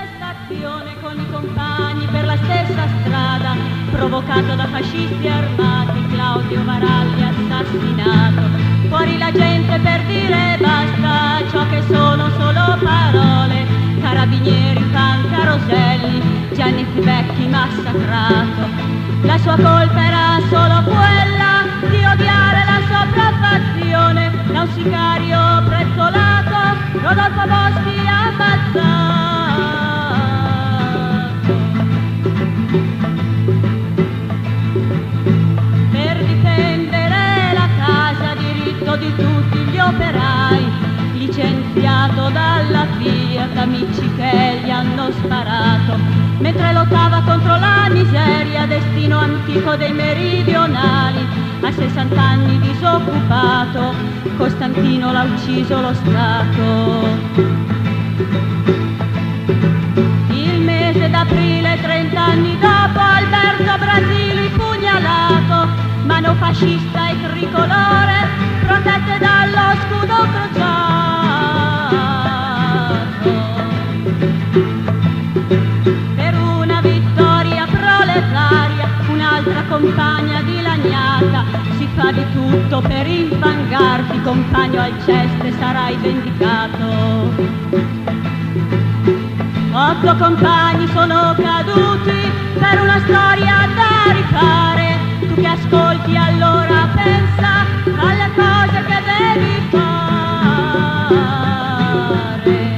manifestazione con i compagni per la stessa strada, provocato da fascisti armati, Claudio Maralli assassinato. Fuori la gente per dire basta, ciò che sono solo parole, carabinieri, fan, caroselli, Gianni Vecchi massacrato. La sua colpa era solo quella di odiare la sopraffazione, da un sicario prezzolato, Rodolfo Boschi ammazzato. Per difendere la casa, diritto di tutti gli operai, licenziato dalla Fiat, amici che gli hanno sparato, mentre lottava contro la miseria, destino antico dei meridionali, a 60 anni disoccupato, Costantino l'ha ucciso lo Stato. Il mese d'aprile, 30 anni dopo, Alberto Brasili pugnalato, mano fascista e tricolore, protette dallo scudo crociato. Per una vittoria proletaria, un'altra compagna dilaniata, si fa di tutto per infangarti, compagno Alceste sarai vendicato. 8 compagni sono caduti per una storia da rifare, tu che ascolti allora pensa alle cose che devi fare.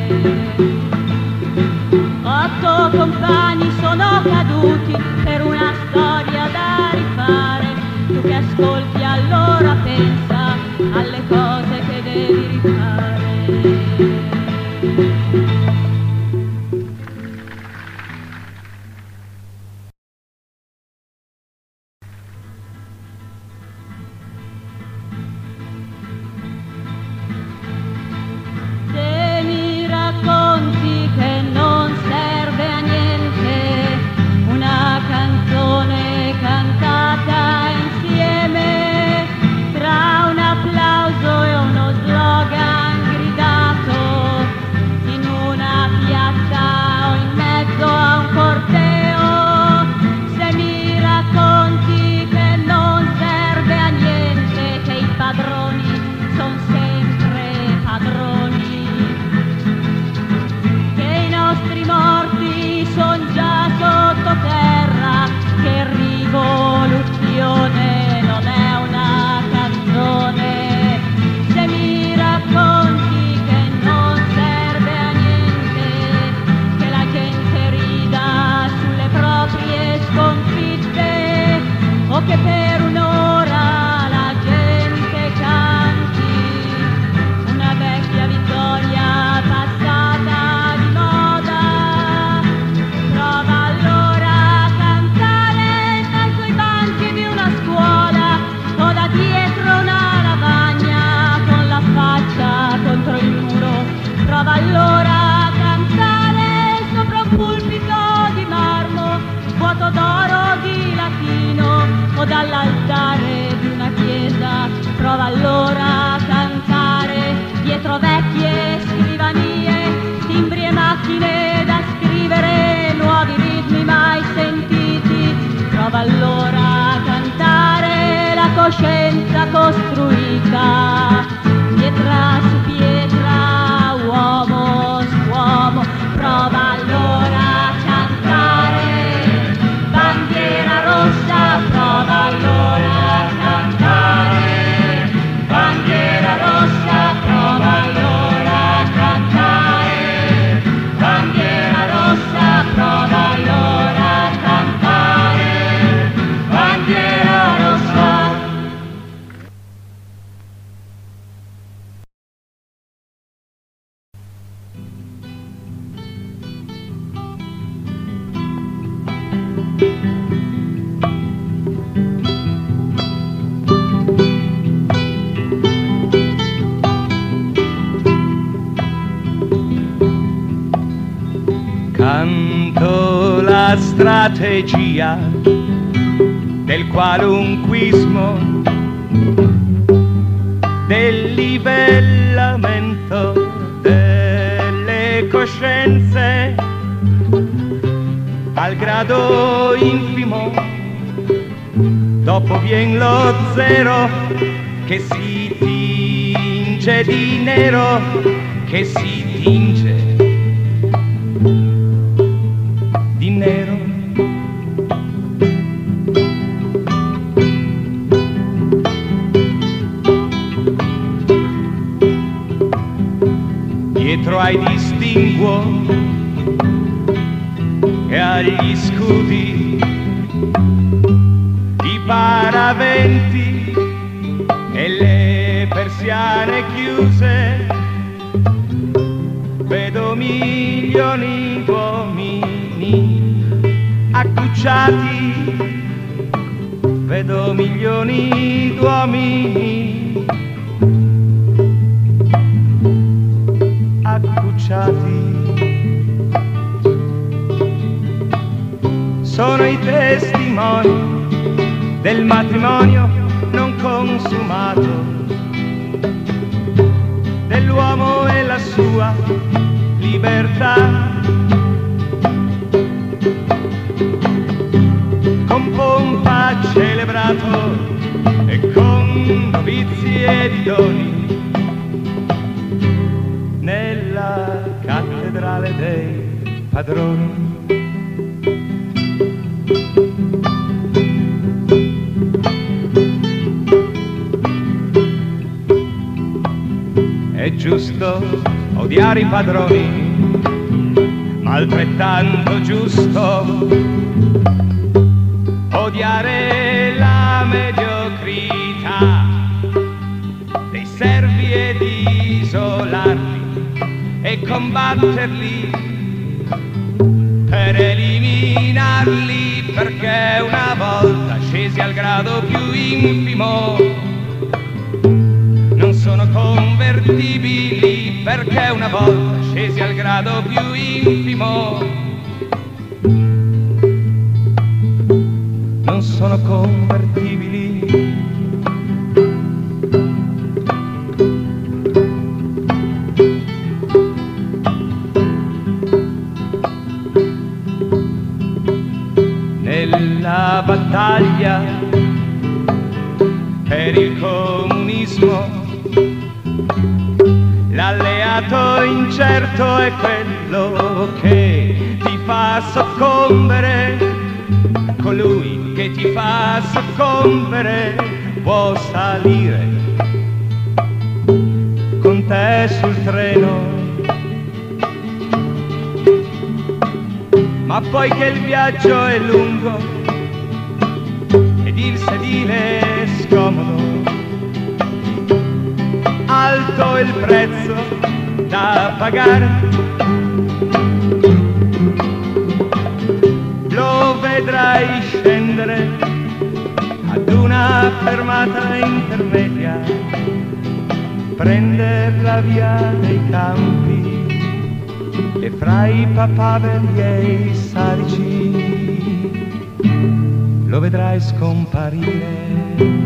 8 compagni sono caduti per una storia da rifare, tu che ascolti allora pensa alle cose che devi rifare. Che per un'ora la gente canti una vecchia vittoria passata di moda. Prova allora a cantare in mezzo ai banchi di una scuola o da dietro una lavagna con la faccia contro il muro. Prova allora a cantare sopra un pulpito di marmo vuoto d'oro di latino o dall'altare di una chiesa. Prova allora a cantare dietro vecchie scrivanie, timbri e macchine da scrivere, nuovi ritmi mai sentiti. Prova allora a cantare la coscienza costruita, pietra su pietra, uomo su uomo. Prova allora a cantare bandiera rossa, prova allora a cantare bandiera rossa, prova allora a cantare bandiera rossa, prova allora a cantare bandiera rossa. Canto la strategia del qualunquismo, del livellamento delle coscienze al grado infimo, dopo vien lo zero che si tinge di nero, che si tinge di nero. Dietro ai distinguo e agli scudi, i paraventi e le persiane chiuse, vedo milioni d'uomini accucciati, vedo milioni d'uomini accucciati. Sono i testimoni del matrimonio non consumato, dell'uomo e la sua libertà. Con pompa celebrato e con novizi e di doni, nella cattedrale dei padroni. È giusto odiare i padroni, ma altrettanto giusto odiare la mediocrità dei servi ed isolarli e combatterli per eliminarli, perché una volta scesi al grado più infimo non sono convertibili, perché una volta scesi al grado più infimo non sono convertibili. Nella battaglia per il comunismo l'alleato incerto è quello che ti fa soccombere, colui che ti fa soccombere può salire con te sul treno, ma poi che il viaggio è lungo ed il sedile è scomodo, alto il prezzo da pagare, lo vedrai scendere ad una fermata intermedia, prender la via dei campi e fra i papaveri e i salici lo vedrai scomparire.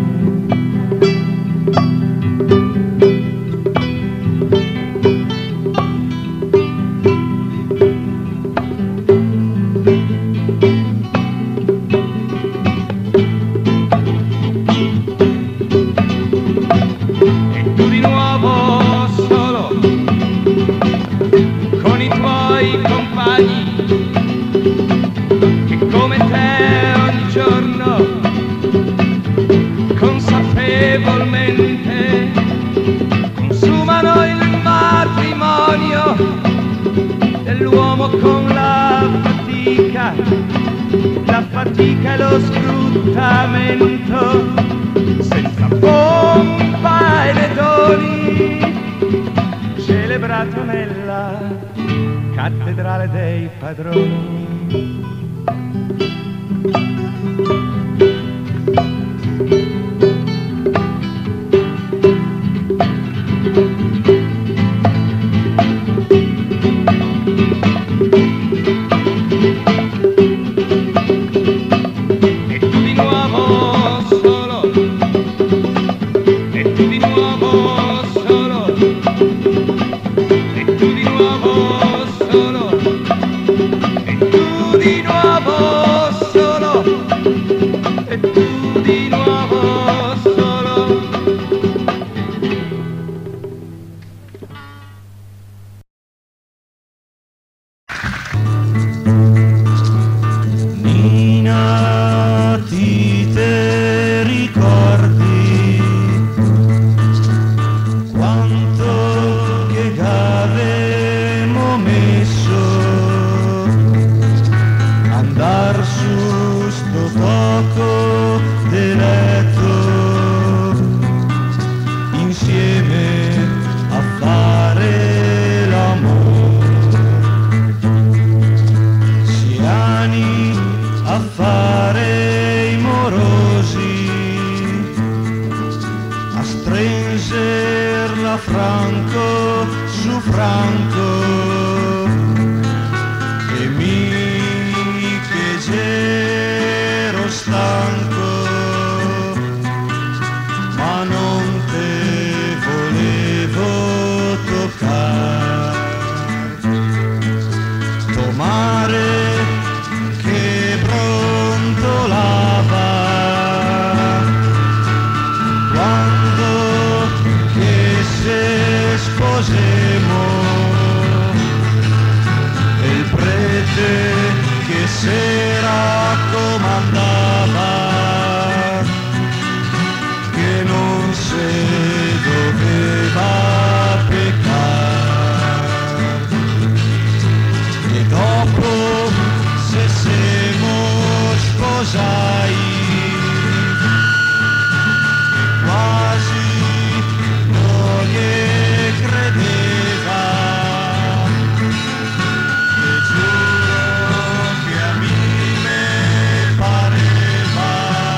Che come te ogni giorno consapevolmente consumano il matrimonio dell'uomo con la fatica e lo sfruttamento, senza pompa e ledoni, celebrato nella cattedrale dei padroni. di nuovo tanto e mi ero stanco, ma non te volevo toccare. Sto mare che brontolava quando che se sposemo, e il prete che se raccomandava che non si doveva peccare. E dopo se siamo sposai, quasi non gli credeva, e giuro che a me pareva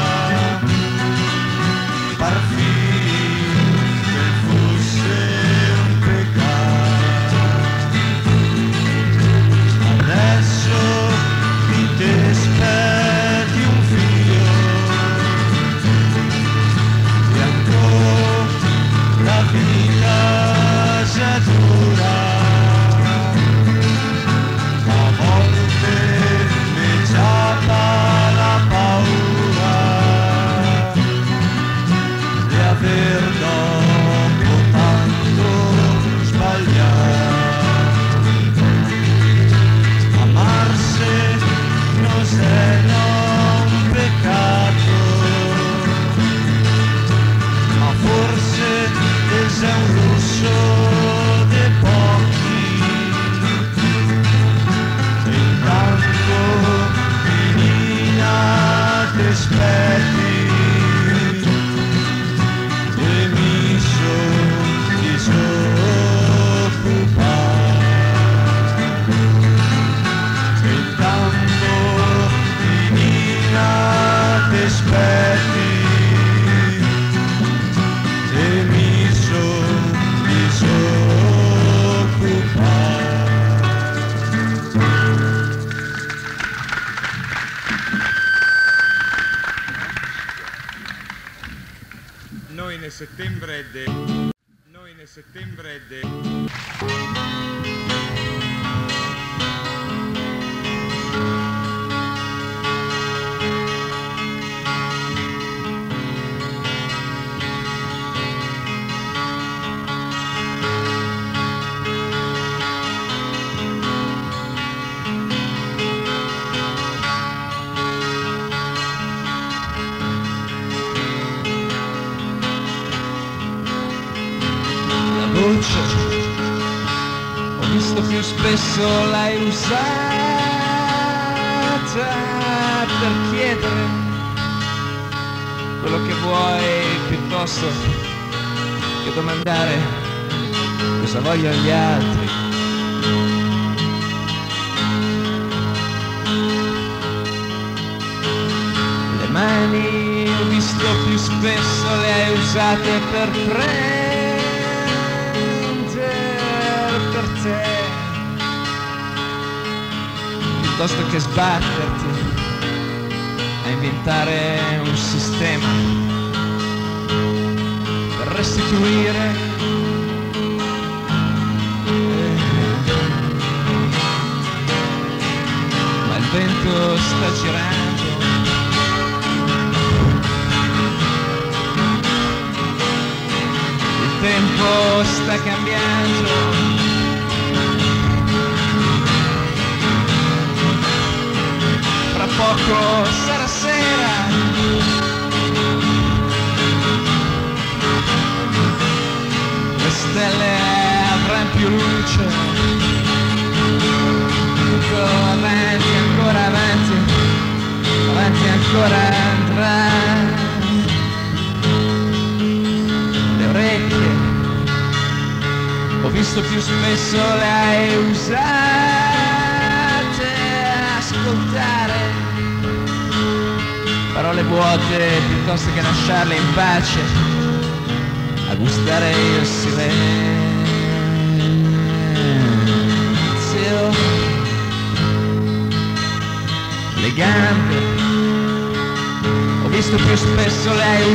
far finta che fosse un peccato. Adesso ti aspetti un figlio e ancora la vita si dura. A volte mi ciata la paura di aver dopo tanto sbagliato. Amarsi non è un peccato, ma forse è un lusso dei pochi. E intanto finita ti aspetti e mi sono disoccupato. E intanto finita ti aspetti e mi sono disoccupato. Noi nel settembre del voce, ho visto più spesso l'hai usata per chiedere quello che vuoi piuttosto che domandare cosa vogliono gli altri. Le mani ho visto più spesso le hai usate per prendere per te, piuttosto che sbatterti a inventare un sistema per restituire ma il vento sta girando, il tempo sta cambiando, fra poco sarà sera, le stelle avranno più luce, tutto avanti, ancora avanti, avanti ancora andrà. Le orecchie ho visto più spesso le hai usate a ascoltare parole vuote piuttosto che lasciarle in pace a gustare il silenzio. più spesso le hai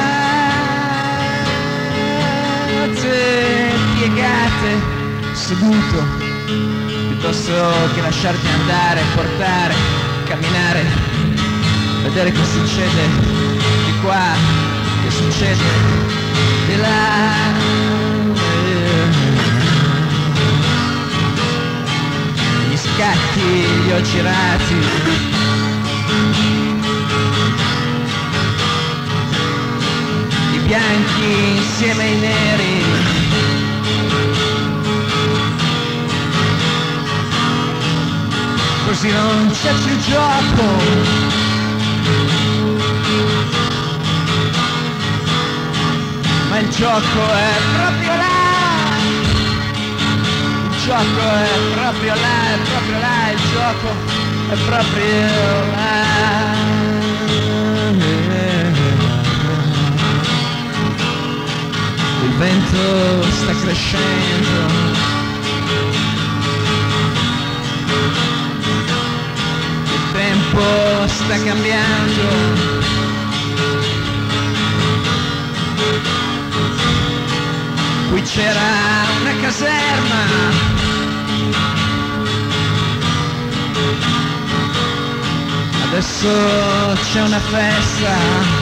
usate piegate, seduto, piuttosto che lasciarti andare, portare, camminare, vedere che succede di qua, che succede di là. Gli scacchi li ho girati, i bianchi insieme ai neri, così non c'è più gioco, ma il gioco è proprio là. Il gioco è proprio là, il gioco è proprio là. Il vento sta crescendo, il tempo sta cambiando, qui c'era una caserma, adesso c'è una festa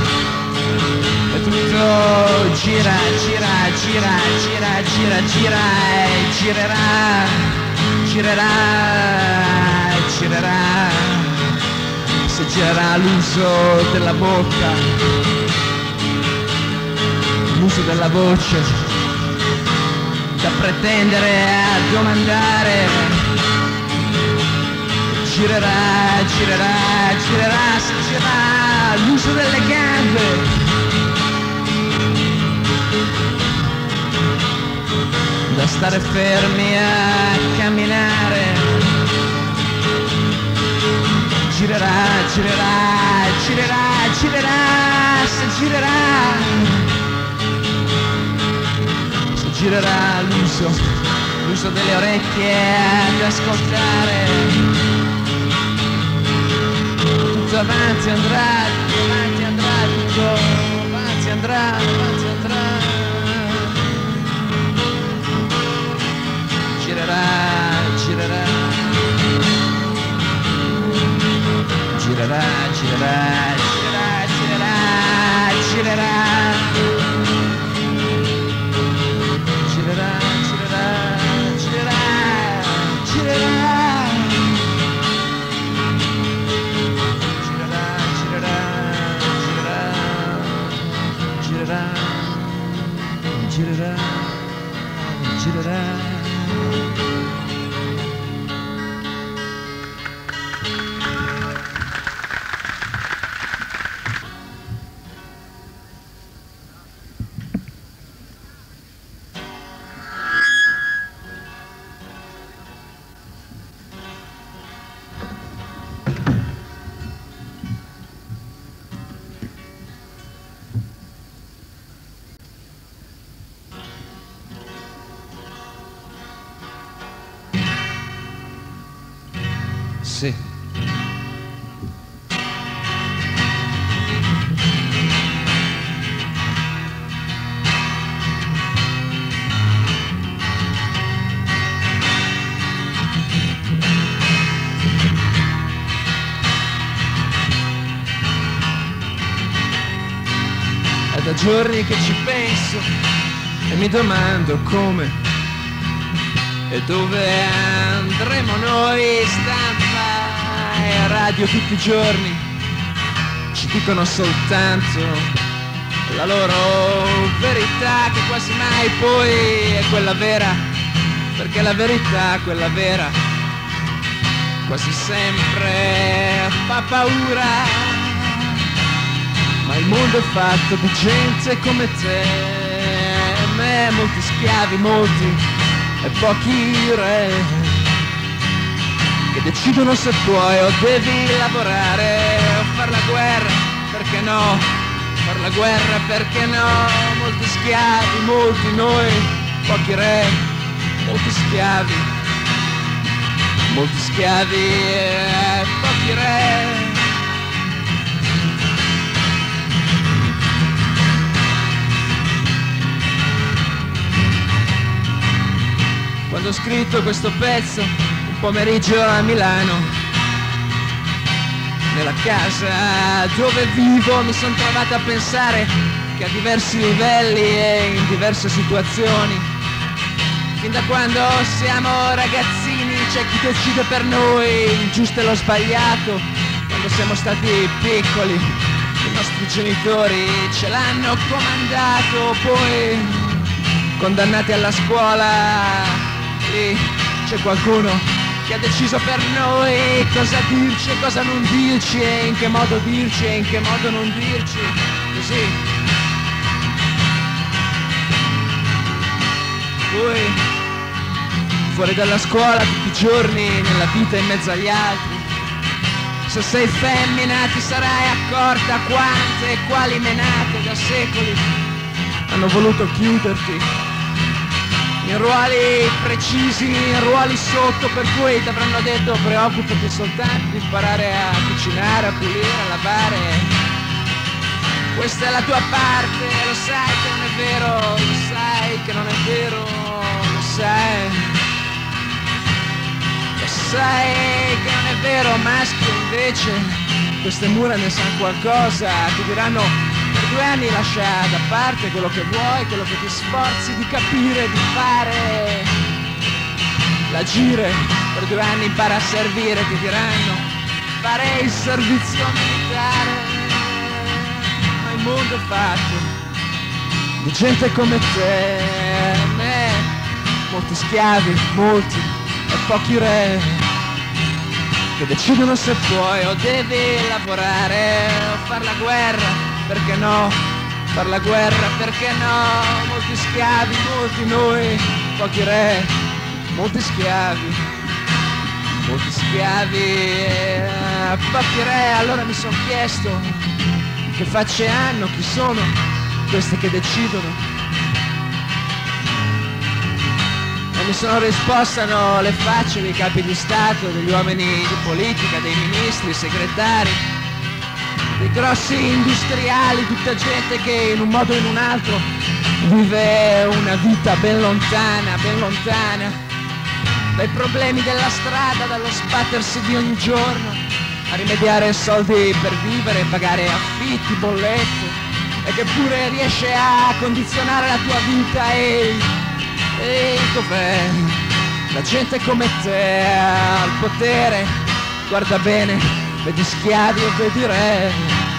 e tutto gira, gira, gira, gira, gira, gira e girerà, girerà e girerà, se girerà l'uso della bocca, l'uso della voce, da pretendere a domandare, girerà, girerà, girerà, si girerà l'uso delle gambe, da stare fermi a camminare, girerà, girerà, girerà, girerà, si girerà, si girerà l'uso delle orecchie ad ascoltare. Tutto avanti andrà, tutto avanti andrà, tutto avanti andrà, avanti andrà. Girerà, girerà, girerà, girerà, girerà, girerà, girerà, girerà, girerà, girerà, girerà. Girerà, girerà. Sì. È da giorni che ci penso e mi domando come e dove andremo noi. Stampa e radio tutti i giorni ci dicono soltanto la loro verità, che quasi mai poi è quella vera, perché la verità, quella vera, quasi sempre fa paura. Ma il mondo è fatto di gente come te e me, molti schiavi, molti e pochi re, che decidono se puoi o devi lavorare o far la guerra, perché no, far la guerra, perché no. Molti schiavi, molti noi, pochi re, molti schiavi e pochi re. quando ho scritto questo pezzo, un pomeriggio a Milano, nella casa dove vivo, mi sono trovata a pensare che a diversi livelli e in diverse situazioni, fin da quando siamo ragazzini, c'è chi decide per noi il giusto e lo sbagliato. Quando siamo stati piccoli, i nostri genitori ce l'hanno comandato, poi condannati alla scuola, lì c'è qualcuno che ha deciso per noi cosa dirci e cosa non dirci, e in che modo dirci e in che modo non dirci, così. Poi fuori dalla scuola tutti i giorni, nella vita in mezzo agli altri, se sei femmina ti sarai accorta quante e quali menate da secoli hanno voluto chiuderti in ruoli precisi, in ruoli sotto, per cui ti avranno detto preoccupati soltanto di imparare a cucinare, a pulire, a lavare. Questa è la tua parte, lo sai che non è vero, lo sai che non è vero, lo sai. Sai che non è vero, maschio, invece queste mura ne sanno qualcosa, ti diranno per 2 anni lascia da parte quello che vuoi, quello che ti sforzi di capire, di fare, l'agire, per 2 anni impara a servire, ti diranno fare il servizio militare, ma il mondo è fatto di gente come te e me, molti schiavi, molti e pochi re, che decidono se puoi o devi lavorare o far la guerra, perché no, far la guerra, perché no, molti schiavi, molti noi, pochi re, molti schiavi, pochi re. Allora mi sono chiesto che facce hanno, chi sono questi che decidono. E mi sono rispostano le facce dei capi di Stato, degli uomini di politica, dei ministri, segretari, dei grossi industriali, tutta gente che in un modo o in un altro vive una vita ben lontana dai problemi della strada, dallo sbattersi di ogni giorno, a rimediare soldi per vivere, pagare affitti, bollette, e che pure riesce a condizionare la tua vita. E dov'è la gente come te al potere? Guarda bene, vedi schiavi o vedi re.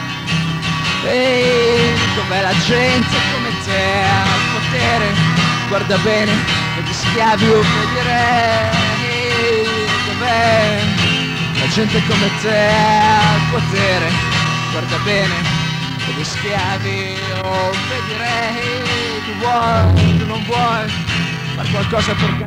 E dov'è la gente come te al potere? Guarda bene, vedi schiavi o vedi re. E dov'è la gente come te al potere? Guarda bene, vedi schiavi o vedi re. E tu vuoi, tu non vuoi far qualcosa per...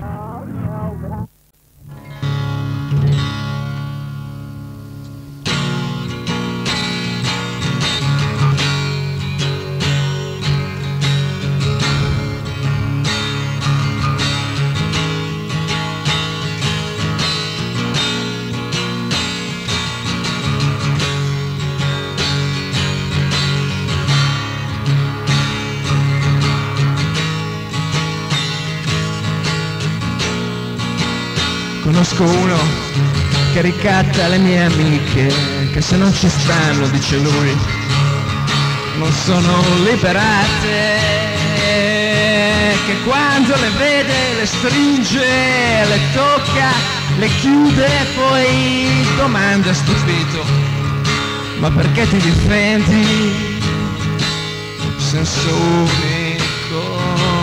Conosco uno che ricatta le mie amiche, che se non ci stanno, dice lui, non sono liberate, che quando le vede le stringe, le tocca, le chiude e poi domanda stupito: ma perché ti difendi? Senso unico,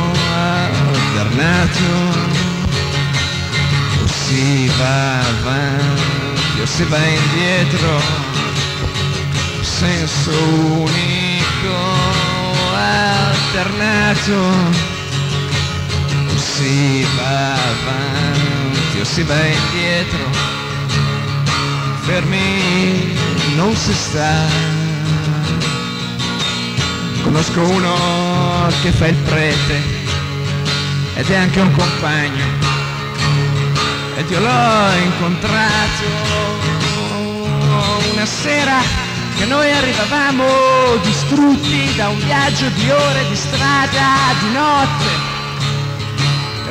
alternato, si va avanti o si va indietro, senso unico, alternato, o si va avanti o si va indietro, fermi non si sta. Conosco uno che fa il prete ed è anche un compagno, ed io l'ho incontrato una sera che noi arrivavamo distrutti da un viaggio di ore di strada di notte,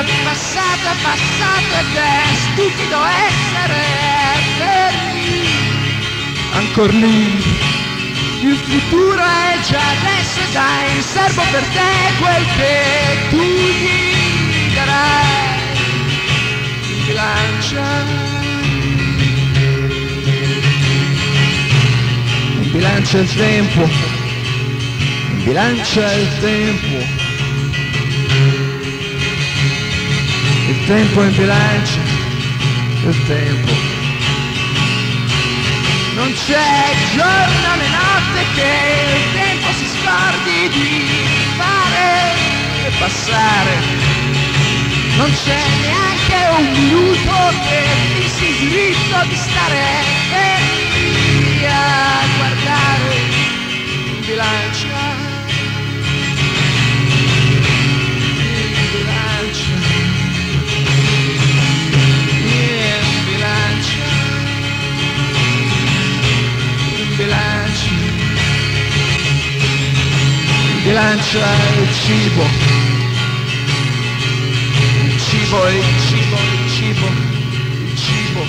passato è passato ed è stupido essere fermi. Ancor lì, il futuro è già adesso e dai, servo per te quel che tu gli darai. Bilancia il tempo, bilancia il tempo, il tempo in bilancia, il tempo. Non c'è giorno né notte che il tempo si scordi di fare e passare. Non c'è neanche un minuto che fissi il diritto di stare fermi a guardare in bilancia. In bilancia. In bilancia. In bilancia. In bilancia il cibo. Il cibo,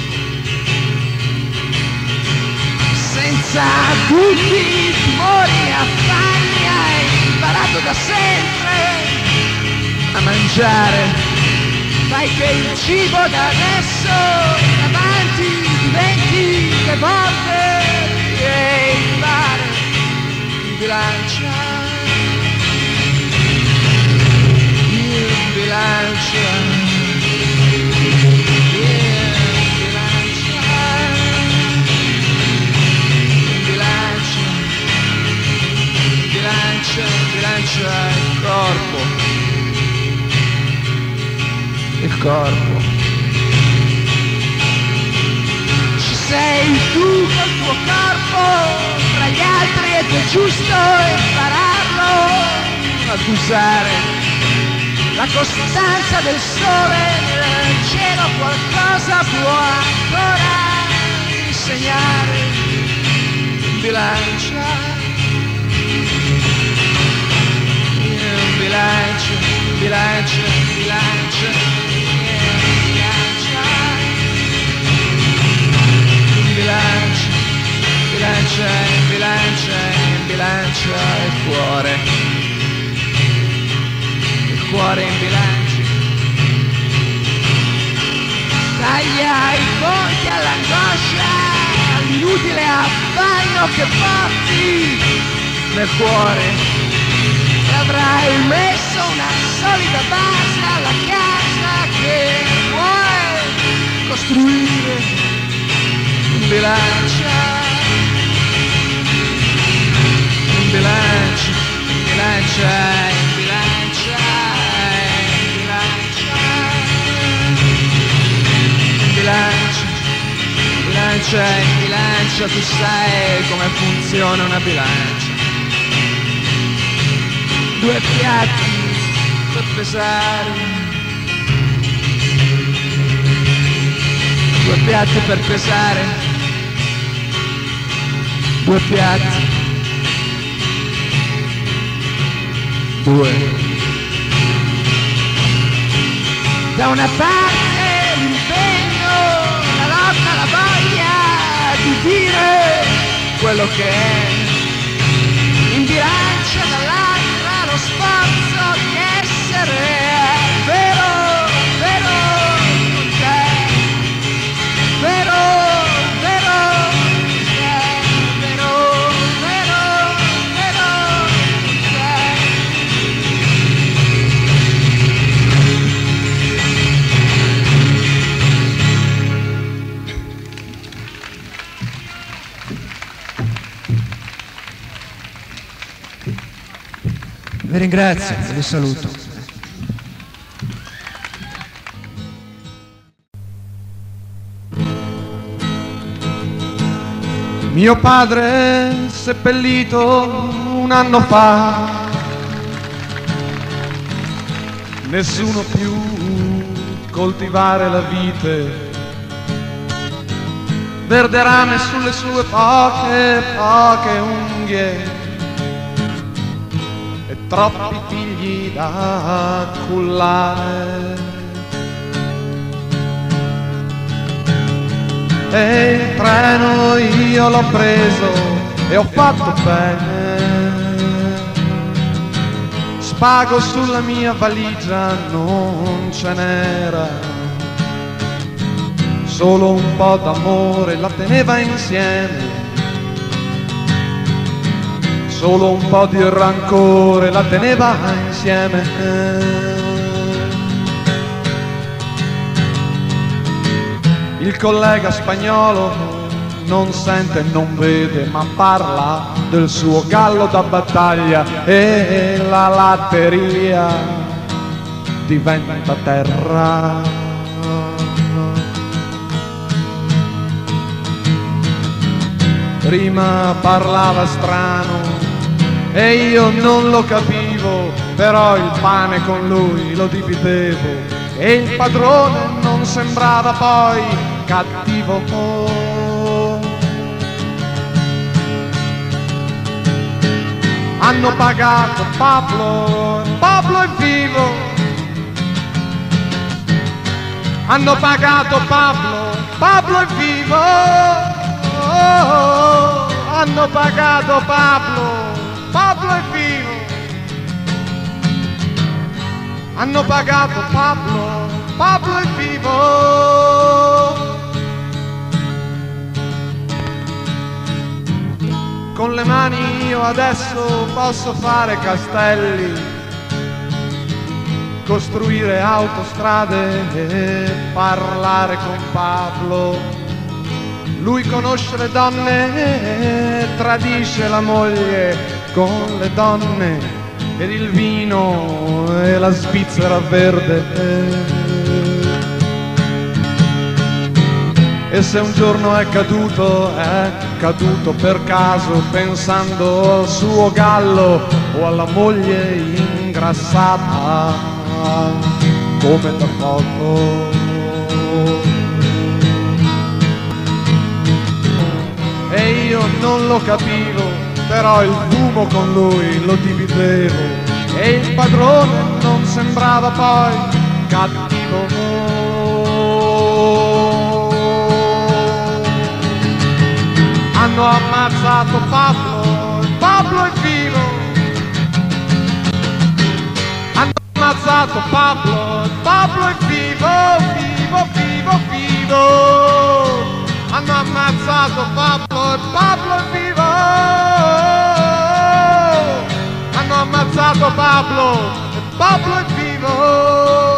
senza dubbi, timori, affanni, hai imparato da sempre a mangiare. Fai che il cibo da adesso in avanti diventi le volte che impara in bilancia. Bilancia, bilancia il corpo. Ci sei tu col tuo corpo tra gli altri ed è giusto impararlo ad usare. La costanza del sole nel cielo qualcosa può ancora insegnare. Bilancia, bilancia, bilancia, bilancia, bilancia, bilancia, bilancia, bilancia, bilancia il cuore. Cuore in bilancia, taglia i conti all'angoscia, all'inutile affanno che porti nel cuore, e avrai messo una solida base alla casa che vuoi costruire in bilancia, in bilancia, in bilancia, in bilancia. Bilancia, bilancia e bilancia, tu sai come funziona una bilancia. Due piatti per pesare, due piatti per pesare, due piatti, due. Da una parte l'impegno, la lotta, la voglia di dire quello che è, in bilancia dall'altra lo sforzo di essere vero, vero con te, vero, vero con te, vero, vero, vero con te. Vi ringrazio e vi saluto. Mio padre seppellito un anno fa, nessuno più coltivare la vite, verde rame sulle sue poche, poche unghie, troppi figli da cullare. e il treno io l'ho preso e ho fatto bene. Spago sulla mia valigia non ce n'era, solo un po' d'amore la teneva insieme, solo un po' di rancore la teneva insieme. Il collega spagnolo non sente, non vede, ma parla del suo gallo da battaglia e la latteria diventa terra. Prima parlava strano e io non lo capivo, però il pane con lui lo dividevo e il padrone non sembrava poi cattivo. Hanno pagato Pablo, Pablo è vivo. Hanno pagato Pablo, Pablo è vivo. Hanno pagato Pablo, Pablo è vivo. Hanno pagato Pablo, Pablo è vivo. Con le mani io adesso posso fare castelli, costruire autostrade e parlare con Pablo. Lui conosce le donne, tradisce la moglie con le donne ed il vino e la Svizzera verde. E se un giorno è caduto per caso, pensando al suo gallo o alla moglie ingrassata come da poco. E io non lo capivo, però il fumo con lui lo dividevo e il padrone non sembrava poi cattivo. Hanno ammazzato Pablo, Pablo è vivo. Hanno ammazzato Pablo, Pablo è vivo, vivo, vivo, vivo. Hanno ammazzato Pablo, Pablo è vivo. Hanno ammazzato Pablo, Pablo è vivo.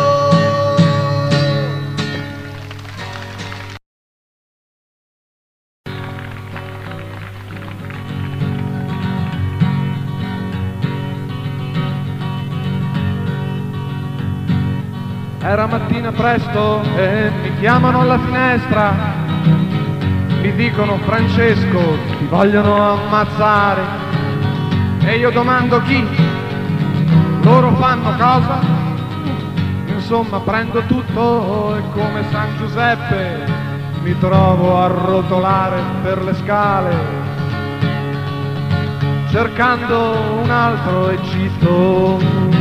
Era mattina presto e mi chiamano alla finestra, mi dicono Francesco ti vogliono ammazzare e io domando chi, loro fanno cosa, insomma prendo tutto e come San Giuseppe mi trovo a rotolare per le scale cercando un altro Egitto.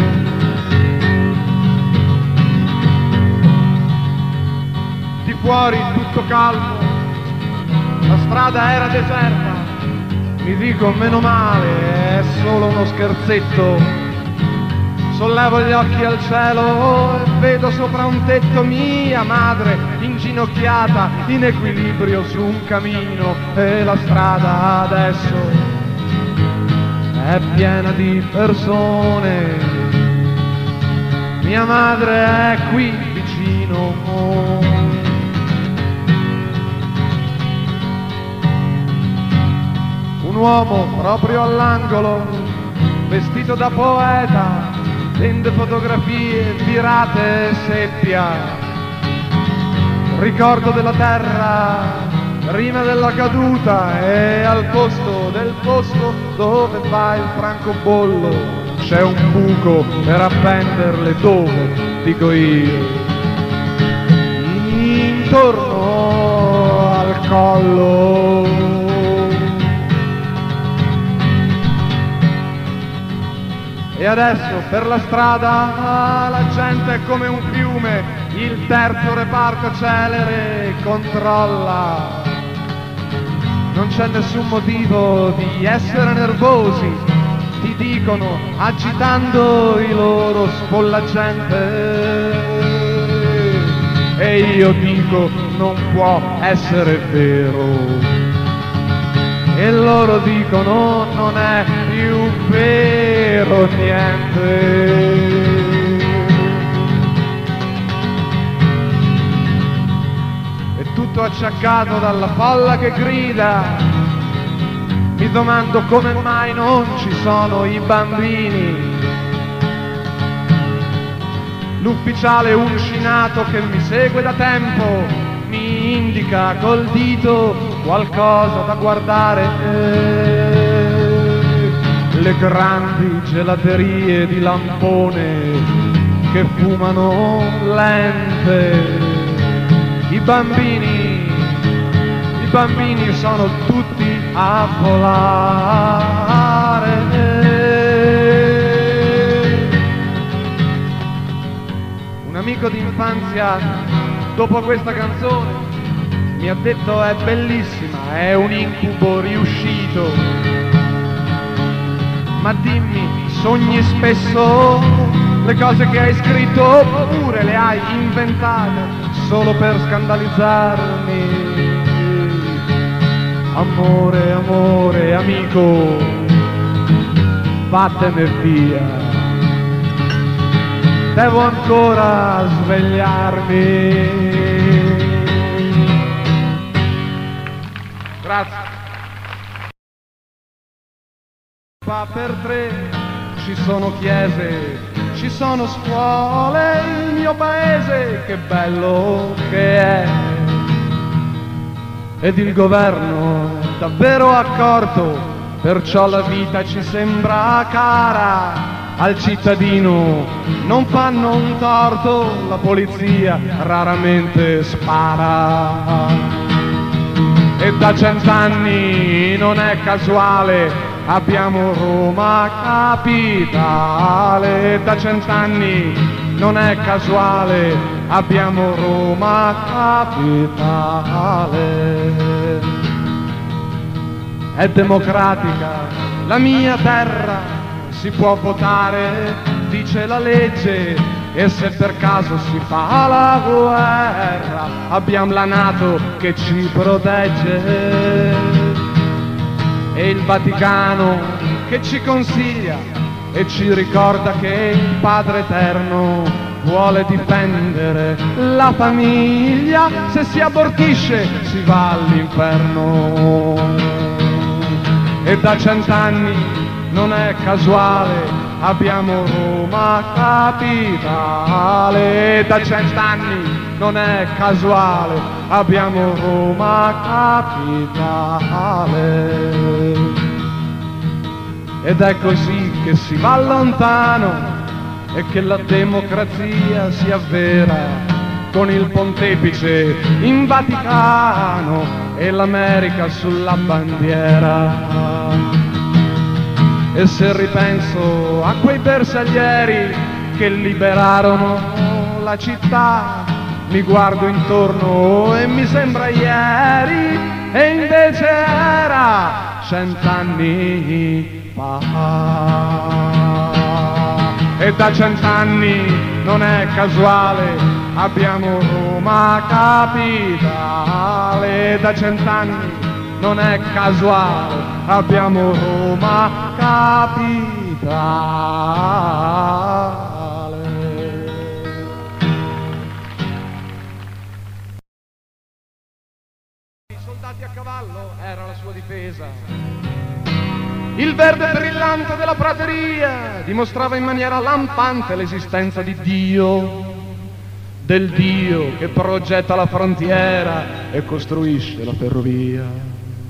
Fuori tutto calmo, la strada era deserta, mi dico meno male, è solo uno scherzetto. Sollevo gli occhi al cielo e vedo sopra un tetto mia madre inginocchiata in equilibrio su un camino e la strada adesso è piena di persone. Mia madre è qui vicino. Un uomo proprio all'angolo, vestito da poeta, tende fotografie virate seppia. Ricordo della terra, rima della caduta e al posto del posto dove va il francobollo c'è un buco per appenderle dove, dico io, intorno al collo. E adesso per la strada la gente è come un fiume, il terzo reparto celere controlla. Non c'è nessun motivo di essere nervosi, ti dicono agitando i loro spollagente. E io dico non può essere vero. E loro dicono non è più vero niente. Tutto acciaccato dalla folla che grida. Mi domando come mai non ci sono i bambini. L'ufficiale uncinato che mi segue da tempo mi indica col dito qualcosa da guardare. Le grandi gelaterie di lampone che fumano lente. I bambini sono tutti a volare. Un amico d'infanzia, dopo questa canzone, mi ha detto è bellissima, è un incubo riuscito. Ma dimmi, sogni spesso le cose che hai scritto oppure le hai inventate solo per scandalizzarmi? Amore, amore, amico, vattene via. Devo ancora svegliarmi. Grazie. Va per tre, ci sono chiese, ci sono scuole, il mio paese, che bello che è. Ed il governo è davvero accorto, perciò la vita ci sembra cara. Al cittadino non fanno un torto, la polizia raramente spara. E da 100 anni non è casuale, abbiamo Roma capitale. Da 100 anni non è casuale, abbiamo Roma capitale. È democratica la mia terra, si può votare, dice la legge, e se per caso si fa la guerra abbiamo la NATO che ci protegge. E il Vaticano che ci consiglia e ci ricorda che il Padre Eterno vuole difendere la famiglia, se si abortisce si va all'inferno. E da 100 anni non è casuale, abbiamo Roma capitale. Da 100 anni non è casuale, abbiamo Roma capitale. Ed è così che si va lontano e che la democrazia si avvera, con il pontefice in Vaticano e l'America sulla bandiera. E se ripenso a quei bersaglieri che liberarono la città, mi guardo intorno e mi sembra ieri, e invece era 100 anni fa. E da 100 anni non è casuale, abbiamo Roma capitale. Da 100 anni non è casuale, abbiamo Roma capitale. I soldati a cavallo era la sua difesa. Il verde brillante della prateria dimostrava in maniera lampante l'esistenza di Dio, del Dio che progetta la frontiera e costruisce la ferrovia.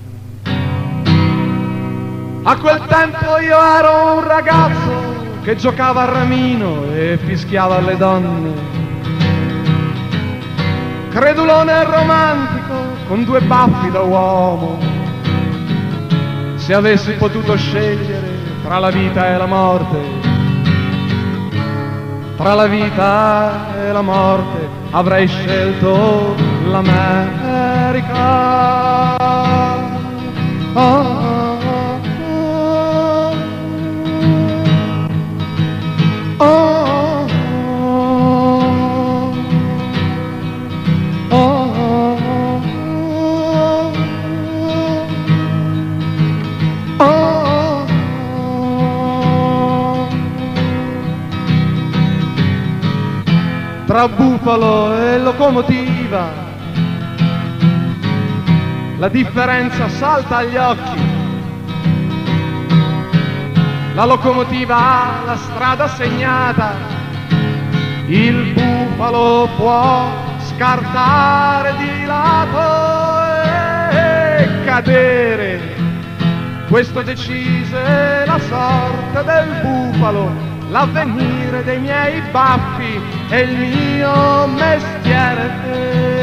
A quel tempo io ero un ragazzo che giocava a ramino e fischiava alle donne. Credulone e romantico, con 2 baffi da uomo. Se avessi potuto scegliere tra la vita e la morte, tra la vita e la morte, avrei scelto l'America. Tra bufalo e locomotiva la differenza salta agli occhi. La locomotiva ha la strada segnata, il bufalo può scartare di lato e cadere. Questo decise la sorte del bufalo, l'avvenire dei miei baffi e il mio mestiere.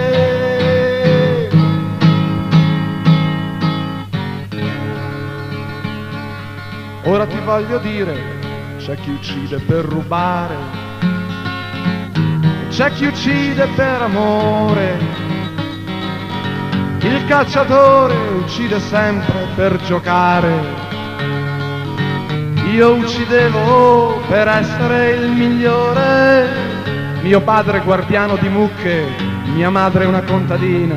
Ora ti voglio dire, c'è chi uccide per rubare, e c'è chi uccide per amore. Il cacciatore uccide sempre per giocare. Io uccidevo per essere il migliore, mio padre guardiano di mucche, mia madre una contadina.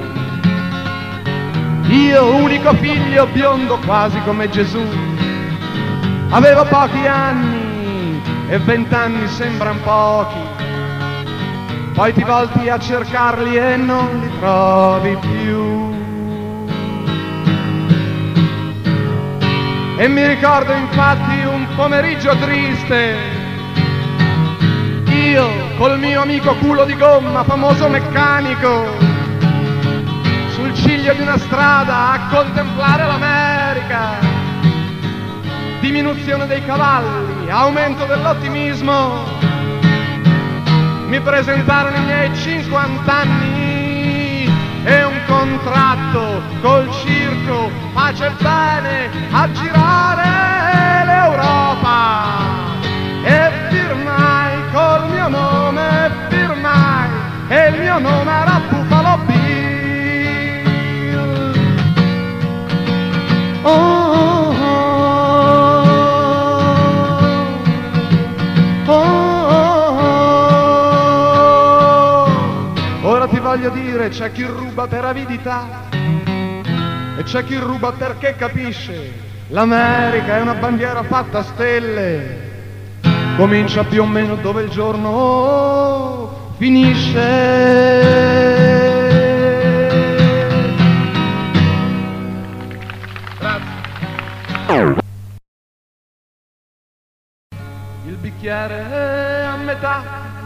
Io unico figlio biondo quasi come Gesù, avevo pochi anni e 20 anni sembran pochi, poi ti volti a cercarli e non li trovi più. E mi ricordo infatti un pomeriggio triste, io col mio amico culo di gomma, famoso meccanico, sul ciglio di una strada a contemplare l'America. Diminuzione dei cavalli, aumento dell'ottimismo, mi presentarono i miei 50 anni e un contratto col circo, pace e bene, a girare l'Europa. E firmai col mio nome, firmai, e il mio nome era Buffalo Bill. Ora ti voglio dire, c'è chi ruba per avidità e c'è chi ruba perché capisce, l'America è una bandiera fatta a stelle, comincia più o meno dove il giorno finisce. Grazie. Il bicchiere è a metà,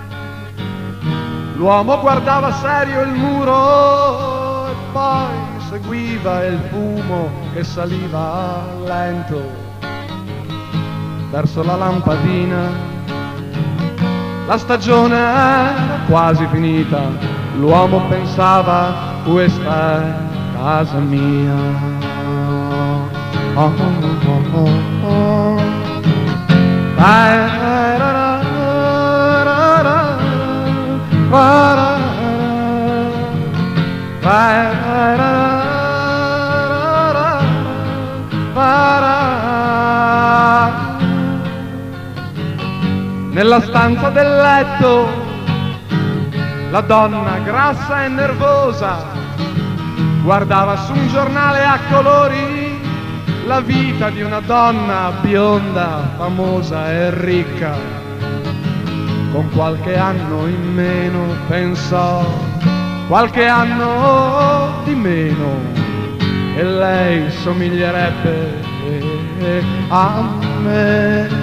l'uomo guardava serio il muro e poi seguiva il fumo che saliva lento verso la lampadina. La stagione era quasi finita, l'uomo pensava, questa è casa mia. Oh, oh, oh, oh. Nella stanza del letto la donna grassa e nervosa guardava su un giornale a colori la vita di una donna bionda, famosa e ricca. Con qualche anno in meno pensò, qualche anno di meno e lei somiglierebbe a me.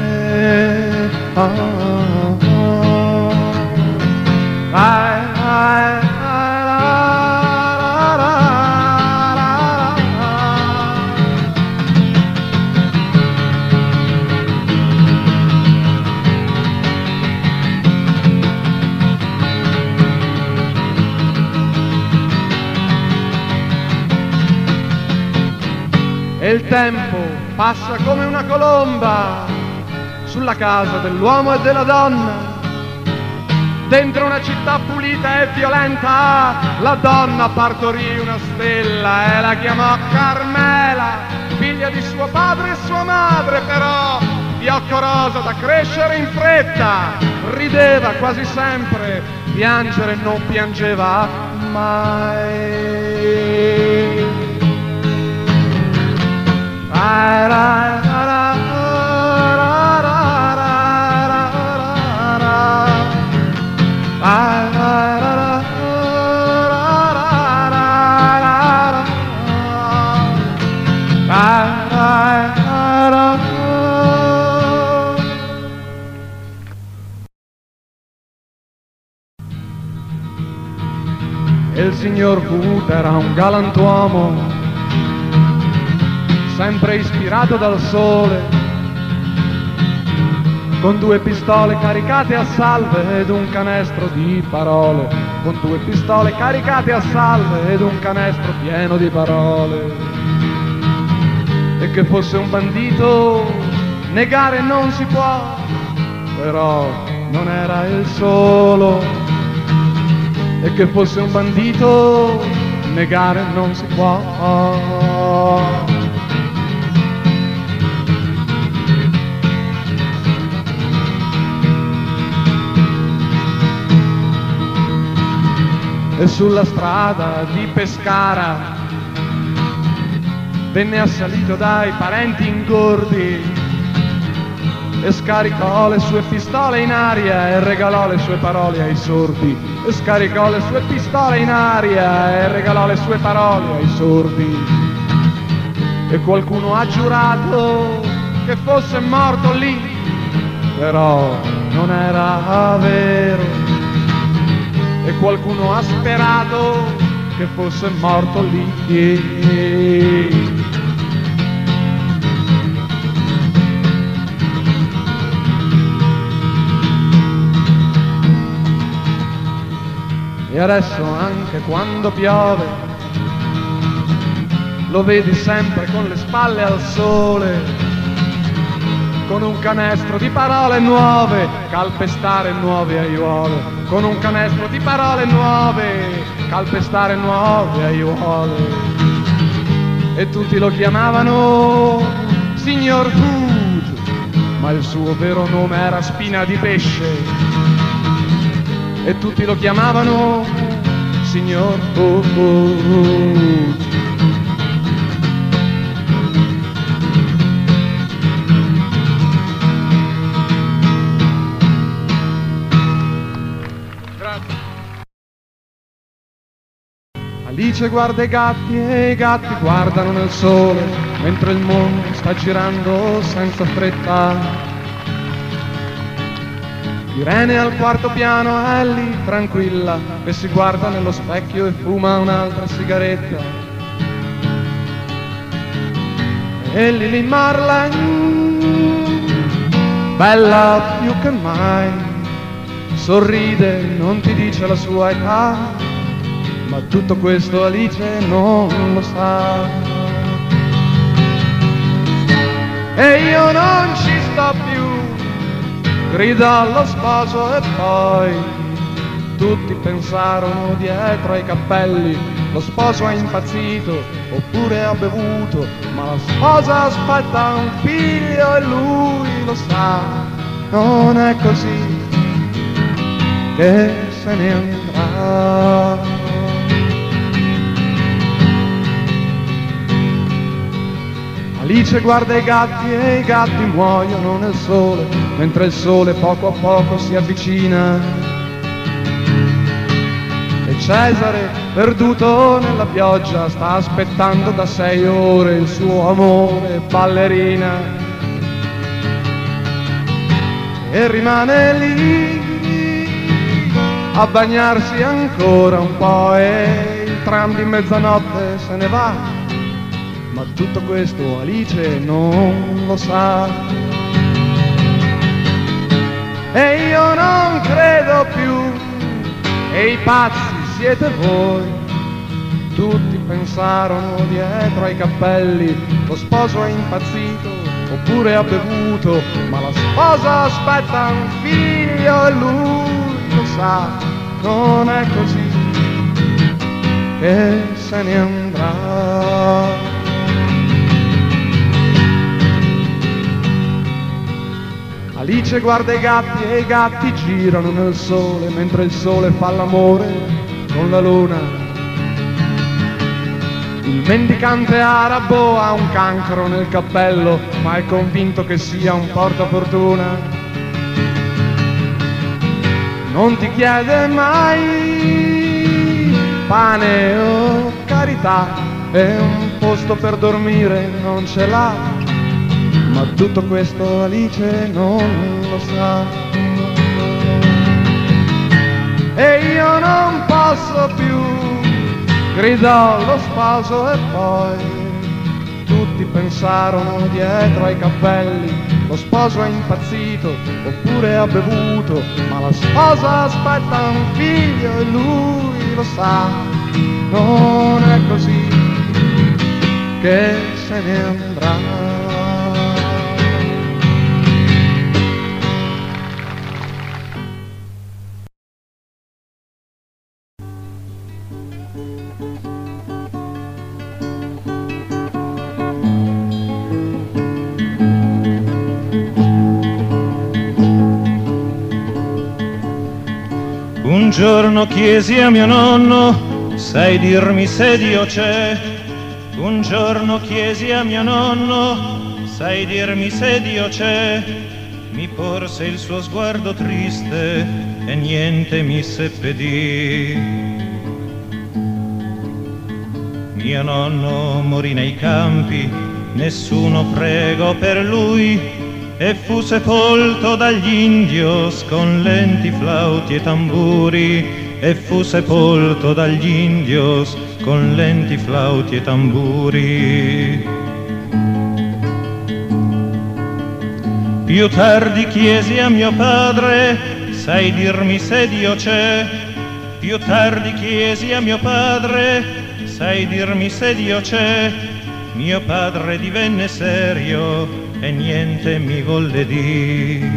E il tempo passa come una colomba sulla casa dell'uomo e della donna. Dentro una città pulita e violenta la donna partorì una stella e la chiamò Carmela, figlia di suo padre e sua madre, però di occo rosa da crescere in fretta, rideva quasi sempre, piangere non piangeva mai. E il signor Wood era un galantuomo, sempre ispirato dal sole, con 2 pistole caricate a salve ed un canestro di parole, con 2 pistole caricate a salve ed un canestro pieno di parole. E che fosse un bandito negare non si può, però non era il solo. E che fosse un bandito negare non si può. E sulla strada di Pescara venne assalito dai parenti ingordi e scaricò le sue pistole in aria e regalò le sue parole ai sordi. E scaricò le sue pistole in aria e regalò le sue parole ai sordi. E qualcuno ha giurato che fosse morto lì, però non era vero. E qualcuno ha sperato che fosse morto lì. E adesso anche quando piove lo vedi sempre con le spalle al sole, con un canestro di parole nuove, calpestare nuove aiuole, con un canestro di parole nuove, calpestare nuove aiuole. E tutti lo chiamavano Signor Wood, ma il suo vero nome era Spina di Pesce. E tutti lo chiamavano Signor Wood. Grazie. Alice guarda i gatti e i gatti guardano nel sole, mentre il mondo sta girando senza fretta. Irene al 4° piano è lì tranquilla e si guarda nello specchio e fuma un'altra sigaretta. E Lily Marlene, bella più che mai, sorride, non ti dice la sua età, ma tutto questo Alice non lo sa. E io non ci sto più, grida allo sposo e poi tutti pensarono dietro ai cappelli, lo sposo è impazzito oppure ha bevuto, ma la sposa aspetta un figlio e lui lo sa, non è così che se ne andrà. Alice guarda i gatti e i gatti muoiono nel sole, mentre il sole poco a poco si avvicina. E Cesare, perduto nella pioggia, sta aspettando da 6 ore il suo amore ballerina. E rimane lì a bagnarsi ancora un po' e il tram di mezzanotte se ne va. Ma tutto questo Alice non lo sa. E io non credo più, e i pazzi siete voi. Tutti pensarono dietro ai cappelli, lo sposo è impazzito oppure ha bevuto, ma la sposa aspetta un figlio e lui lo sa. sa, non è così che se ne andrà. Alice guarda i gatti e i gatti girano nel sole mentre il sole fa l'amore con la luna. Il mendicante arabo ha un cancro nel cappello, ma è convinto che sia un portafortuna. Non ti chiede mai pane o carità, e un posto per dormire non ce l'ha, ma tutto questo Alice non lo sa. E io non posso più, gridò lo sposo, e poi tutti pensarono dietro ai cappelli: lo sposo è impazzito oppure ha bevuto, ma la sposa aspetta un figlio e lui lo sa, non è così che se ne andrà. Un giorno chiesi a mio nonno: sai dirmi se Dio c'è? Un giorno chiesi a mio nonno: sai dirmi se Dio c'è? Mi porse il suo sguardo triste e niente mi seppe dir. Mio nonno morì nei campi, nessuno pregò per lui, e fu sepolto dagli indios con lenti, flauti e tamburi, e fu sepolto dagli indios con lenti, flauti e tamburi. Più tardi chiesi a mio padre: sai dirmi se Dio c'è? Più tardi chiesi a mio padre: sai dirmi se Dio c'è? Mio padre divenne serio e niente mi volle dir.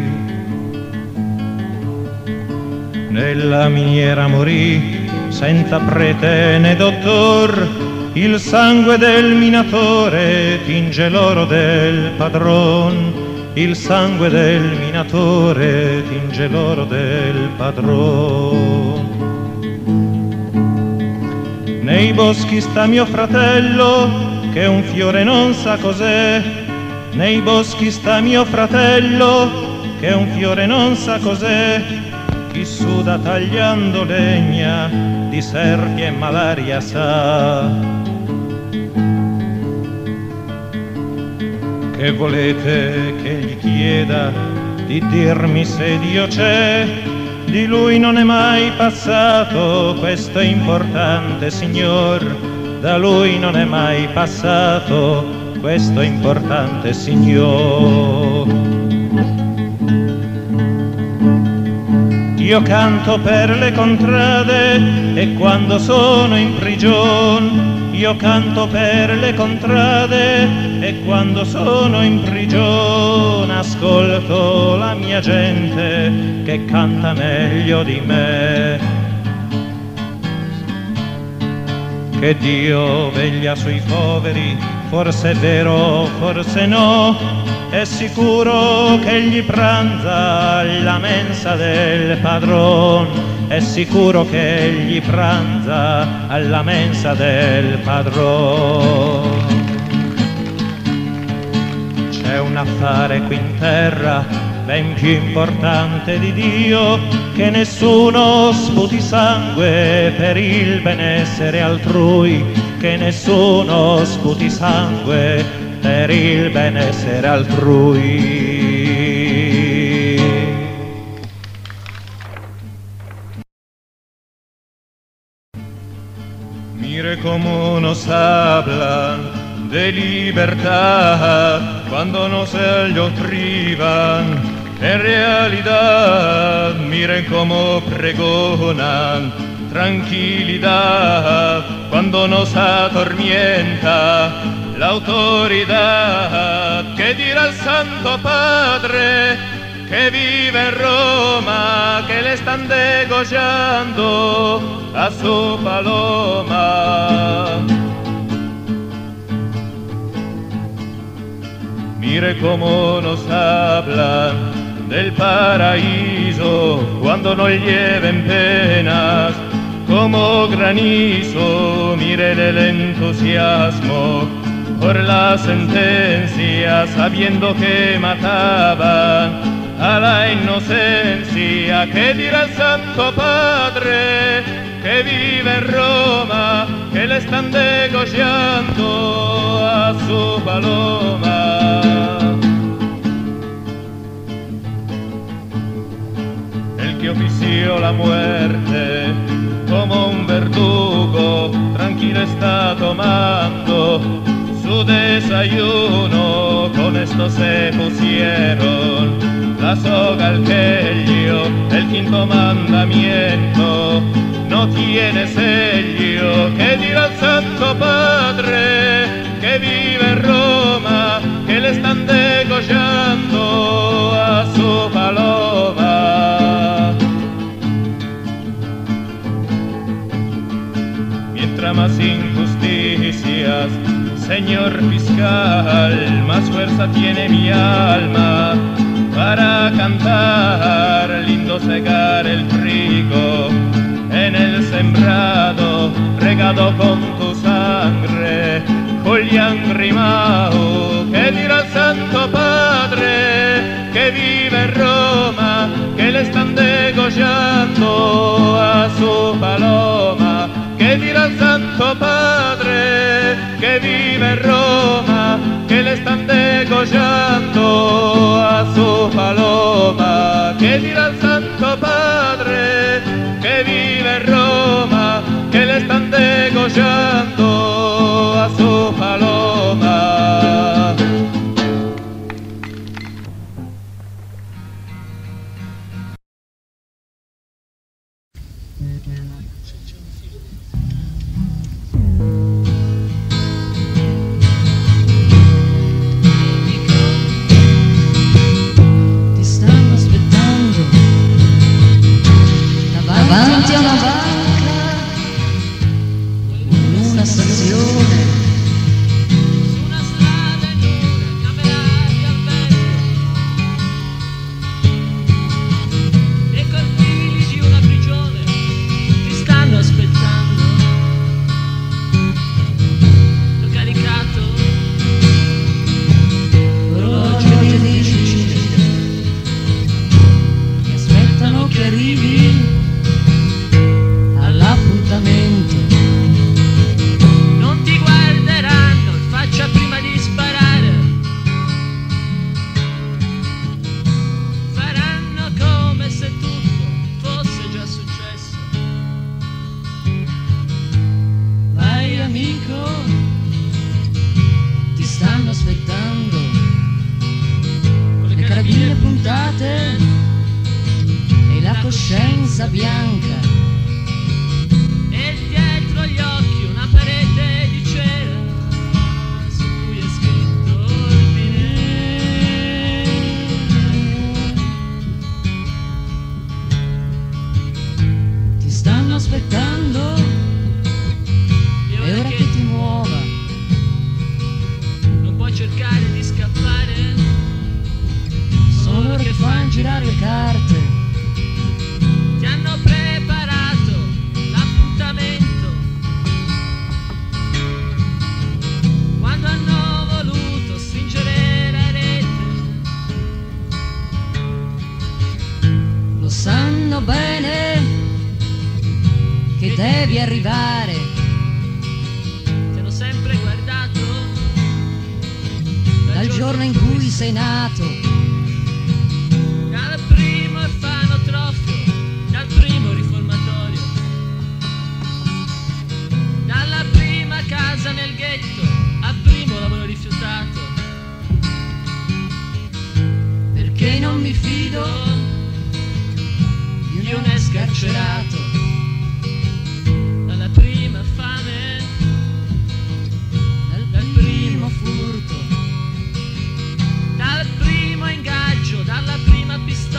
Nella miniera morì, senza prete né dottor, il sangue del minatore tinge l'oro del padron. Il sangue del minatore tinge l'oro del padron. Nei boschi sta mio fratello, che un fiore non sa cos'è. Nei boschi sta mio fratello, che un fiore non sa cos'è. Chi suda tagliando legna, di serpi e malaria sa. Che volete che gli chieda? Di dirmi se Dio c'è? Di lui non è mai passato questo importante signor. Da lui non è mai passato questo importante signor. Io canto per le contrade e quando sono in prigione. Io canto per le contrade e quando sono in prigione ascolto la mia gente che canta meglio di me. Che Dio veglia sui poveri, forse è vero, forse no, è sicuro che egli pranza alla mensa del padron, è sicuro che egli pranza alla mensa del padron. C'è un affare qui in terra ben più importante di Dio, che nessuno sputi sangue per il benessere altrui, che nessuno sputi sangue per il benessere altrui. Mire como nos hablan de libertad cuando nos ellos privan. En realidad, miren cómo pregonan tranquilidad cuando nos atormienta la autoridad. ¿Qué dirá el Santo Padre? che vive in Roma, che le stan degollando a su paloma. Mire cómo nos hablan del paraíso cuando nos lleven penas como granizo. Mire el entusiasmo por la sentencia, sabiendo que mataban a la inocencia. ¿Qué dirá el Santo Padre que vive en Roma, que le están degollando a su paloma? El que ofició la muerte como un verdugo, tranquilo está tomando su desayuno. Con esto se pusieron la soga al cuello, el quinto mandamiento no tiene sello. ¿Qué dirá el Santo Padre que vive en Roma, que le están degollando a su paloma? Mientras más injusticias, señor fiscal, más fuerza tiene mi alma para cantar. Lindo segar el trigo en el sembrado, regado con tu sangre, Julián Grimao. ¿Qué dirá el Santo Padre que vive en Roma, que le están degollando a su paloma? ¿Qué dirá el Santo Padre que vive en Roma, que le están degollando a su paloma? ¿Qué dirá el Santo Padre que vive en Roma, que le están degollando a su paloma? Davanti a una banca, in una stazione, Su una strada in una camera di albergo, dei cortili di una prigione ti stanno aspettando. L'ho caricato, orologio di 10, che aspettano che arrivi all'appuntamento. non ti guarderanno in faccia prima di sparare. Faranno come se tutto fosse già successo. Vai amico, ti stanno aspettando, con le carabine puntate e la coscienza bianca. E dietro gli occhi una parete di cera su cui è scritto ordine. Ti stanno aspettando E e ora che ti muova, non puoi cercare di scappare, sono loro che fanno girare le carte. ti hanno preparato l'appuntamento. Quando hanno voluto stringere la rete, Lo sanno bene che devi arrivare. ti hanno sempre guardato Dal giorno in cui sei nato, dal primo orfanotrofio, dal primo riformatorio, dalla prima casa nel ghetto al primo lavoro rifiutato. perché non mi fido di un escarcerato. Dalla prima fame, Dal primo furto, dal primo ingaggio, dalla prima pistola.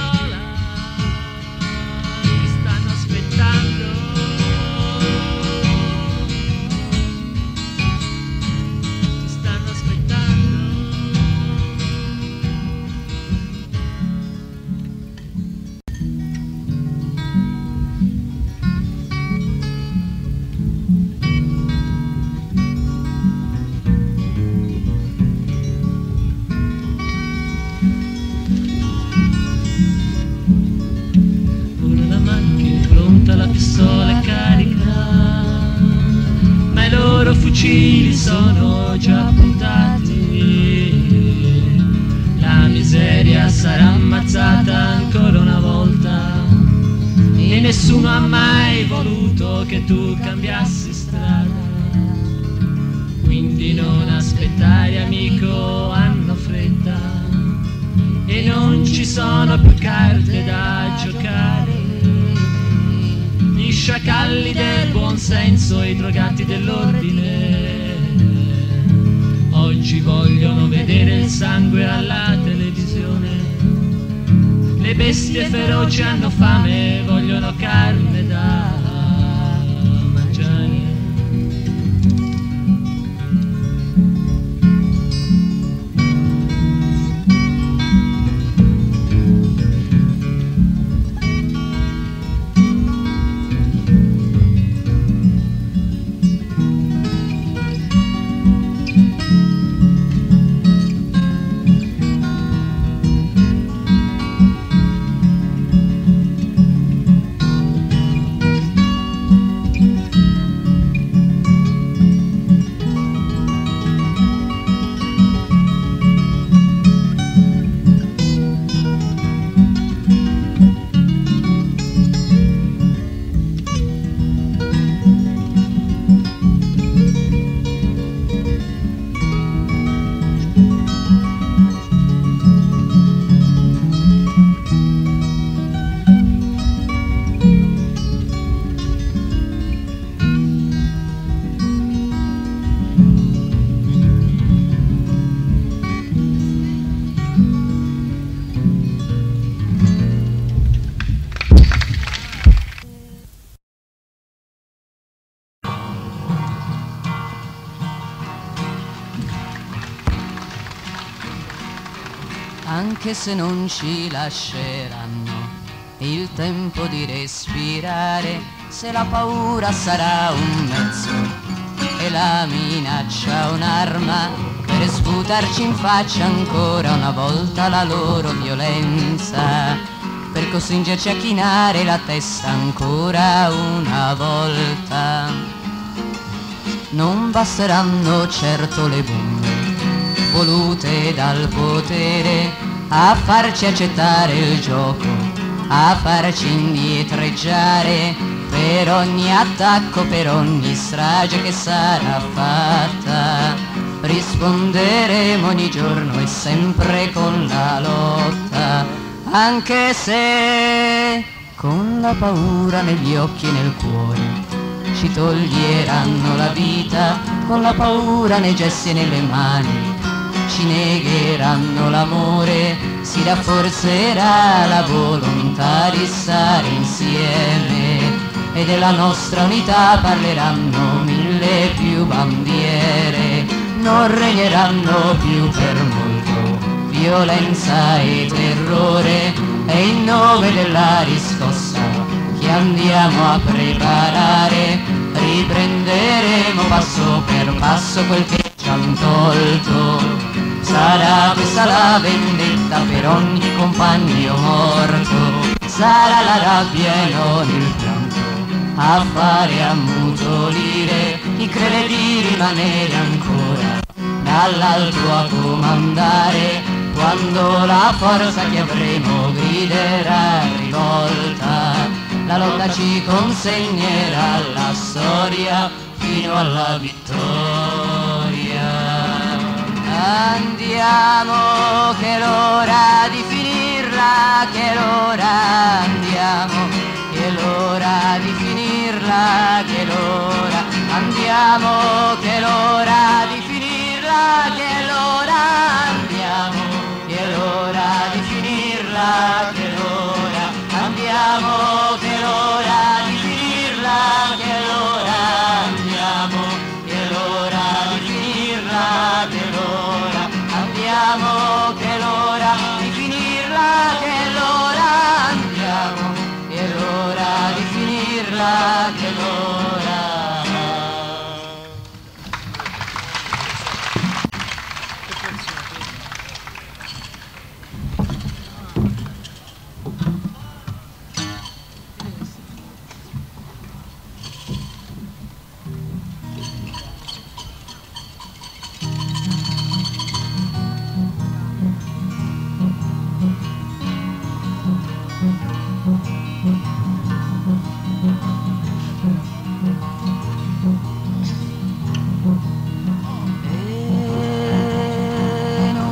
che tu cambiassi strada. Quindi non aspettare amico, hanno fretta e non ci sono più carte da giocare. Gli sciacalli del buonsenso e i drogati dell'ordine oggi vogliono vedere il sangue alla televisione. Le bestie feroci hanno fame, vogliono carne da mangiare. Anche se non ci lasceranno il tempo di respirare, se la paura sarà un mezzo e la minaccia un'arma per sputarci in faccia ancora una volta la loro violenza, per costringerci a chinare la testa ancora una volta. Non basteranno certo le bombe volute dal potere a farci accettare il gioco, a farci indietreggiare per ogni attacco, per ogni strage che sarà fatta. Risponderemo ogni giorno e sempre con la lotta, anche se con la paura negli occhi e nel cuore ci toglieranno la vita, con la paura nei gesti e nelle mani ci negheranno l'amore, si rafforzerà la volontà di stare insieme e della nostra unità parleranno mille più bandiere, non regneranno più per molto violenza e terrore, e in nome della riscossa che andiamo a preparare riprenderemo passo per passo quel che ci han tolto. Sarà questa la vendetta per ogni compagno morto, sarà la rabbia e non il pianto a fare ammutolire chi crede di rimanere ancora dall'alto a comandare, quando la forza che avremo griderà rivolta, la lotta ci consegnerà la storia fino alla vittoria. Andiamo, che è l'ora di finirla, che è l'ora, andiamo, che è l'ora di finirla, che è l'ora, andiamo, che è l'ora di finirla, che è l'ora, andiamo, che è l'ora di finirla, che è l'ora, andiamo, che è l'ora di finirla, che è l'ora, andiamo, che è l'ora di finirla, che è l'ora, andiamo, che è l'ora di finirla, che è l'ora, andiamo, che è l'ora di finirla, che è l'ora.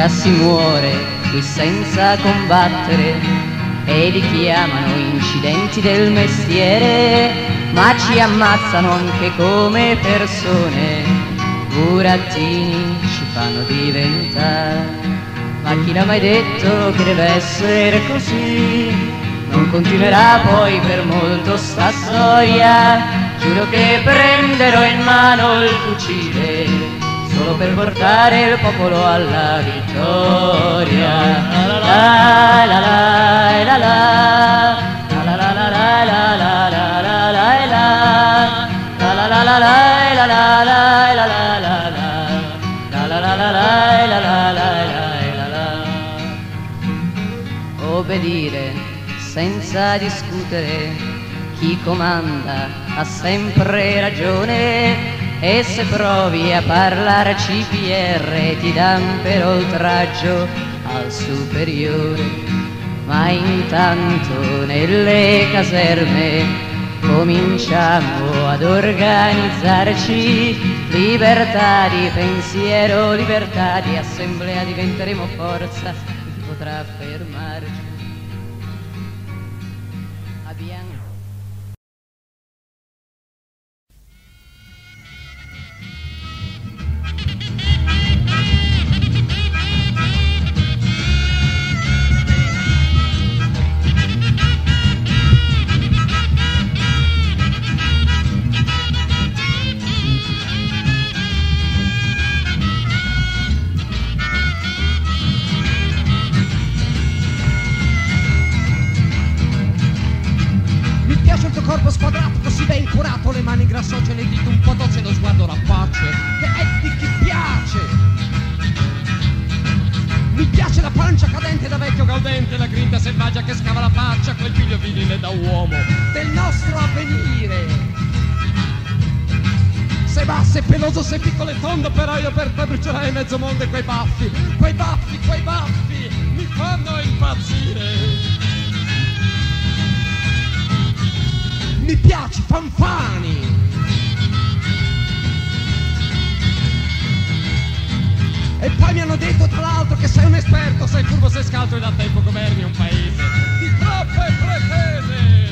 già si muore qui senza combattere e li chiamano incidenti del mestiere, ma ci ammazzano anche come persone, burattini ci fanno diventare. Ma chi l'ha mai detto che deve essere così? Non continuerà poi per molto sta storia, giuro che prenderò in mano il fucile solo per portare il popolo alla vittoria. La la la la la la la la la la la la la la la la la la la la. Obbedire senza discutere, chi comanda ha sempre ragione, e se provi a parlarci PR ti dan per oltraggio al superiore. Ma intanto nelle caserme cominciamo ad organizzarci, libertà di pensiero, libertà di assemblea, diventeremo forza, chi potrà fermarci? Corpo squadrato, così ben curato, le mani grassocce, le dita un po' tozze, lo sguardo rapace, che è di chi piace. Mi piace la pancia cadente da vecchio gaudente, la grinta selvaggia che scava la faccia, quel figlio virile da uomo del nostro avvenire. Sei basso e peloso, sei piccolo e tondo, però io per te brucierai mezzo mondo, e quei baffi, quei baffi, quei baffi mi fanno impazzire. Mi piaci Fanfani. E poi mi hanno detto tra l'altro che sei un esperto, sei furbo, sei scaltro e da tempo governi un paese di troppe pretese,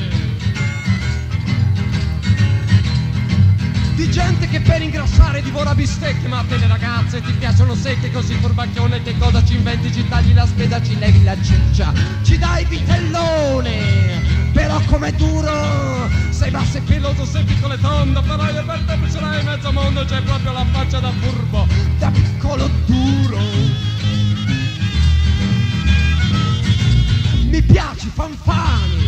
di gente che per ingrassare divora bistecche, ma a te le ragazze ti piacciono secche, così furbacchione che cosa ci inventi, ci tagli la speda, ci levi la ciccia, ci dai vitellone. Però com'è duro, sei basso e peloso, sei piccolo e tondo, però io per te brucerai mezzo mondo, c'è proprio la faccia da furbo, da piccolo duro. Mi piaci Fanfani.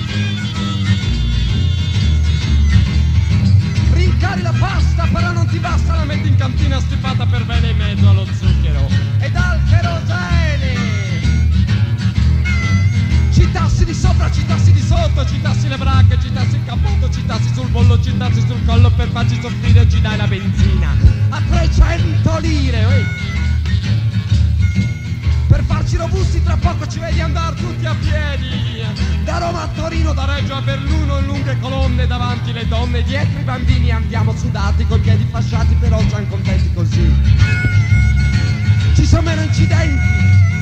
Rincari la pasta, però non ti basta, la metti in cantina stipata per bene in mezzo allo zucchero ed al kerosene. Ci tassi di sopra, ci tassi di sotto, ci tassi le bracche, ci tassi il cappotto, ci tassi sul bollo, ci tassi sul collo per farci soffrire, ci dai la benzina a 300 lire. Per farci robusti tra poco ci vedi andare tutti a piedi, da Roma a Torino, da Reggio a Belluno, in lunghe colonne, davanti le donne, dietro i bambini, andiamo sudati coi piedi fasciati, però siamo contenti così. Ci sono meno incidenti.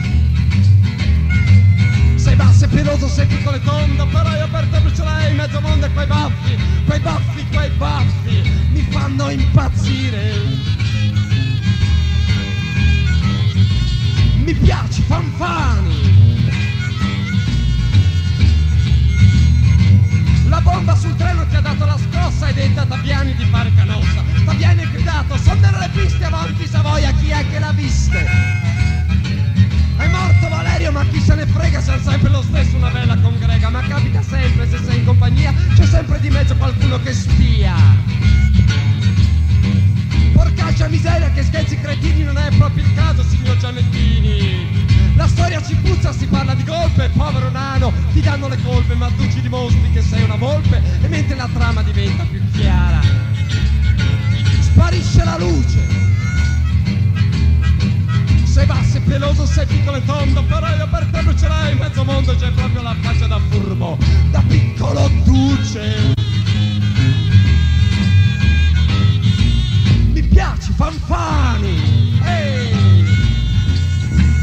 Sei basso e peloso, sei piccolo e tondo, però io per te brucierai mezzo mondo, e quei baffi, quei baffi, quei baffi mi fanno impazzire. Mi piaci Fanfani. La bomba sul treno ti ha dato la scossa ed è a Taviani di fare canossa. Taviani ha gridato, sono delle piste avanti Savoia, chi è che l'ha viste? È morto Valerio, ma chi se ne frega, siamo sempre lo stesso, una bella congrega, ma capita sempre, se sei in compagnia c'è sempre di mezzo qualcuno che spia. Porcaccia miseria, che scherzi cretini, non è proprio il caso, signor Giannettini. La storia ci puzza, si parla di golpe, povero nano, ti danno le colpe, ma tu ci dimostri che sei una volpe, e mentre la trama diventa più chiara sparisce la luce. Sei basso e peloso, sei piccolo e tondo, però io per te brucierai mezzo mondo, c'è proprio la faccia da furbo, da piccolo duce. Mi piaci Fanfani. Ehi!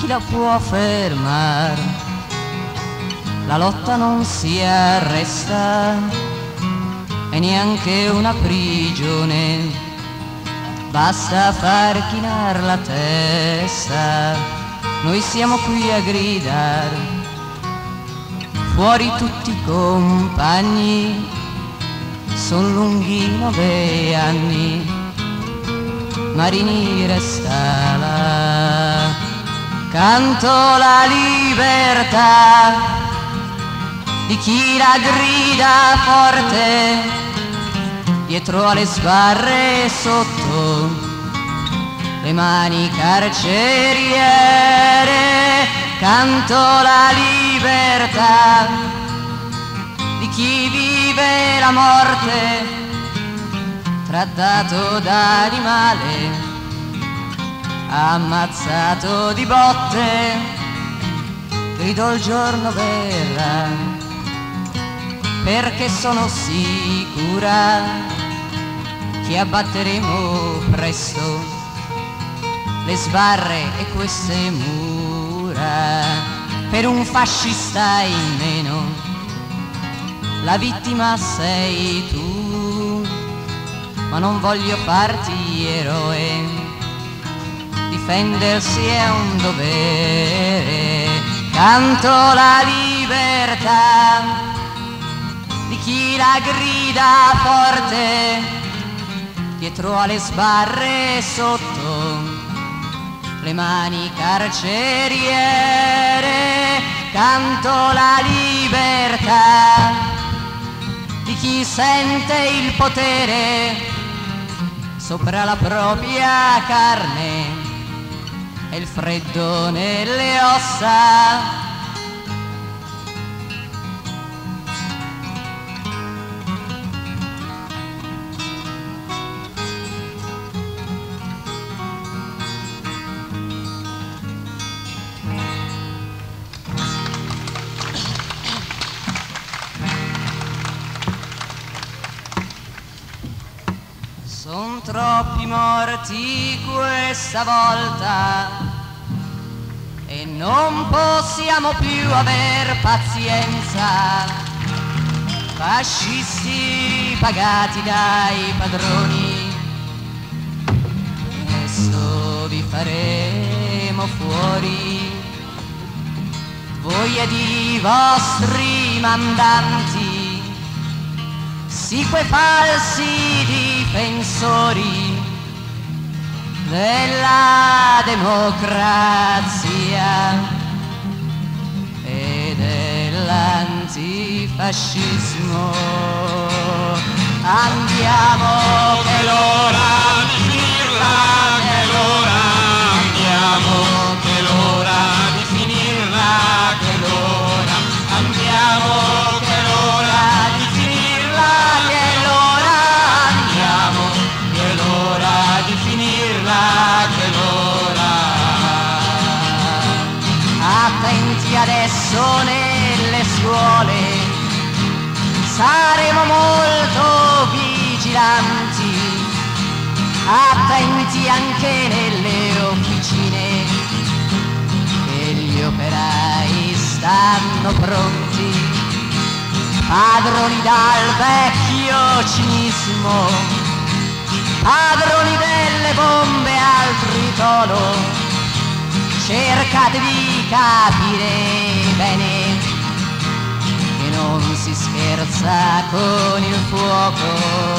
la può fermare, la lotta non si arresta e neanche una prigione, basta far chinare la testa. Noi siamo qui a gridare, fuori tutti i compagni, son lunghi 9 anni, Marini resta là. Canto la libertà di chi la grida forte, dietro alle sbarre sotto le mani carceriere. Canto la libertà di chi vive la morte, trattato da animale, ammazzato di botte. Grido il giorno verrà, perché sono sicura che abbatteremo presto le sbarre e queste mura. Per un fascista in meno la vittima sei tu, ma non voglio farti eroe, difendersi è un dovere. Canto la libertà di chi la grida forte, dietro alle sbarre sotto le mani carceriere. Canto la libertà di chi sente il potere sopra la propria carne e il freddo nelle ossa. Son troppi morti questa volta e non possiamo più aver pazienza. Fascisti pagati dai padroni, presto vi faremo fuori, voi ed i vostri mandanti, sì quei falsi difensori della democrazia e dell'antifascismo. Andiamo che l'ora di finirla, che l'ora, andiamo che l'ora di finirla, che l'ora, andiamo che l'ora di finirla, che l'ora, andiamo che l'ora di finirla, che l'ora. Attenti adesso nelle scuole, saremo molto vigilanti, attenti anche nelle officine, che gli operai stanno pronti, padroni dal vecchio cinismo, padroni delle bombe al tritolo. Cercate di capire bene che non si scherza con il fuoco.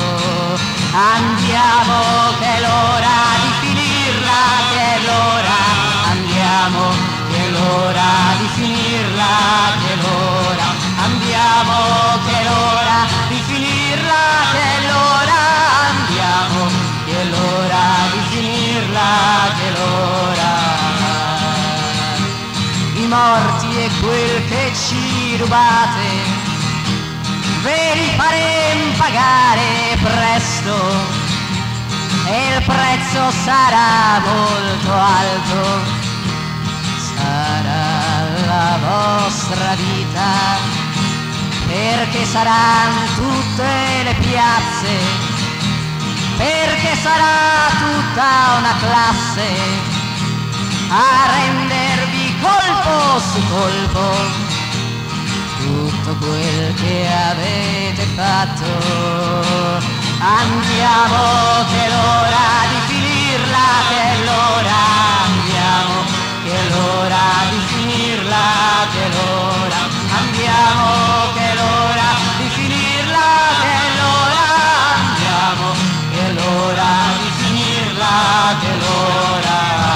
Andiamo che è l'ora di finirla, che è l'ora, andiamo che è l'ora di finirla, che è l'ora, andiamo che è l'ora di finirla, che è l'ora, andiamo che è l'ora di finirla, che è l'ora. I morti e quel che ci rubate ve li faremo pagare presto e il prezzo sarà molto alto, sarà la vostra vita, perché saranno tutte le piazze, perché sarà tutta una classe a rendervi grosso colpo tutto quel che avete fatto. Andiamo che è l'ora di finirla, che è l'ora, andiamo che è l'ora di finirla, che è l'ora, andiamo che è l'ora di finirla, che è l'ora, andiamo che è l'ora di finirla, che è l'ora.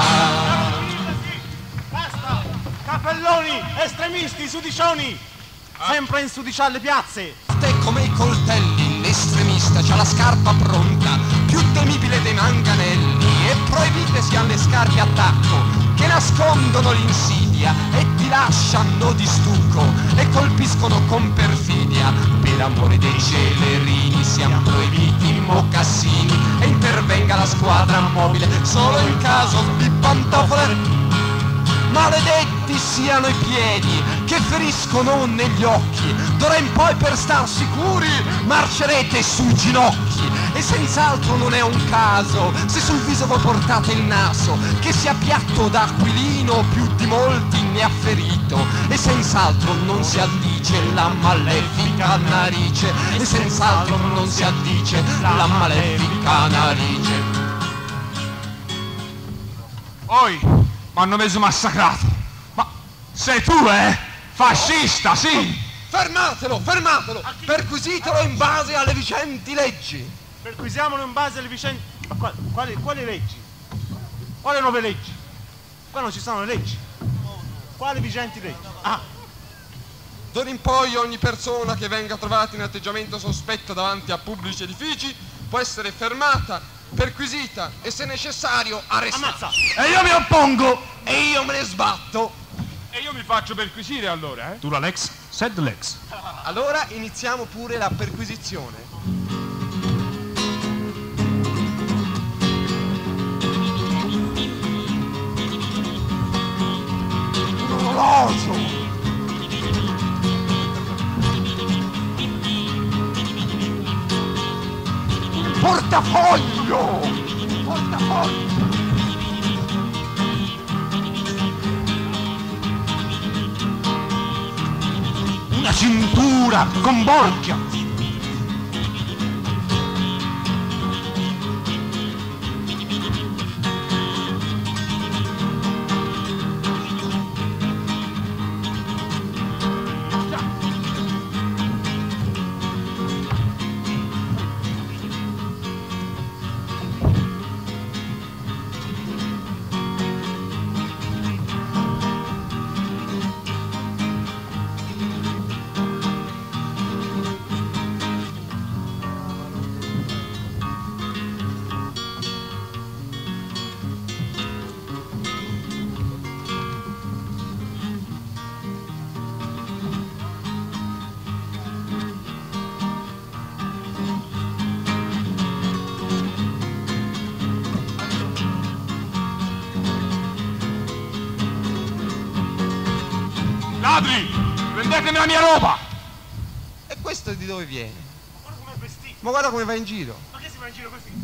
Basta! Cappelloni, estremisti, sudicioni! Sempre in sudiciare le piazze! Te come i coltelli, l'estremista c'ha la scarpa pronta, più temibile dei manganelli, e proibite siano le scarpe a tacco, che nascondono l'insidia e ti lasciano di stucco e colpiscono con perfidia. Per amore dei celerini siamo proibiti i mocassini e intervenga la squadra mobile solo in caso di pantofole. Maledetti siano i piedi che feriscono negli occhi, d'ora in poi per star sicuri marcerete sui ginocchi. E senz'altro non è un caso se sul viso voi portate il naso, che sia piatto d'aquilino più di molti ne ha ferito. E senz'altro non si addice la malefica narice, e senz'altro non si addice la malefica narice. Oi! M'hanno messo massacrato. Ma sei tu, Fascista, sì! Fermatelo, fermatelo! Perquisitelo in base alle vigenti leggi! Perquisiamolo in base alle vicende... Ma quali leggi? Quali nuove leggi? Qua non ci sono le leggi. Quali vigenti leggi? Ah! D'ora in poi ogni persona che venga trovata in atteggiamento sospetto davanti a pubblici edifici può essere fermata, perquisita e se necessario arrestata. Ammazza! E io mi oppongo! E io me ne sbatto! E io mi faccio perquisire allora, Tu la Lex, sed Lex. Allora iniziamo pure la perquisizione. Un orologio! Portafoglio! Portafoglio! Una cintura con borchia. Ladri! Prendetemi la mia roba! E questo di dove viene? Ma guarda com'è vestito! Ma guarda come va in giro! Ma che si va in giro così?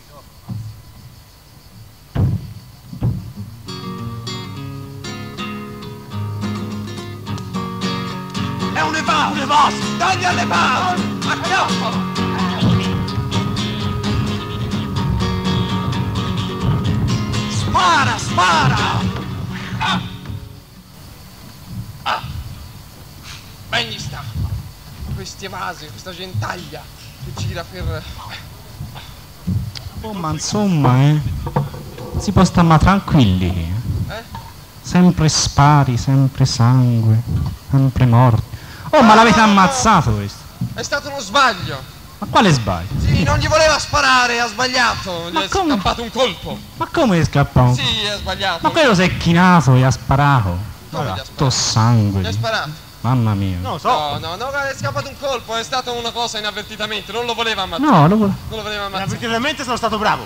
È un evaso! Dagli all'evaso! Acchiappalo! Spara, spara! Ben gli sta! Questi evasi, questa gentaglia che gira per... Oh, ma insomma, si può stare ma tranquilli. Sempre spari, sempre sangue, sempre morti. Oh, ma l'avete ammazzato questo? È stato uno sbaglio! Ma quale sbaglio? Sì, non gli voleva sparare, ha sbagliato! Gli Ma è come? scappato un colpo! Ma come è scappato? Sì, ha sbagliato! Ma quello si è chinato e ha sparato. Come gli ha Tutto sparato? sangue. Gli ha sparato! Mamma mia. Non lo so. No, guarda, è scappato un colpo, è stata una cosa inavvertitamente, non lo voleva ammazzare. No, Non lo voleva ammazzare. Inavvertitamente sono stato bravo.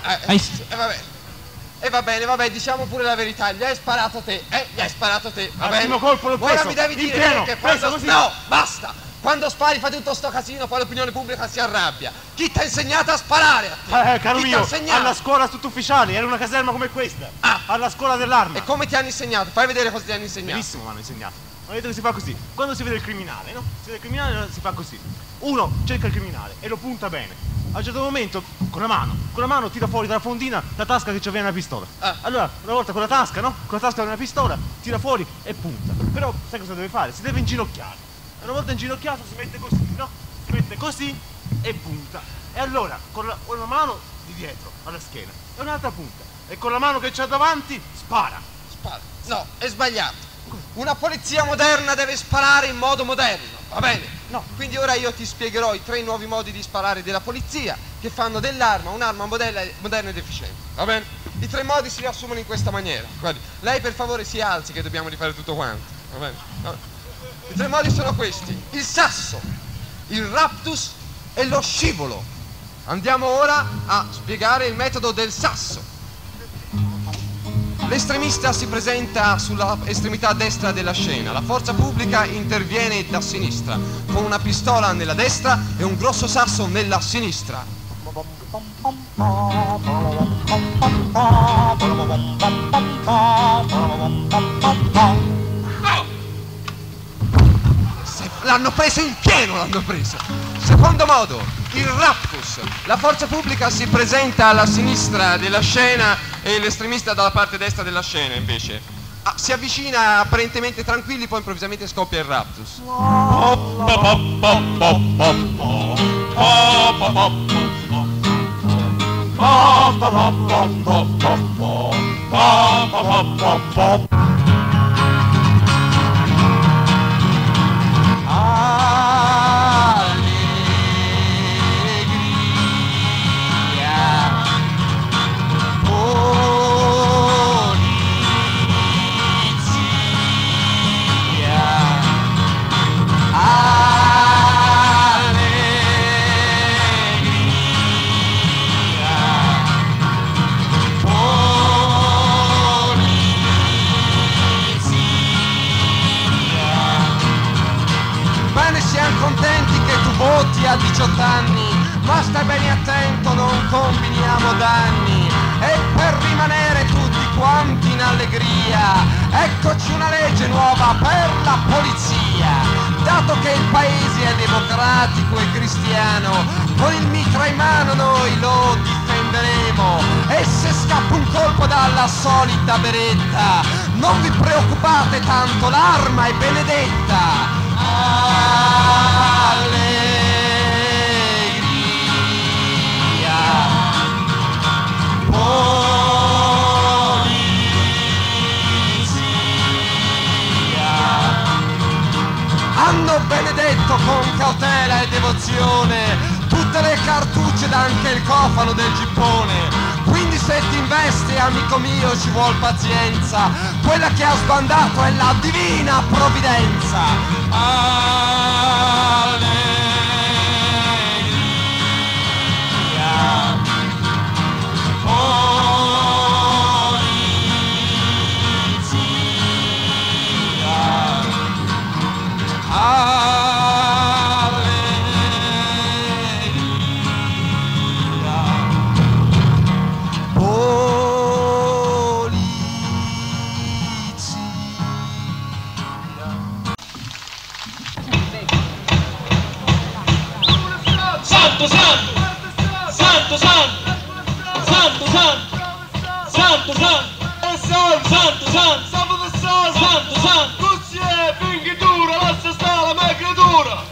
Va bene, diciamo pure la verità, gli hai sparato te, va Al bene? primo colpo l'ho Ora preso. mi devi In dire pieno, che preso quando... così. No, basta! Quando spari fai tutto sto casino, poi l'opinione pubblica si arrabbia. Chi ti ha insegnato a sparare a te? Caro Chi mio, t'ha insegnato? alla scuola sottufficiali, era una caserma come questa. Alla scuola dell'arma. E come ti hanno insegnato? Fai vedere cosa ti hanno insegnato. Benissimo mi hanno insegnato. Hanno detto che si fa così. Quando si vede il criminale, no? Si vede il criminale si fa così. Uno cerca il criminale e lo punta bene. A un certo momento, con la mano tira fuori dalla fondina la tasca che c'aveva una pistola. Allora, una volta con la tasca, no? Con la tasca di una pistola, tira fuori e punta. Però, sai cosa deve fare? Si deve inginocchiare. E una volta inginocchiato si mette così, no? Si mette così e punta. E allora, con una mano di dietro, alla schiena, e un'altra punta. E con la mano che c'ha davanti, spara. Spara. No, è sbagliato. Una polizia moderna deve sparare in modo moderno, va bene? No. Quindi ora io ti spiegherò i 3 nuovi modi di sparare della polizia che fanno dell'arma un'arma moderna ed efficiente, va bene? I 3 modi si riassumono in questa maniera. Guardi, lei per favore si alzi che dobbiamo rifare tutto quanto, va bene? No. I 3 modi sono questi: il sasso, il raptus e lo scivolo. Andiamo ora a spiegare il metodo del sasso. L'estremista si presenta sulla estremità destra della scena, la forza pubblica interviene da sinistra, con una pistola nella destra e un grosso sasso nella sinistra. L'hanno preso in pieno, l'hanno preso. Secondo modo, il raptus. La forza pubblica si presenta alla sinistra della scena e l'estremista dalla parte destra della scena, invece. Si avvicina apparentemente tranquilli, poi improvvisamente scoppia il raptus. Voti a 18 anni, ma stai bene attento, non combiniamo danni. E per rimanere tutti quanti in allegria, eccoci una legge nuova per la polizia. Dato che il paese è democratico e cristiano, con il mitra in mano noi lo difenderemo. E se scappa un colpo dalla solita beretta, non vi preoccupate tanto, l'arma è benedetta. Hanno benedetto con cautela e devozione tutte le cartucce ed anche il cofano del gippone. Quindi se ti investe, amico mio, ci vuol pazienza. Quella che ha sbandato è la divina provvidenza. Santo santo, santo santo, santo santo, santo santo, e santo santo santo, santo santo, santo santo, così è, finché dura, lascia stare la mia creatura.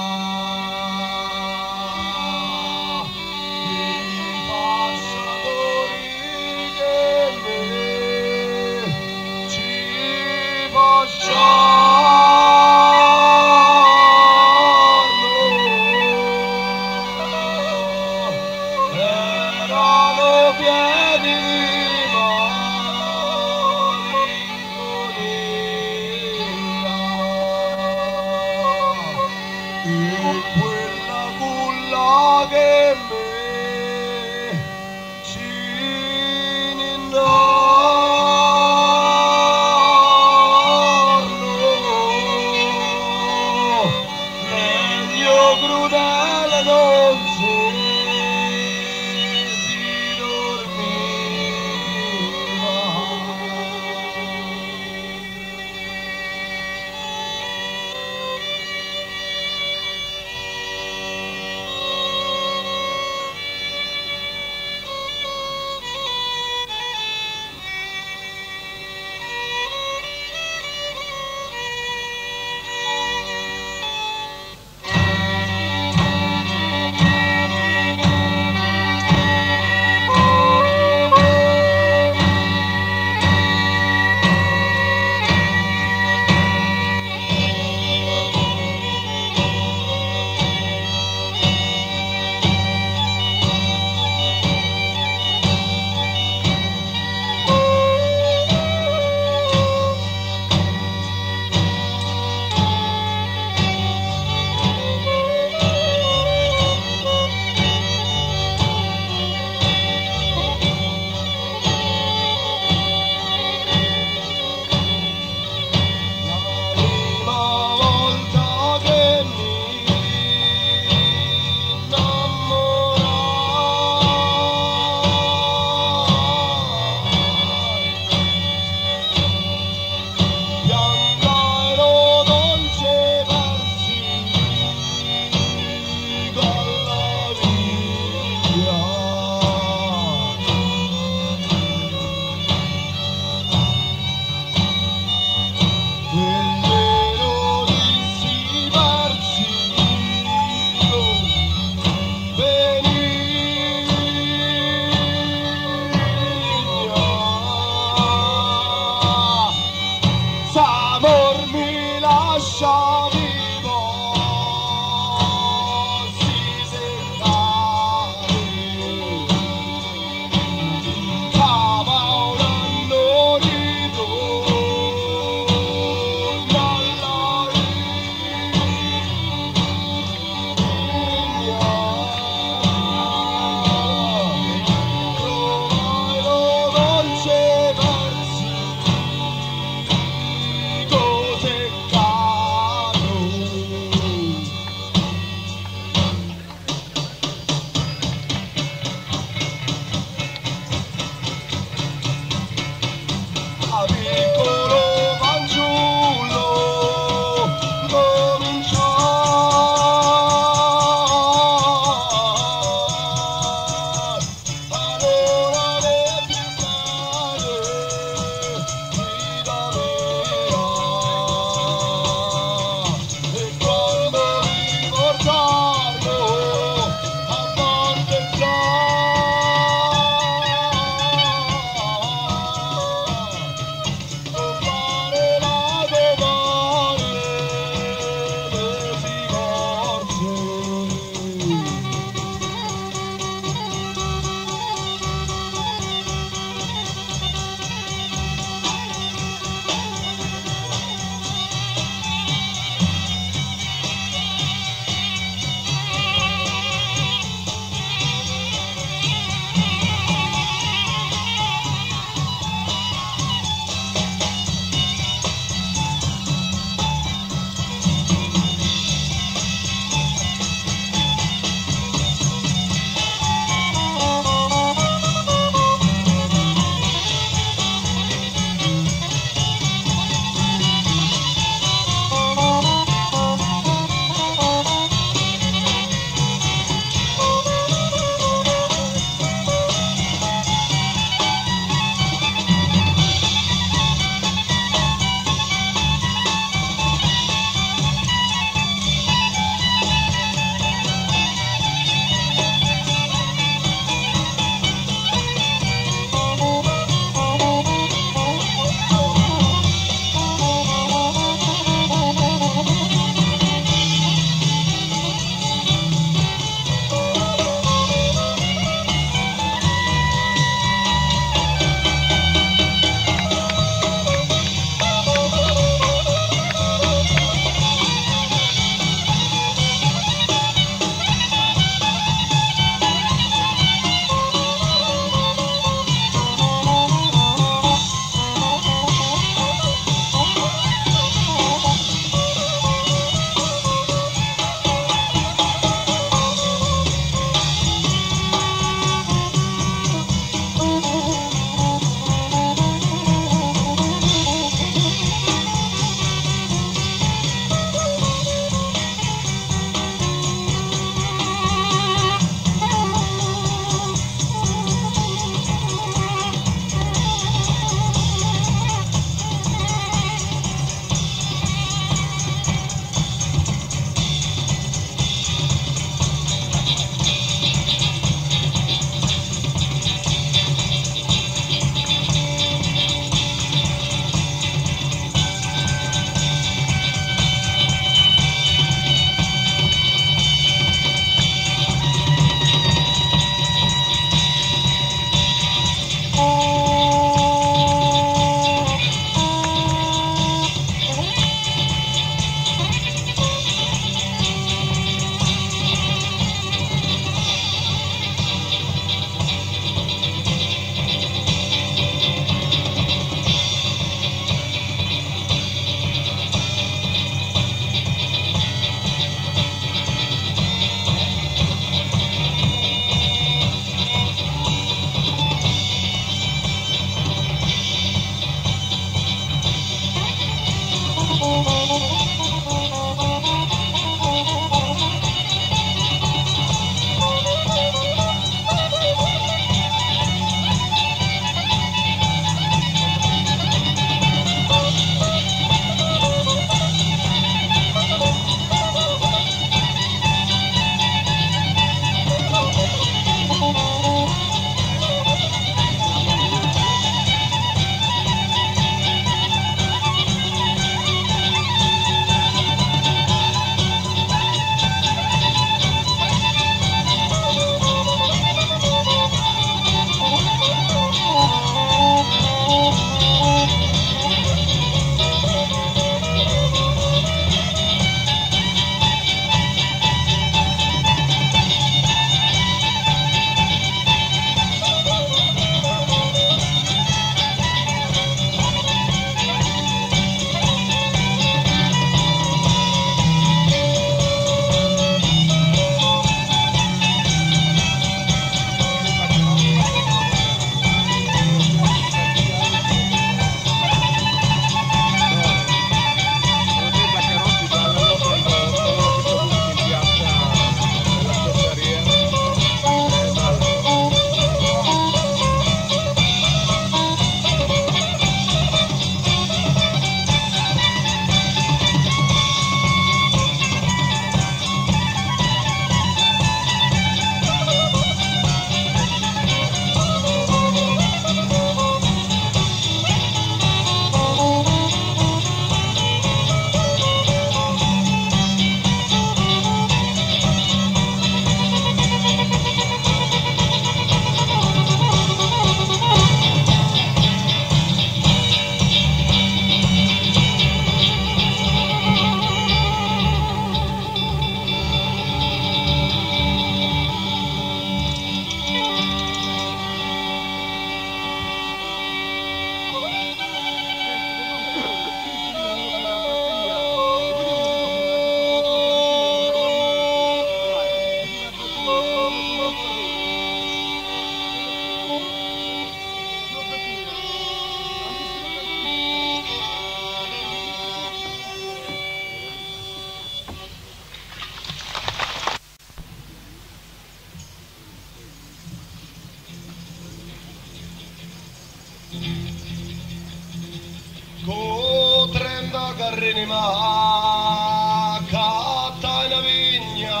carrini ma catta in vigna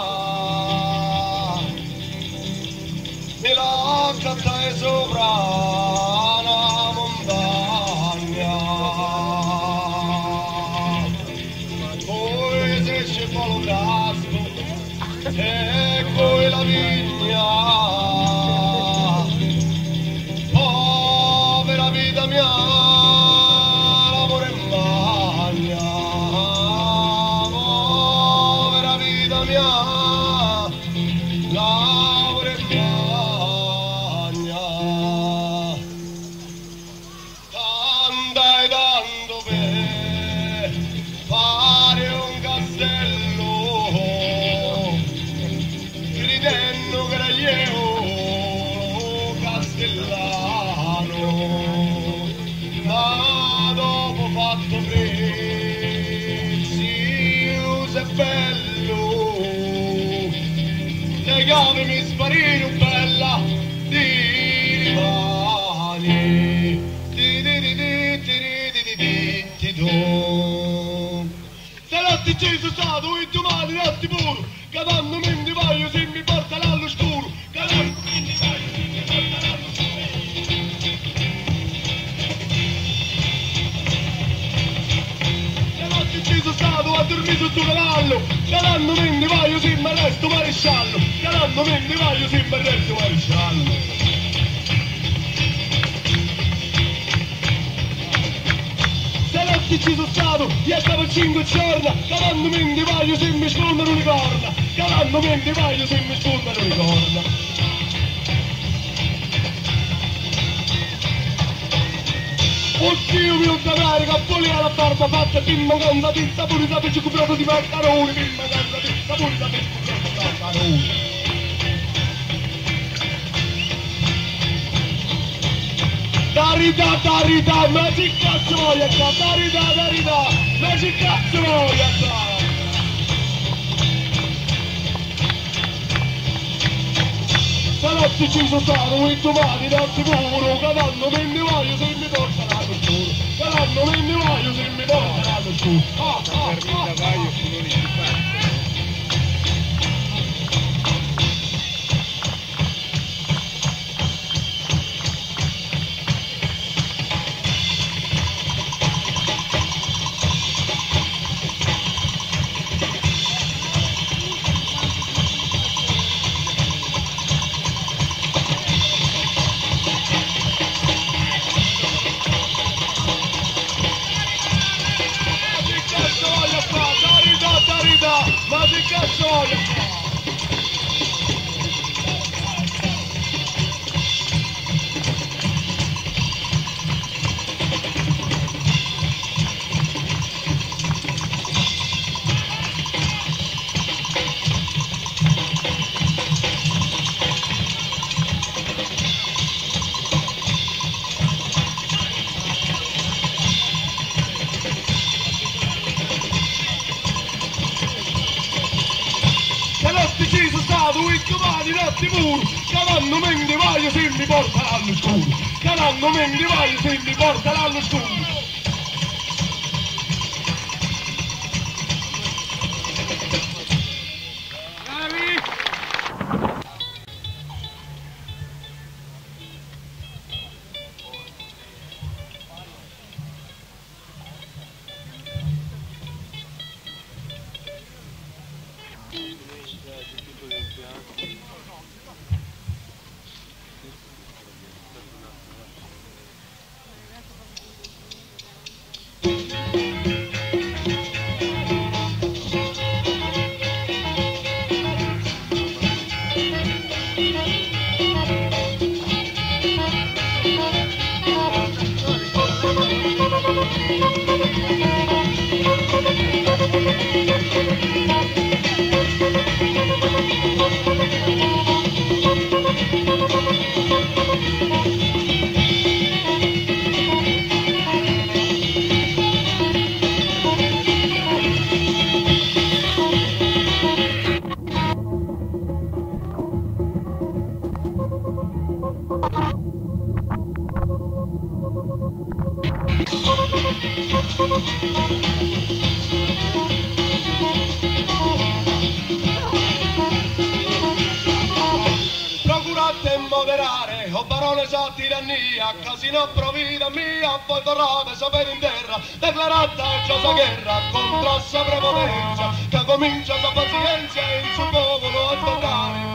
mi la catta sopra una montagna poi se ci fa lo casco e poi la vigna povera vita mia mi sparire bella di mani se notti ci sono stato e domani notti puro cadendo mi divaglio se mi porta all'oscuro cadendo mi divaglio se mi porta all'oscuro se notti ci sono stato a dormire sotto cavallo cadendo mi divaglio se mi resto maresciallo cadendo mi divaglio se mi resto maresciallo ci sono stato, io stavo 5 giorni, cavandomi in divaglio se mi sfondano le corna, cavandomi in divaglio se mi sfondano le corna. Oddio mio denaro, che voleva la barba fatta, bimba canza pizza, pure da pesce coperto di maccheroni, bimba canza pizza, pure da pesce coperto di maccheroni. Darida, ma ci cazzo voglio qua, darida, ma ci cazzo voglio qua. Stanotte ci sono stato, e domani notte puro, cadendo me ne voglio se mi portano all'oscuro, cadendo me ne voglio se mi portano all'oscuro. Ma che cazzo voglio fare? Domani notte puro, cadendo me ne voglio se mi porta all'oscuro, cadendo me ne voglio se mi porta all'oscuro. Procurate moderare, o parole sa tirannia, casino provvida mia, poi torrate sapere in terra, declarata giosa guerra contro la prepotenza, che comincia la pazienza e il suo popolo a toccare.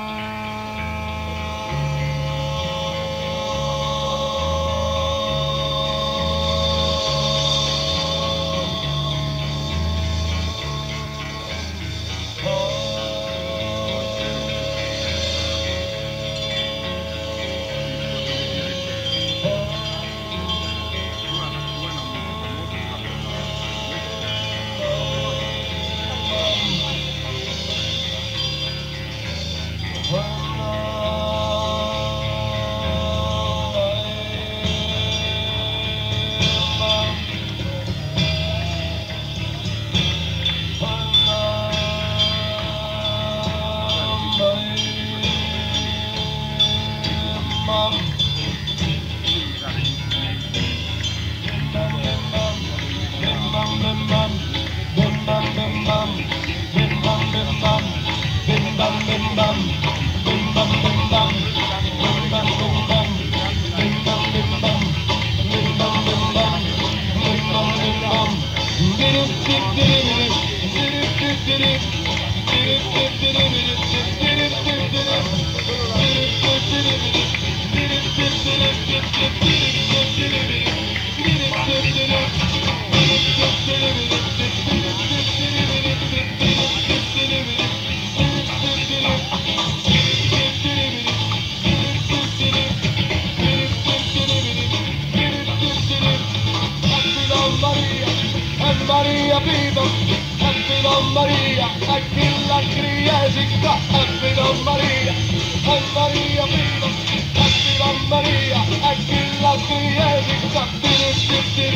Maria viva, e Don Maria, e chi la cria si sta, e Don Maria, e Maria viva, e Don Maria, e chi la cria si sta,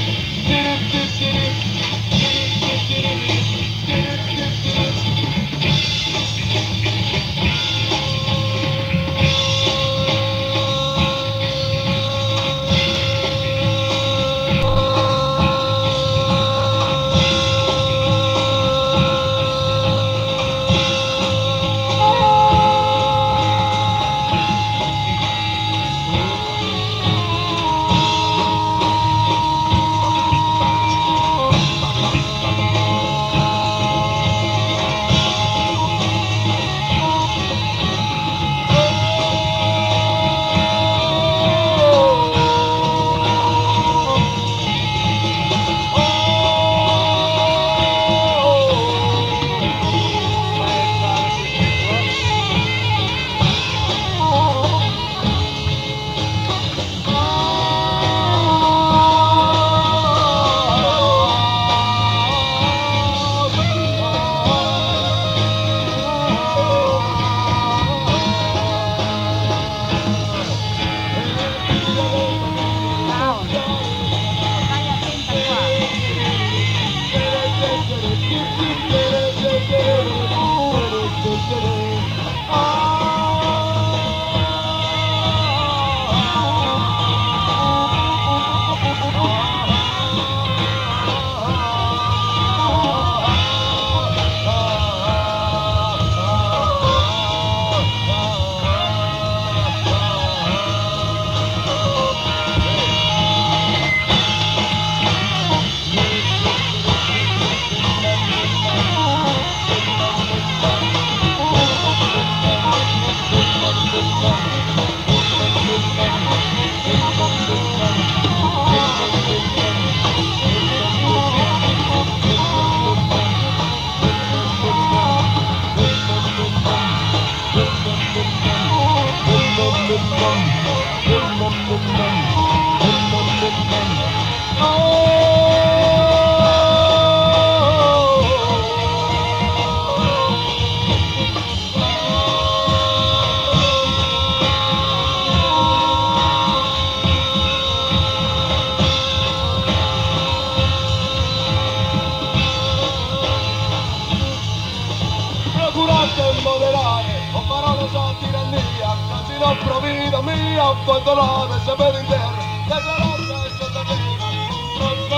nostra vita mia, abbandonata, sapere in terra, declarata e già da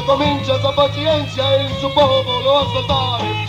comincia sa pazienza e il suo popolo a saltare.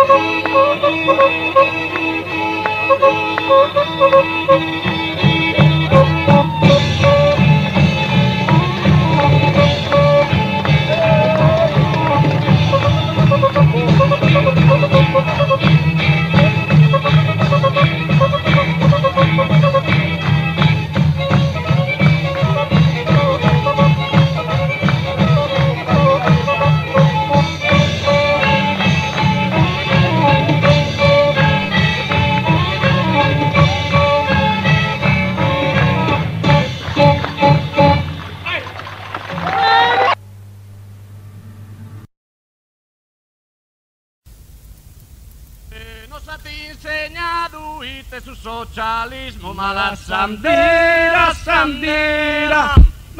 Sul socialismo, ma la sandira, sandira,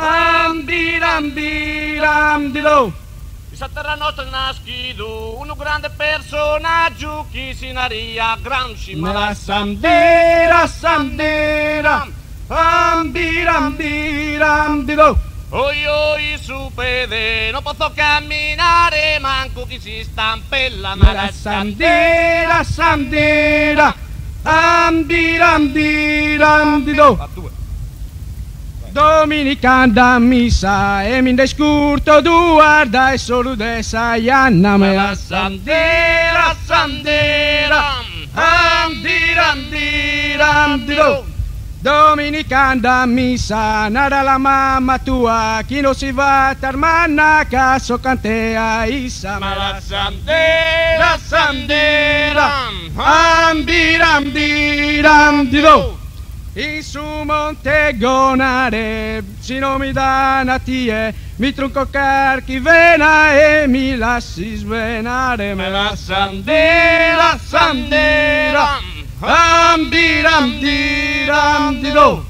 mandirambiramdilo. Il Terra Nostra nascido, un grande personaggio che si naria Gramsci, ma la sandira, sandira, mandirambiramdilo. Oi oi su pede, non posso camminare, manco chi si stampella, ma la sandira, sandira. Amdiramdiramdido. Dominicana da missa e mi descurto du guarda e solo de saianna me la sandera, sandera. Amdiramdiramdido. Dominicana da missa nada la mamma tua chi non si va tarmanna caso cantea isa ma la sandera, sandera. Amdiramdiramdido. In su monte gonare si non mi dà una tie mi trunco carchi vena e mi lasci svenare me la sandera, sandera. Amdiramdiramdido.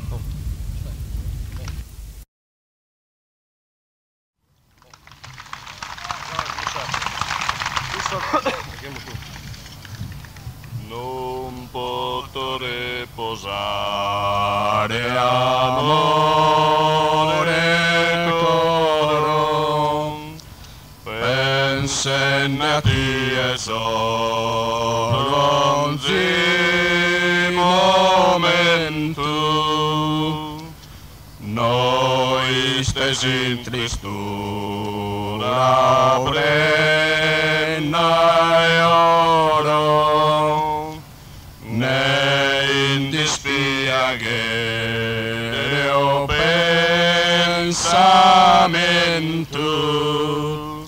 Non posso riposare amore coro, pensenne a te e solo oggi momento, noi stessi in tristura plena e oro, ne in dispiacere o pensamento,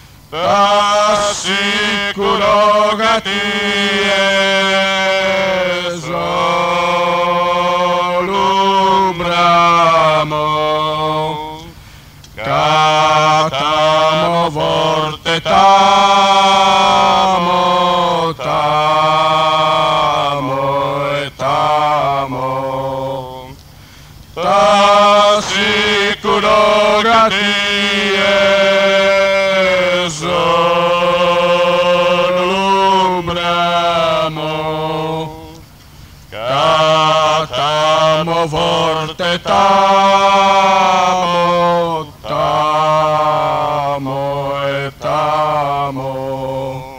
t'assicuro che ti è solo un bramo, catamo forte tamo, tamo e tamo, t'assicuro che ti è solo un bramo, catamo forte tamo, tamo e tamo.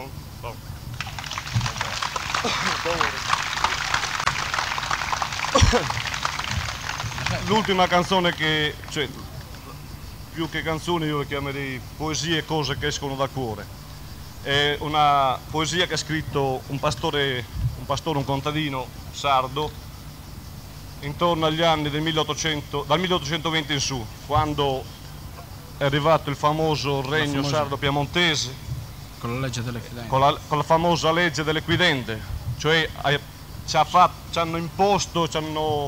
L'ultima canzone che, cioè, più che canzoni io le chiamerei poesie e cose che escono dal cuore. È una poesia che ha scritto un pastore, un contadino sardo, intorno agli anni del 1800, dal 1820 in su, quando è arrivato il famoso regno sardo piemontese, con la legge dell'equidente. Con la famosa legge dell'equidente, cioè ci hanno imposto, ci hanno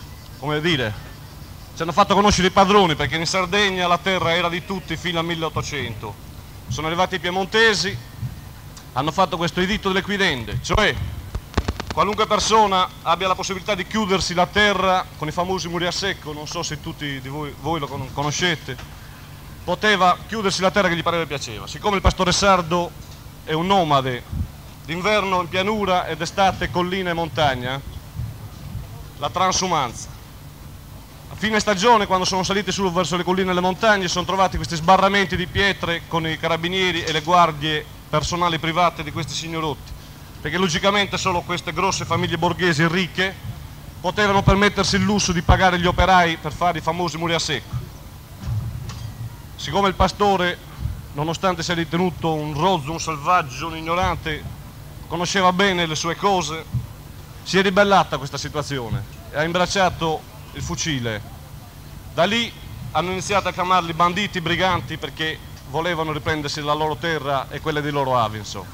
fatto conoscere i padroni, perché in Sardegna la terra era di tutti fino al 1800. Sono arrivati i piemontesi, hanno fatto questo editto dell'equidente, cioè qualunque persona abbia la possibilità di chiudersi la terra con i famosi muri a secco, non so se tutti di voi lo conoscete, poteva chiudersi la terra che gli pareva e piaceva. Siccome il pastore sardo è un nomade, d'inverno in pianura ed estate collina e montagna, la transumanza. A fine stagione, quando sono saliti verso le colline e le montagne, sono trovati questi sbarramenti di pietre con i carabinieri e le guardie personali private di questi signorotti, perché logicamente solo queste grosse famiglie borghesi ricche potevano permettersi il lusso di pagare gli operai per fare i famosi muri a secco. Siccome il pastore, nonostante sia ritenuto un rozzo, un selvaggio, un ignorante, conosceva bene le sue cose, si è ribellata a questa situazione e ha imbracciato il fucile. Da lì hanno iniziato a chiamarli banditi, briganti, perché volevano riprendersi la loro terra e quelle dei loro avi, insomma.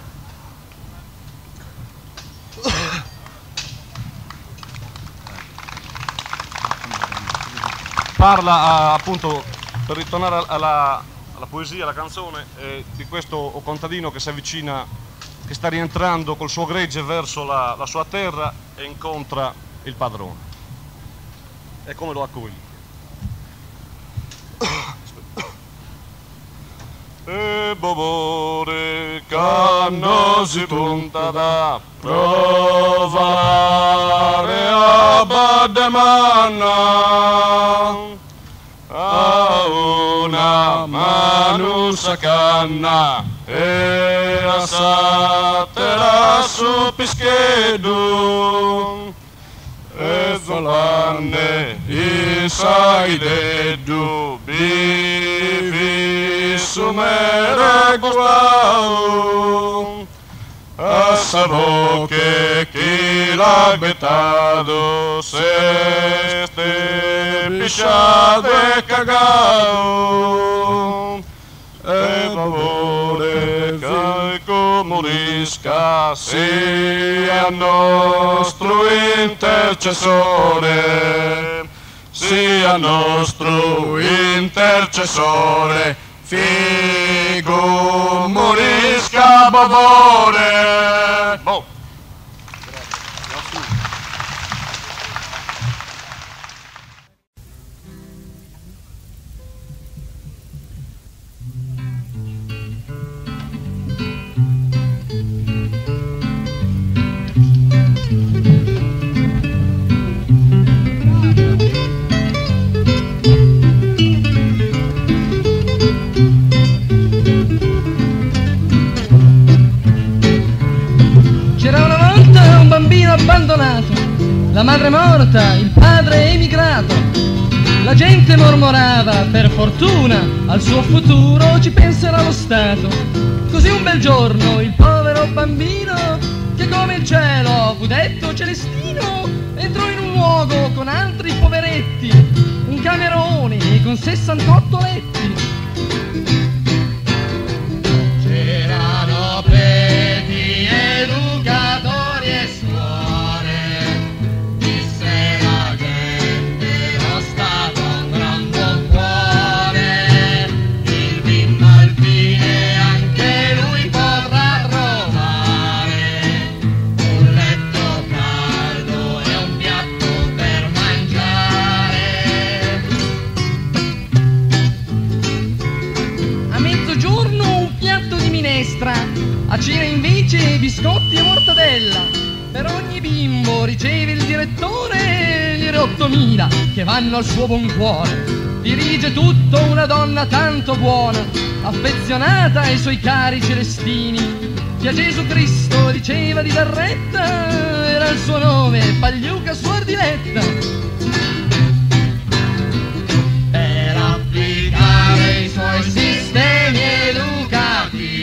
Parla appunto, per ritornare alla poesia, alla canzone, di questo contadino che si avvicina, che sta rientrando col suo gregge verso la sua terra e incontra il padrone. E come lo accoglie? E bobore canno si punta da provare a bademanna a una manusa canna e a satera su pischedu e zolanne i saideddu bivi sumere guau a sabo che chi l'ha betado se ste pisciado e cagao e favore che morisca sia nostro intercessore, sia nostro intercessore, figo morisca bavore. Boh. Abbandonato, la madre morta, il padre emigrato. La gente mormorava, per fortuna, al suo futuro ci penserà lo Stato. Così un bel giorno il povero bambino, che come il cielo fu detto celestino, entrò in un luogo con altri poveretti, un camerone con 68 letti. C'erano preti, educatori e a cena invece biscotti e mortadella. Per ogni bimbo riceve il direttore gli 8.000 che vanno al suo buon cuore. Dirige tutto una donna tanto buona, affezionata ai suoi cari celestini, che a Gesù Cristo diceva di dar retta, era il suo nome, Pagliuca Suor Diletta. Per applicare i suoi sistemi educativi,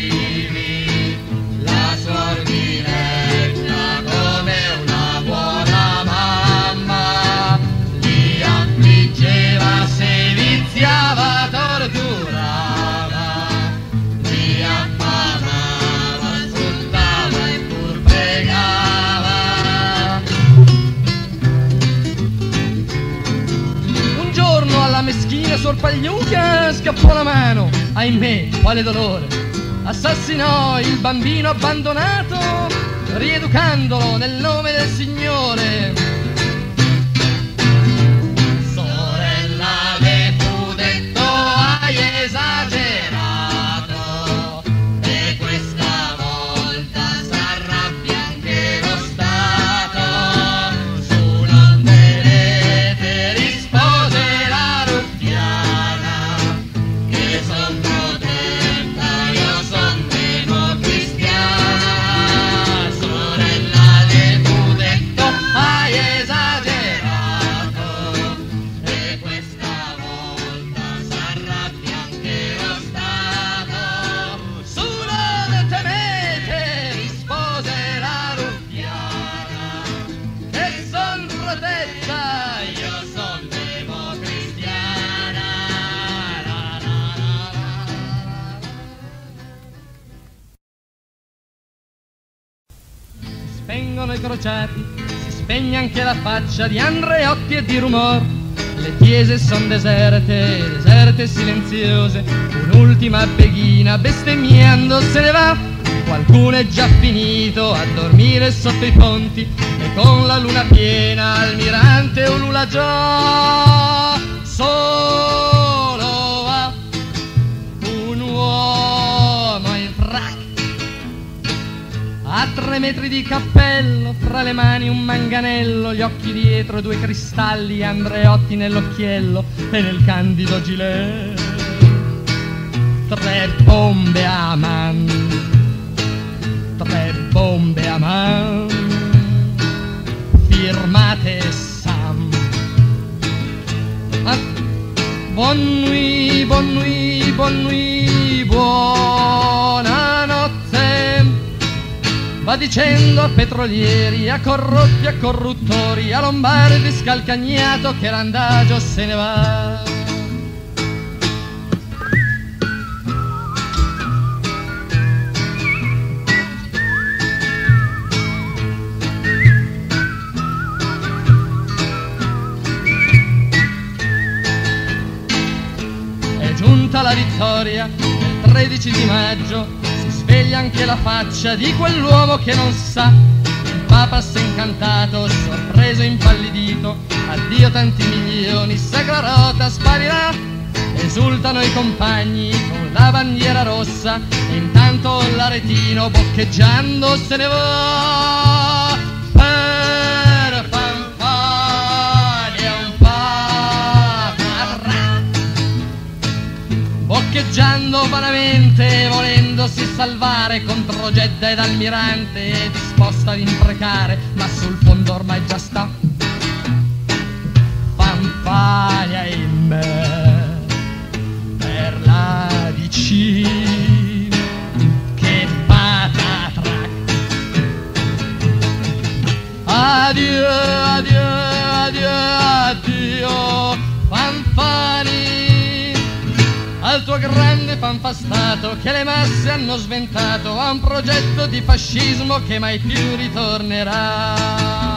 Suor Pagliuca scappò la mano, ahimè, quale dolore. Assassinò il bambino abbandonato, rieducandolo nel nome del Signore. Sorella, le fu detto hai esagerato, e questa volta s'arrabbia anche lo Stato. Su non tenete, rispose la ruffiana, che son protetta, io son democristiana. vengono incrociati, si spegne anche la faccia di Andreotti e di Rumor. Le chiese son deserte, deserte e silenziose, un'ultima beghina bestemmiando se ne va. Qualcuno è già finito a dormire sotto i ponti e con la luna piena al mirante ulula già. Solo va un uomo in frac, a 3 metri di cappello, fra le mani un manganello, gli occhi dietro 2 cristalli, Andreotti nell'occhiello e nel candido gilet 3 bombe a man, 3 bombe a man, firmate Sam. Buon nuit, buon nuit, buon nuit, buonanotte. Va dicendo a petrolieri, a corrotti, a corruttori, a lombardi scalcagnato che l'andagio se ne va. La vittoria del 13 di maggio, si sveglia anche la faccia di quell'uomo che non sa. Il Papa s'è incantato, sorpreso, impallidito, addio tanti milioni, Sacra Rota sparirà. Esultano i compagni con la bandiera rossa e intanto l'aretino boccheggiando se ne va. Per fanfare un boccheggiando vanamente, volendosi salvare contro Gedda ed Almirante, disposta ad imprecare, ma sul fondo ormai già sta. Fanfania in me per la DC, che patatrac. Addio, addio, addio, addio, Fanfani, al tuo grande fanfastato che le masse hanno sventato a un progetto di fascismo che mai più ritornerà.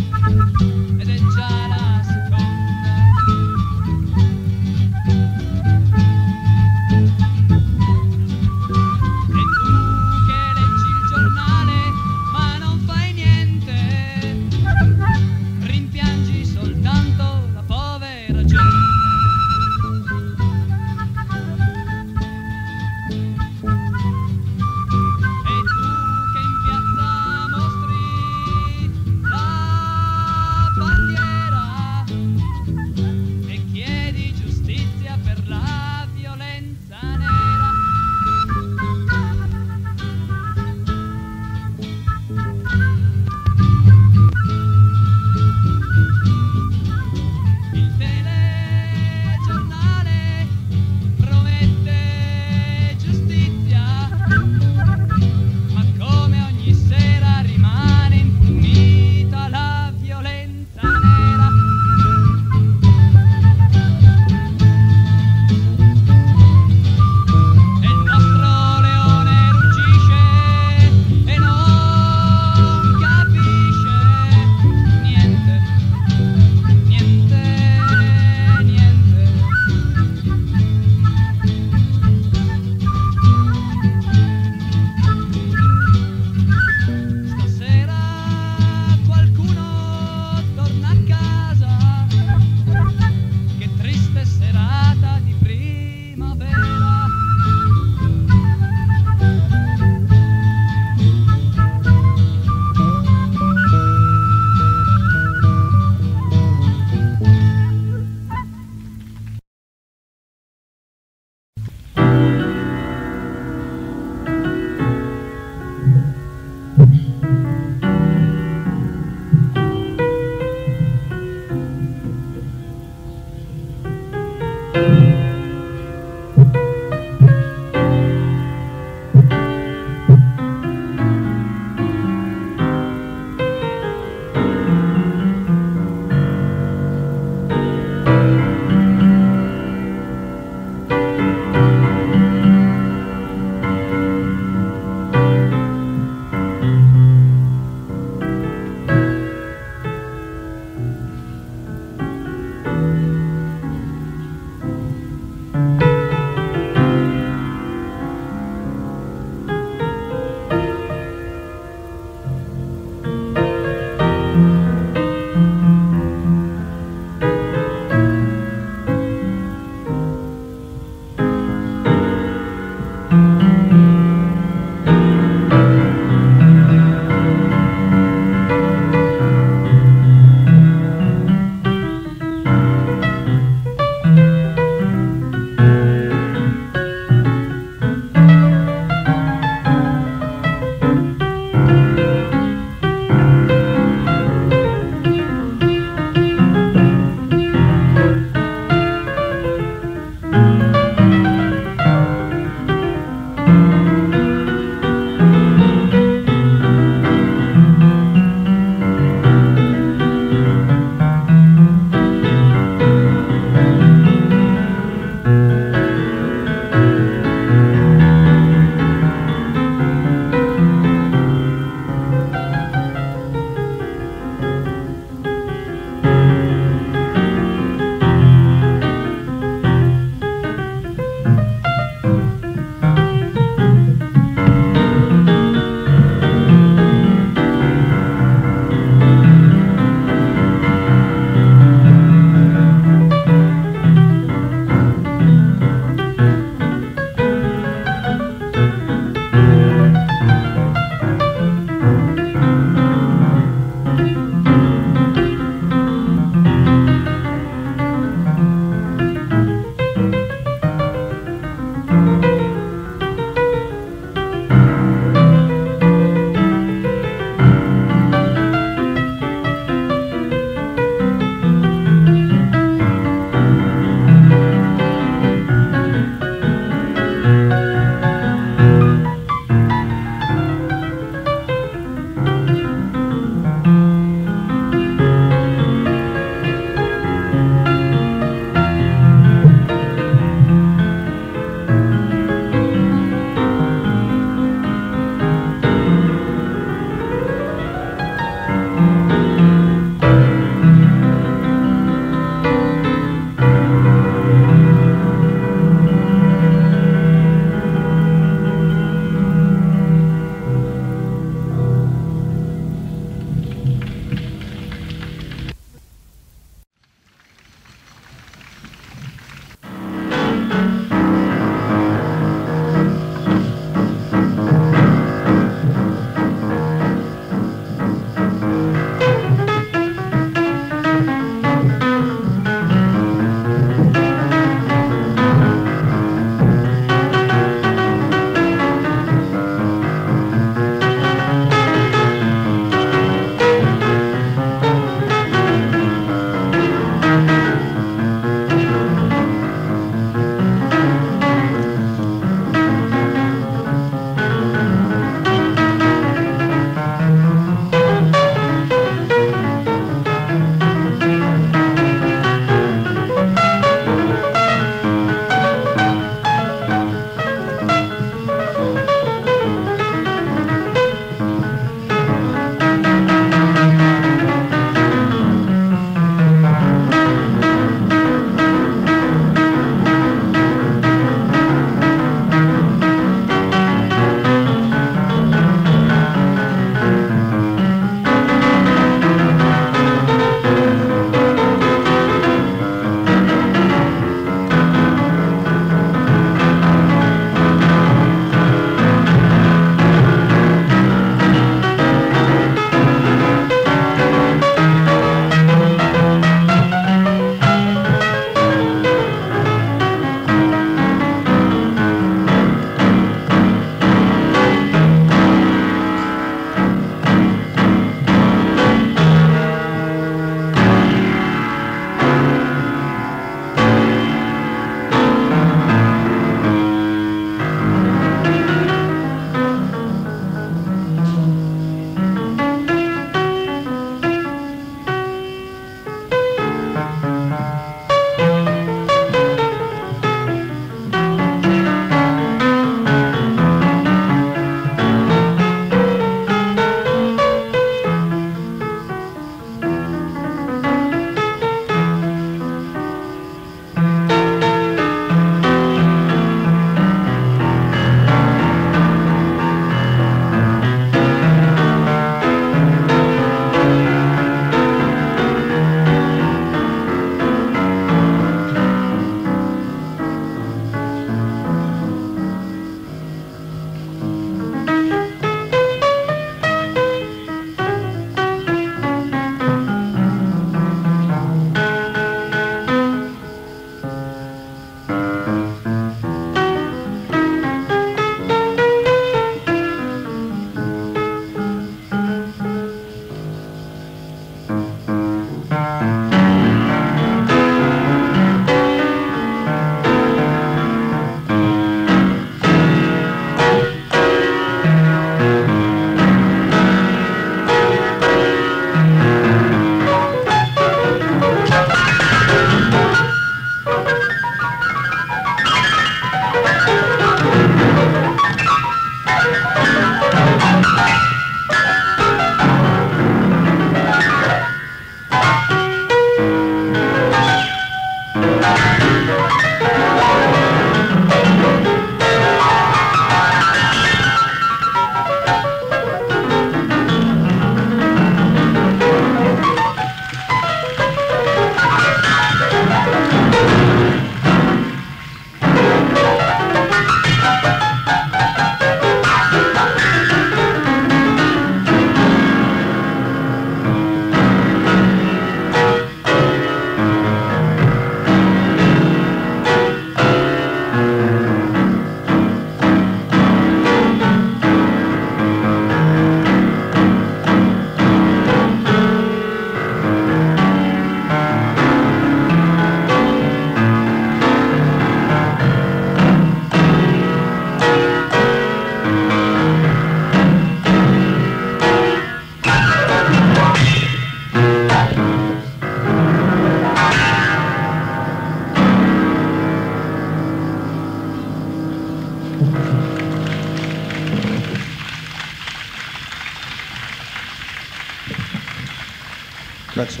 Grazie.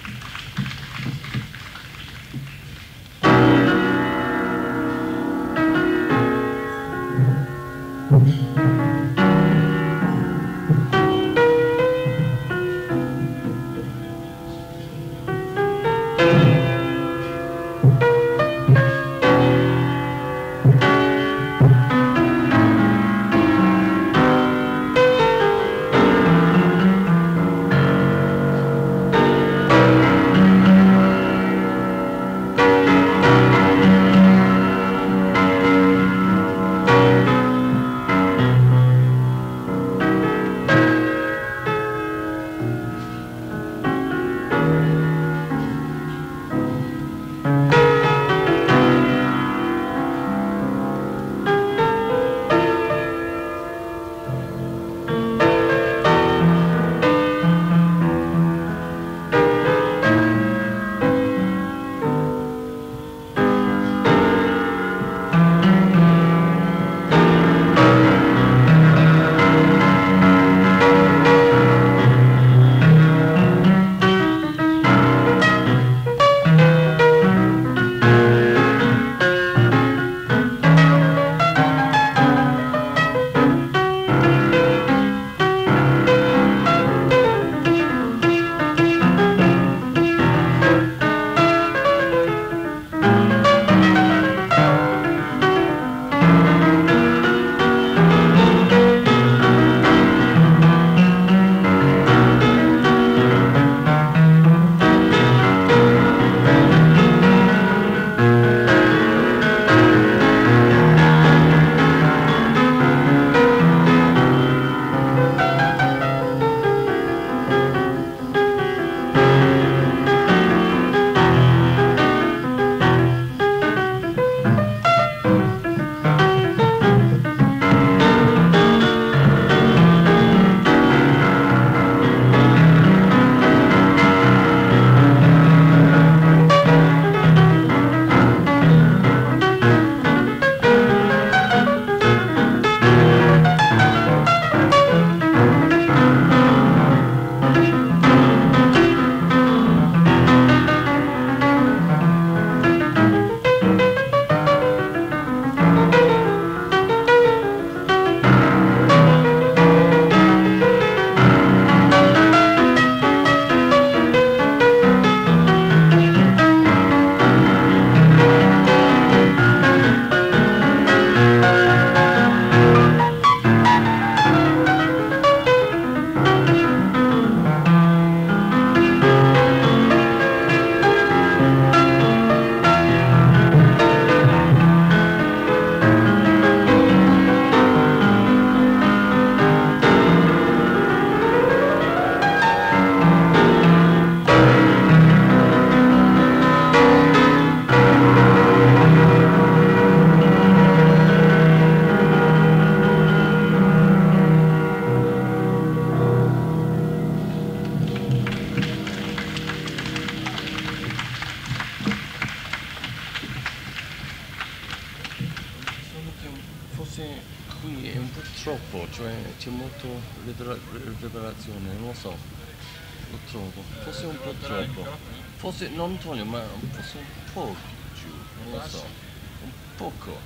qui è un po' troppo, cioè c'è molto reverberazione, non lo so, lo trovo, forse un po' troppo, forse non Antonio, ma forse un po' più giù, non lo so, un poco,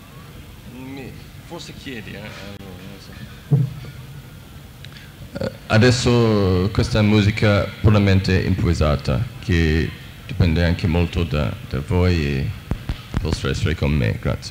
forse chiedi, allora, non lo so. Adesso questa è musica puramente improvvisata, che dipende anche molto da voi e il vostro essere con me, grazie.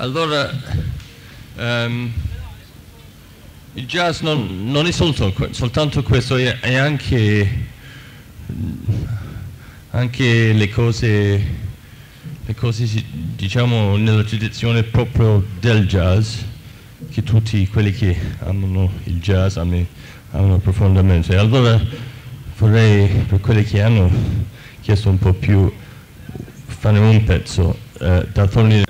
Allora, il jazz non è soltanto questo, è anche le cose diciamo nella tradizione proprio del jazz, che tutti quelli che amano il jazz amano profondamente. Allora vorrei, per quelli che hanno chiesto un po' più, fare un pezzo da fornire.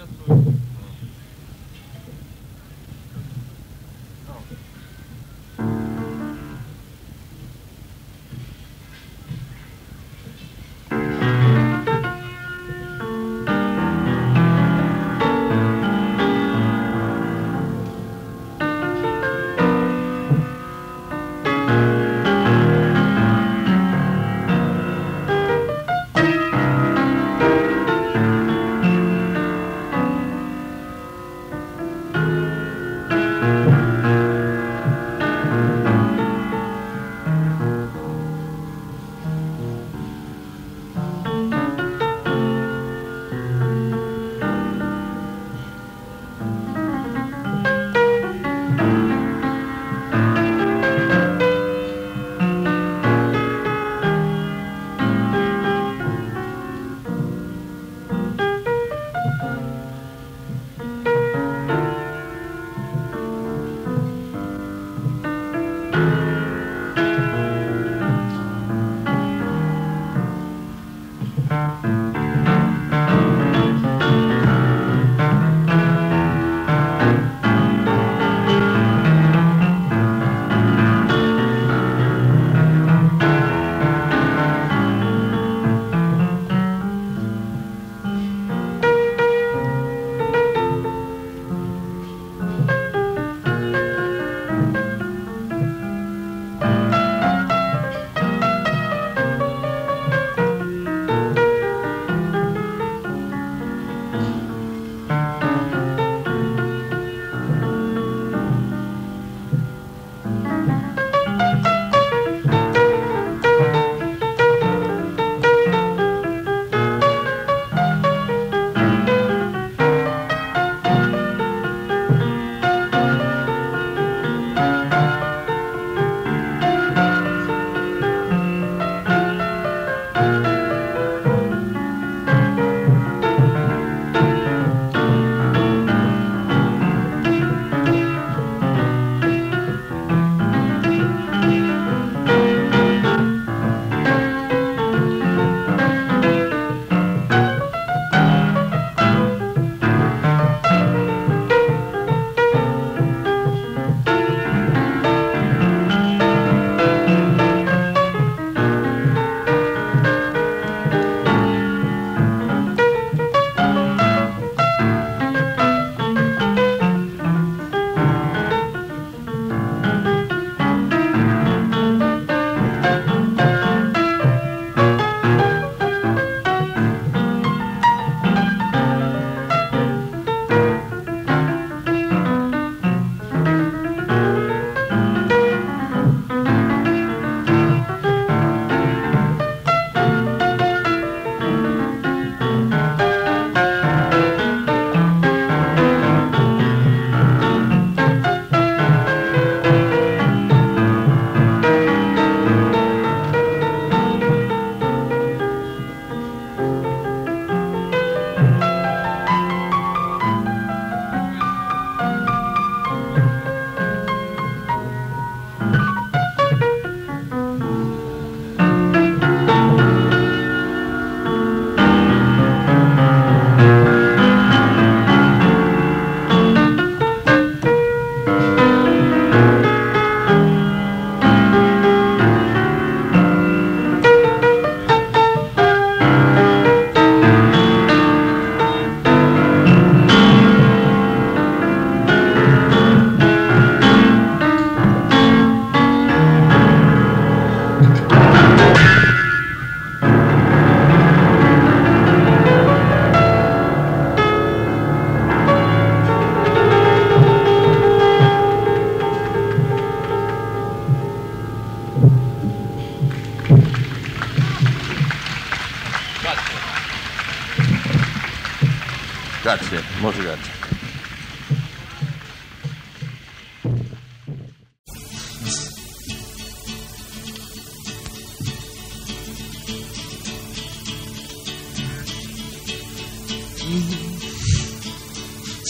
Grazie, molto grazie.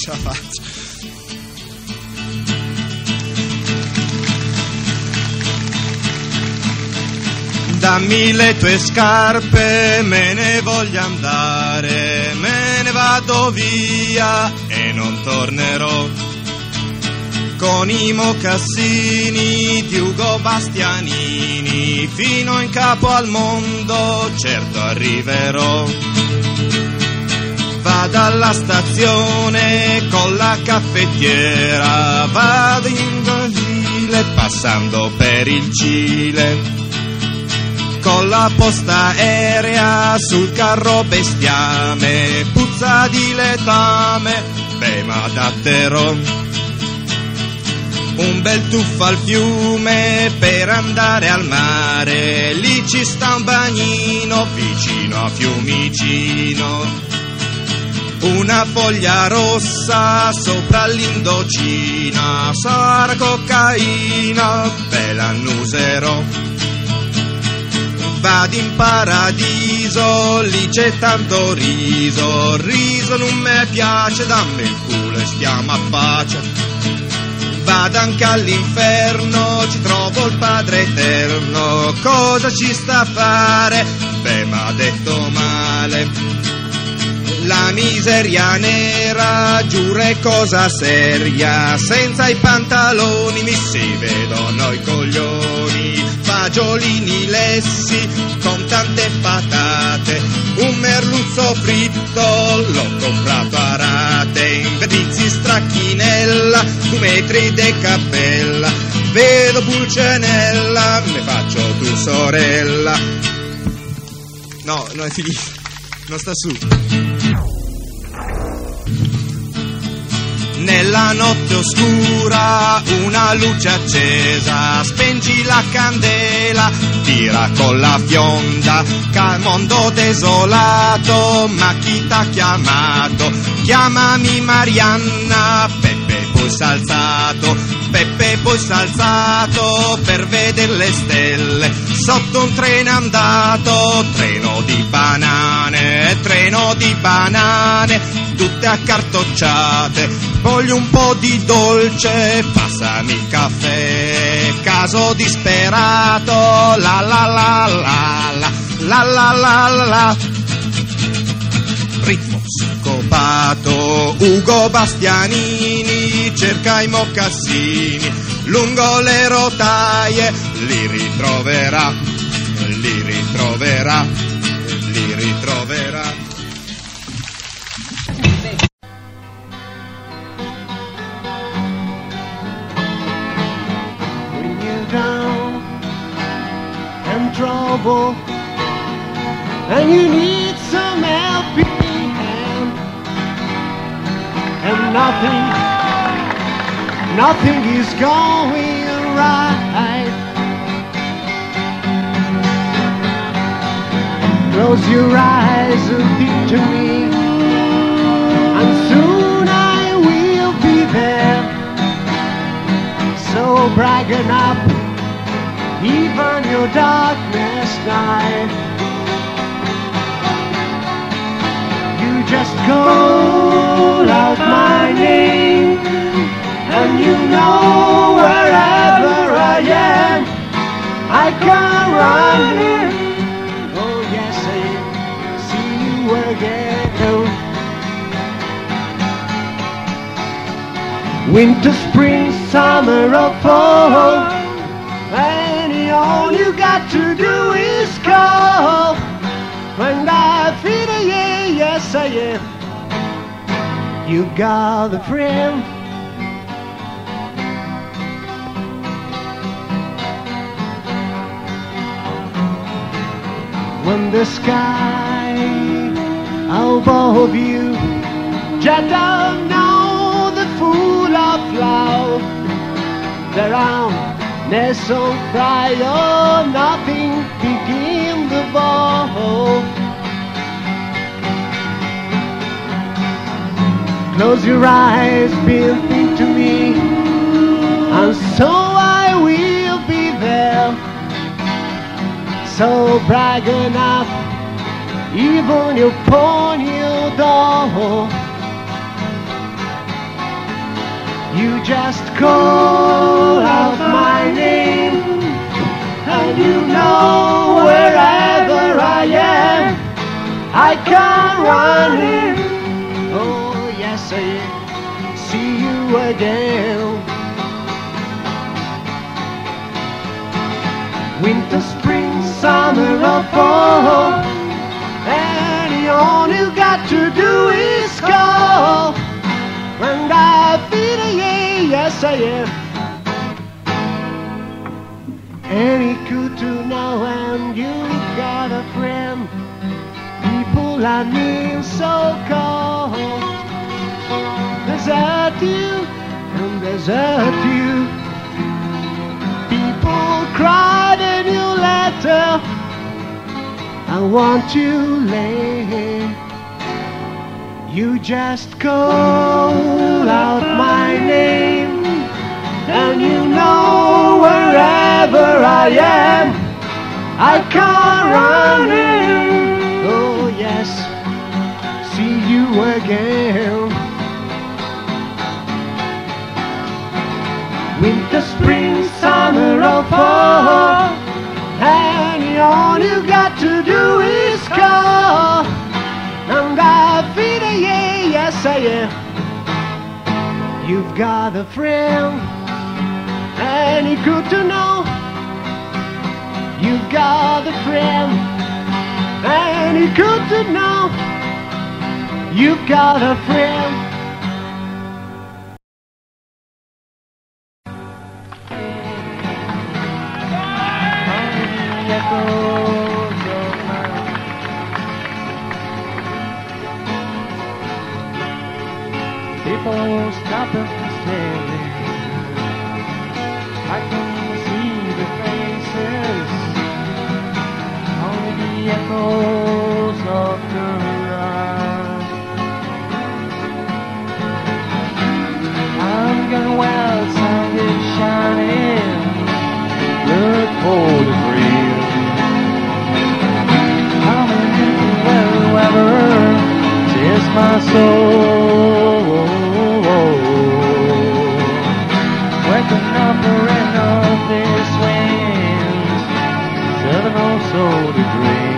ce la faccio. Dammi le tue scarpe, me ne voglio andare, me ne vado via e non tornerò. Con i mocassini di Ugo Bastianini fino in capo al mondo certo arriverò. Vado alla stazione con la caffettiera, vado in Brasile passando per il Cile. Con la posta aerea sul carro bestiame, puzza di letame, beh ma adatterò. Un bel tuffo al fiume per andare al mare, lì ci sta un bagnino vicino a Fiumicino. Una foglia rossa sopra l'Indocina, sarà cocaina, beh l'annuserò. Vado in paradiso, lì c'è tanto riso, riso non mi piace, dammi il culo e stiamo a pace. Vado anche all'inferno, ci trovo il Padre Eterno, cosa ci sta a fare? Beh, m'ha detto male. La miseria nera, giuro è cosa seria, senza i pantaloni mi si vedono i coglioni. Fagiolini lessi con tante patate, un merluzzo fritto l'ho comprato a rate. In Vernizi Stracchinella, 2 metri de cappella, vedo Pulcenella, me faccio tu sorella. No, non è finito, non sta su. Nella notte oscura una luce accesa, spengi la candela, tira con la fionda, mondo desolato, ma chi t'ha chiamato? Chiamami Marianna, Peppe poi s'alzato, Peppe poi s'alzato per vedere le stelle, sotto un treno andato, treno di banane, tutte accartocciate. Voglio un po' di dolce, passami il caffè, caso disperato, la la la la la, la la la la la. Ritmo sincopato, Ugo Bastianini, cerca i mocassini, lungo le rotaie, li ritroverà, li ritroverà, li ritroverà. Down and trouble, and you need some helping hand, and nothing is going right. Close your eyes and picture me, and soon I will be there, so brighten up even your darkness night. You just call out my name, and you know wherever I am, I can run in. Oh yes, I see you again. Winter, spring, summer or fall, and all you got to do is call. When I feel a yeah, yes I am, you got a friend. When the sky above you just don't know the full of love, there are so cry, oh, nothing begin the ball. Close your eyes, build into me, and so I will be there, so bright enough, even upon your door. You just call out my name, and you know wherever I am, I come running. Oh yes, I see you again. Winter, spring, summer or fall, and all you got to do is call. And I feel a yes I am. And it's good to know when you got a friend. People I knew so cold desert you and desert you. People cried in your letter, I want you late. You just call out my name, and you know wherever I am, I come running. Oh yes, see you again. Winter, spring, summer or fall, and all you got to do is call. And I feel a yes I am. You've got a friend, and it's good to know. You've got a friend, and it's good to know. You've got a friend. People stop and staring. I can see the faces, only the echoes of the run. I'm gonna well, sun is shining, look for the dream. Coming into weather, tis my soul. Waking up and up this wind, serving also the dream.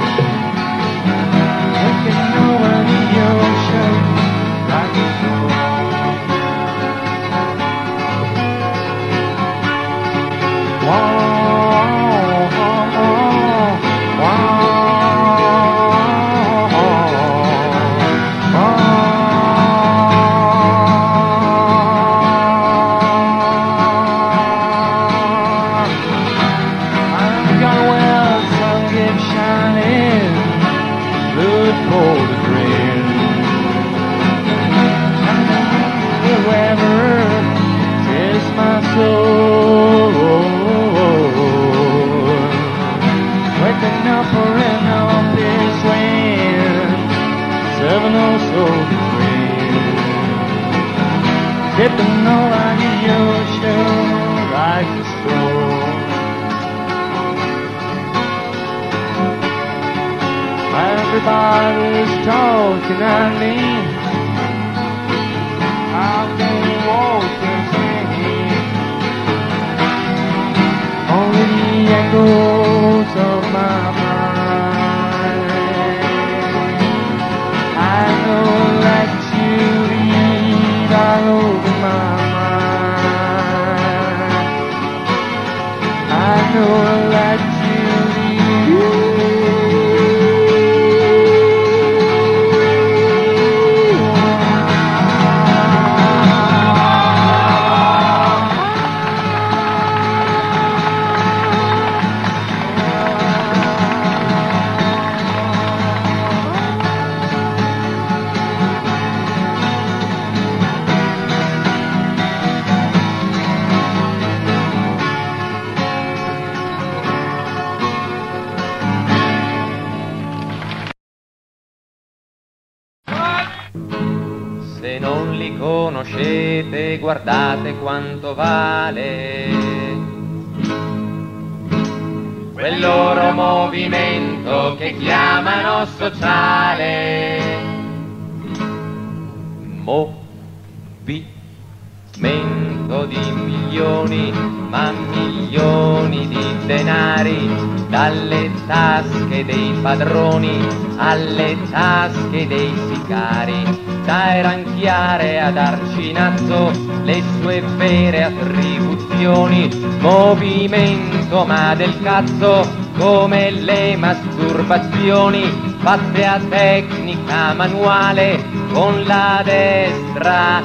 Waking over the ocean like a dipping all on the ocean like a straw. Everybody's talking at me. How can you walk and sing? Only the echoes of my mind. I know that you lead all over my mind. I know that you Se non li conoscete, guardate quanto vale quel loro movimento che chiamano sociale. mento di milioni, ma milioni di denari, dalle tasche dei padroni alle tasche dei sicari, da ranchiare ad Arcinazzo le sue vere attribuzioni, movimento ma del cazzo come le masturbazioni fatte a tecnica manuale con la destra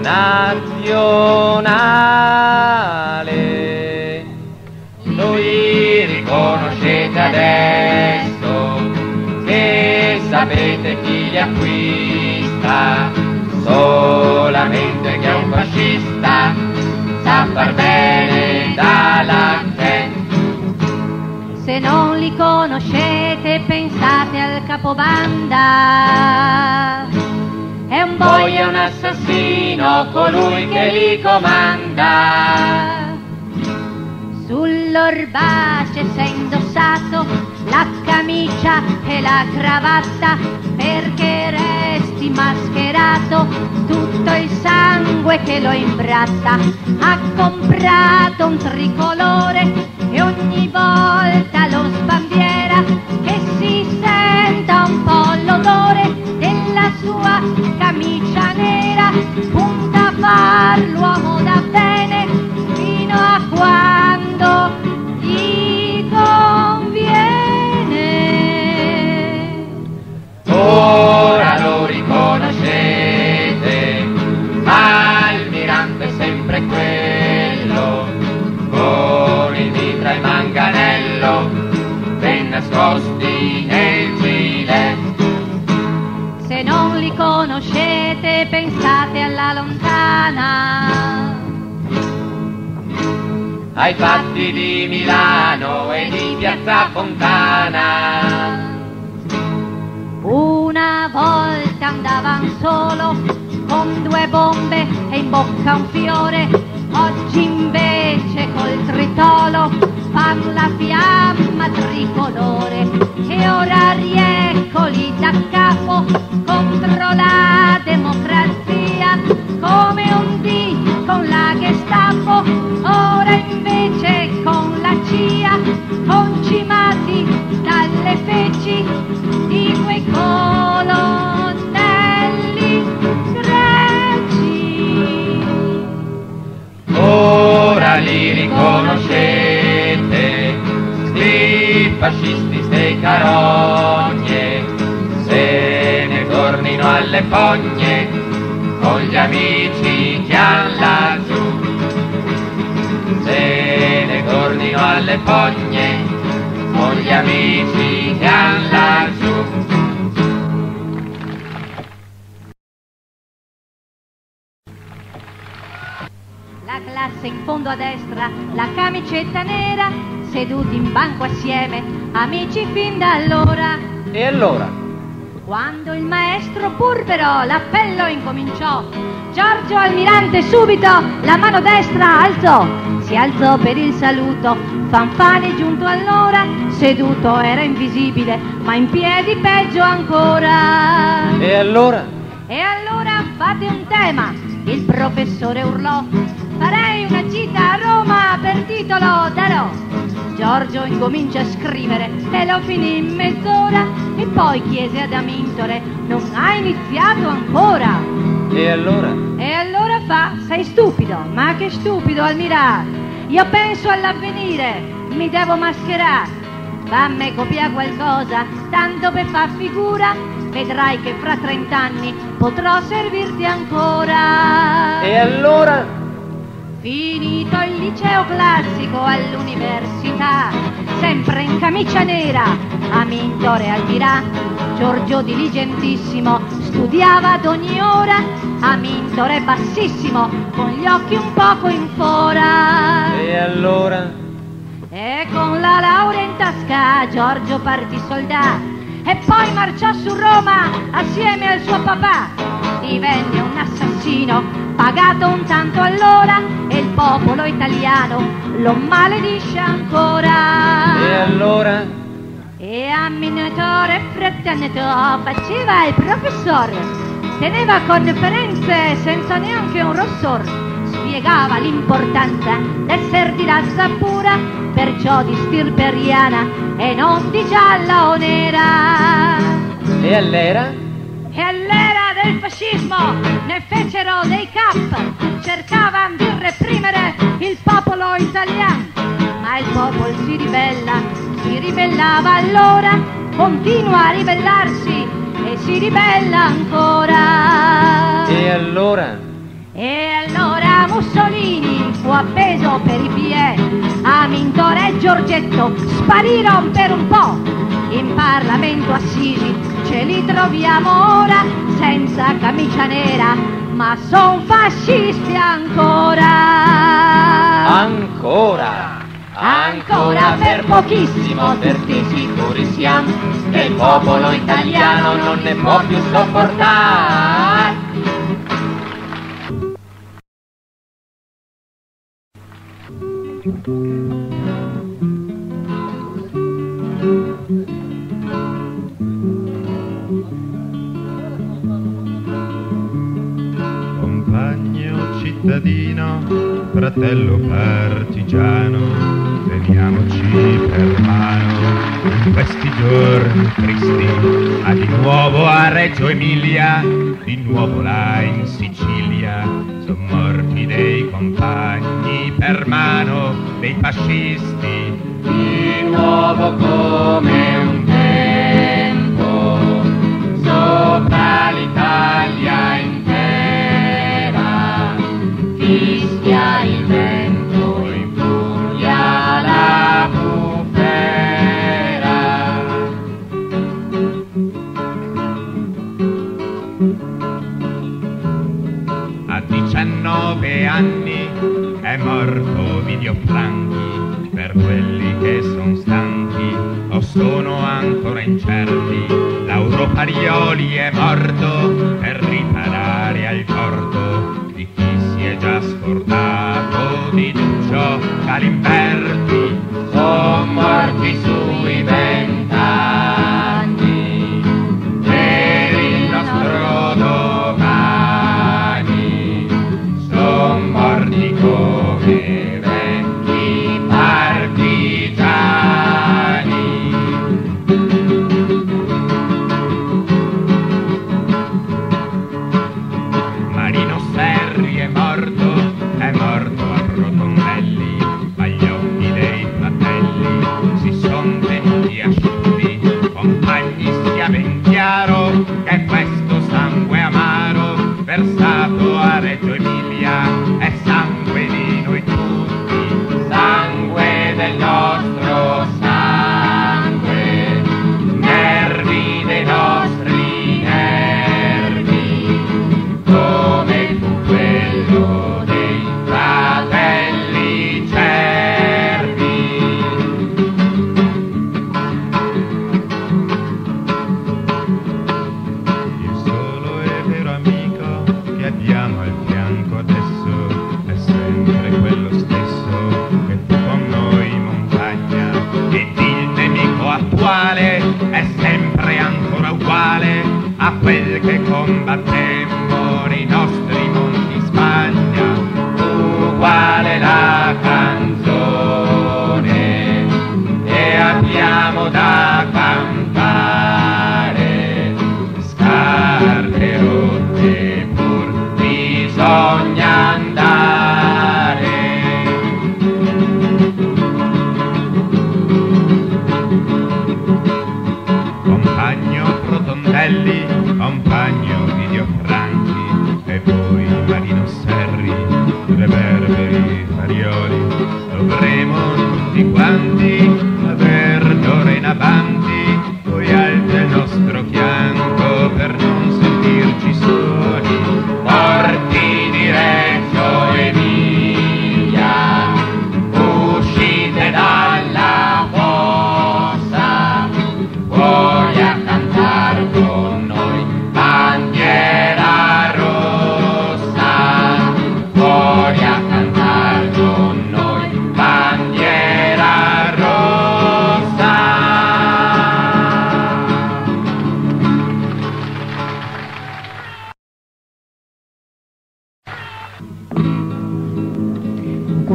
nazionale. Voi riconoscete adesso che sapete chi li acquista, solamente che è un fascista sa far bene dalla gente. Se non li conoscete pensate al capobanda, è un boia, è un assassino, colui che li comanda. Sull'orbace s'è indossato la camicia e la cravatta perché resti mascherato tutto il sangue che lo imbratta. Ha comprato un tricolore e ogni volta lo sbandiera che si senta un po' l'odore della sua camicia nera. Punta a far l'uomo da bene fino a quando gli conviene. Ora lo riconoscete, Almirante è sempre quello, con il mitra e manganello, ben nascosti nel gilet. Se non li conoscete pensate alla lontana, ai fatti di Milano e di Piazza Fontana. Una volta andavan solo con 2 bombe e in bocca un fiore, oggi invece col tritolo fan la fiamma tricolore. E ora rieccoli da capo contro la democrazia, come un dì con la Gestapo, ora invece con la CIA, concimati dalle feci di quei colonnelli greci. Ora li riconoscete, sti fascisti, ste carogne, se ne tornino alle fogne con gli amici che han laggiù. Se ne tornino alle fogne con gli amici che han laggiù. La classe in fondo a destra, la camicetta nera, seduti in banco assieme, amici fin da allora. E allora? Quando il maestro Purbero l'appello incominciò, Giorgio Almirante subito la mano destra alzò, si alzò per il saluto, Fanfani giunto allora, seduto era invisibile, ma in piedi peggio ancora. E allora? E allora fate un tema, il professore urlò, farei una gita a Roma per titolo darò. Giorgio incomincia a scrivere e lo finì in mezz'ora e poi chiese ad Amintore, non ha iniziato ancora. E allora? E allora fa, sei stupido, ma che stupido Almirante, io penso all'avvenire, mi devo mascherare, fammi copiare qualcosa, tanto per far figura, vedrai che fra 30 anni potrò servirti ancora. E allora? Finito il liceo classico all'università, sempre in camicia nera, Amintore Almirà, Giorgio diligentissimo, studiava ad ogni ora, Amintore bassissimo, con gli occhi un poco in fora. E allora? E con la laurea in tasca Giorgio partì soldato e poi marciò su Roma assieme al suo papà. Divenne un assassino, pagato un tanto all'ora, e il popolo italiano lo maledisce ancora. E allora? E amminatore frattanto faceva il professore, teneva conferenze senza neanche un rossor, spiegava l'importanza d'esser di razza pura, perciò di stirpe ariana e non di gialla o nera. E all'era? E all'era del fascismo ne fecero dei cap, cercavano di reprimere il popolo italiano, ma il popolo si ribellava allora, continua a ribellarsi e si ribella ancora. E allora? E allora Mussolini fu appeso per i piedi, Amintore e Giorgetto sparirono per un po', in Parlamento Assisi ce li troviamo ora, senza camicia nera, ma son fascisti ancora. Ancora? Ancora per pochissimo, perché sicuri siamo che il popolo italiano non ne può più sopportare. Compagno cittadino, fratello partigiano, teniamoci per mano in questi giorni tristi. Di nuovo a Reggio Emilia, di nuovo là in Sicilia, son morti dei compagni per mano dei fascisti. Di nuovo come un tempo, sopra l'Italia intera, fischia il vento, infuria la bufera. A 19 anni è morto Ovidio Franchi, per quelli che son stanchi o sono ancora incerti. Lauro Parioli è morto per riparare al torto di chi si è già scordato di Duccio Galimberti. Son morti sui 20 anni per il nostro domani, son morti come vecchi partigiani. Marino Serri è morto a Rotondelli, ma gli occhi dei fratelli si son tenuti asciutti. Compagni, sia ben chiaro che questo sangue amaro versato a Reggio Emilia è sangue di noi tutti, Sangue del nostro sangue, nervi dei nostri nervi, come fu quello dei fratelli Cervi. Il solo e vero amico che abbiamo al fianco adesso è sempre quello stesso che fu con noi in montagna, ed il nemico attuale è sempre ancora uguale a quel che combattemmo nei nostri monti Spagna. Uguale la canzone e abbiamo da cantare, scarpe rotte pur bisogna andare. Compagno Rotondelli, compagno Ovidio Franchi, e voi Marino Serri, Reverberi, Parioli, dovremo tutti quanti aver d'ora in avanti voi alti al nostro fianco per non sentirci soli. Morti di Reggio Emilia, uscite dalla fossa, vuoi a cantar con noi bandiera rossa, vuoi a cantar con noi bandiera rossa.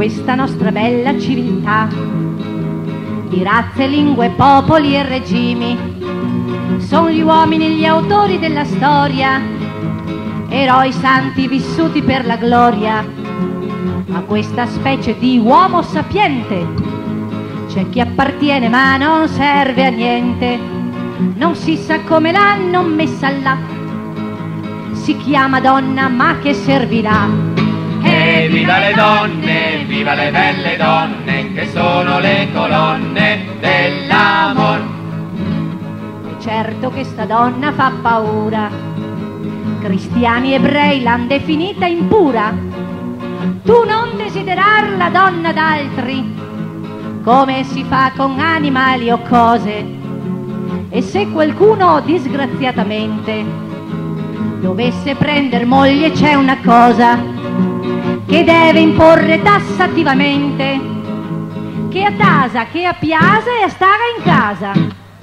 questa nostra bella civiltà di razze, lingue, popoli e regimi. Sono gli uomini gli autori della storia, eroi santi vissuti per la gloria. A questa specie di uomo sapiente c'è chi appartiene ma non serve a niente, non si sa come l'hanno messa là, si chiama donna ma che servirà? E viva le donne, viva le belle donne, che sono le colonne dell'amor. E certo che sta donna fa paura, cristiani ebrei l'han definita impura. Tu non desiderar la donna d'altri, come si fa con animali o cose. E se qualcuno disgraziatamente dovesse prender moglie, c'è una cosa che deve imporre tassativamente, che a tasa, che a piasa e a stare in casa.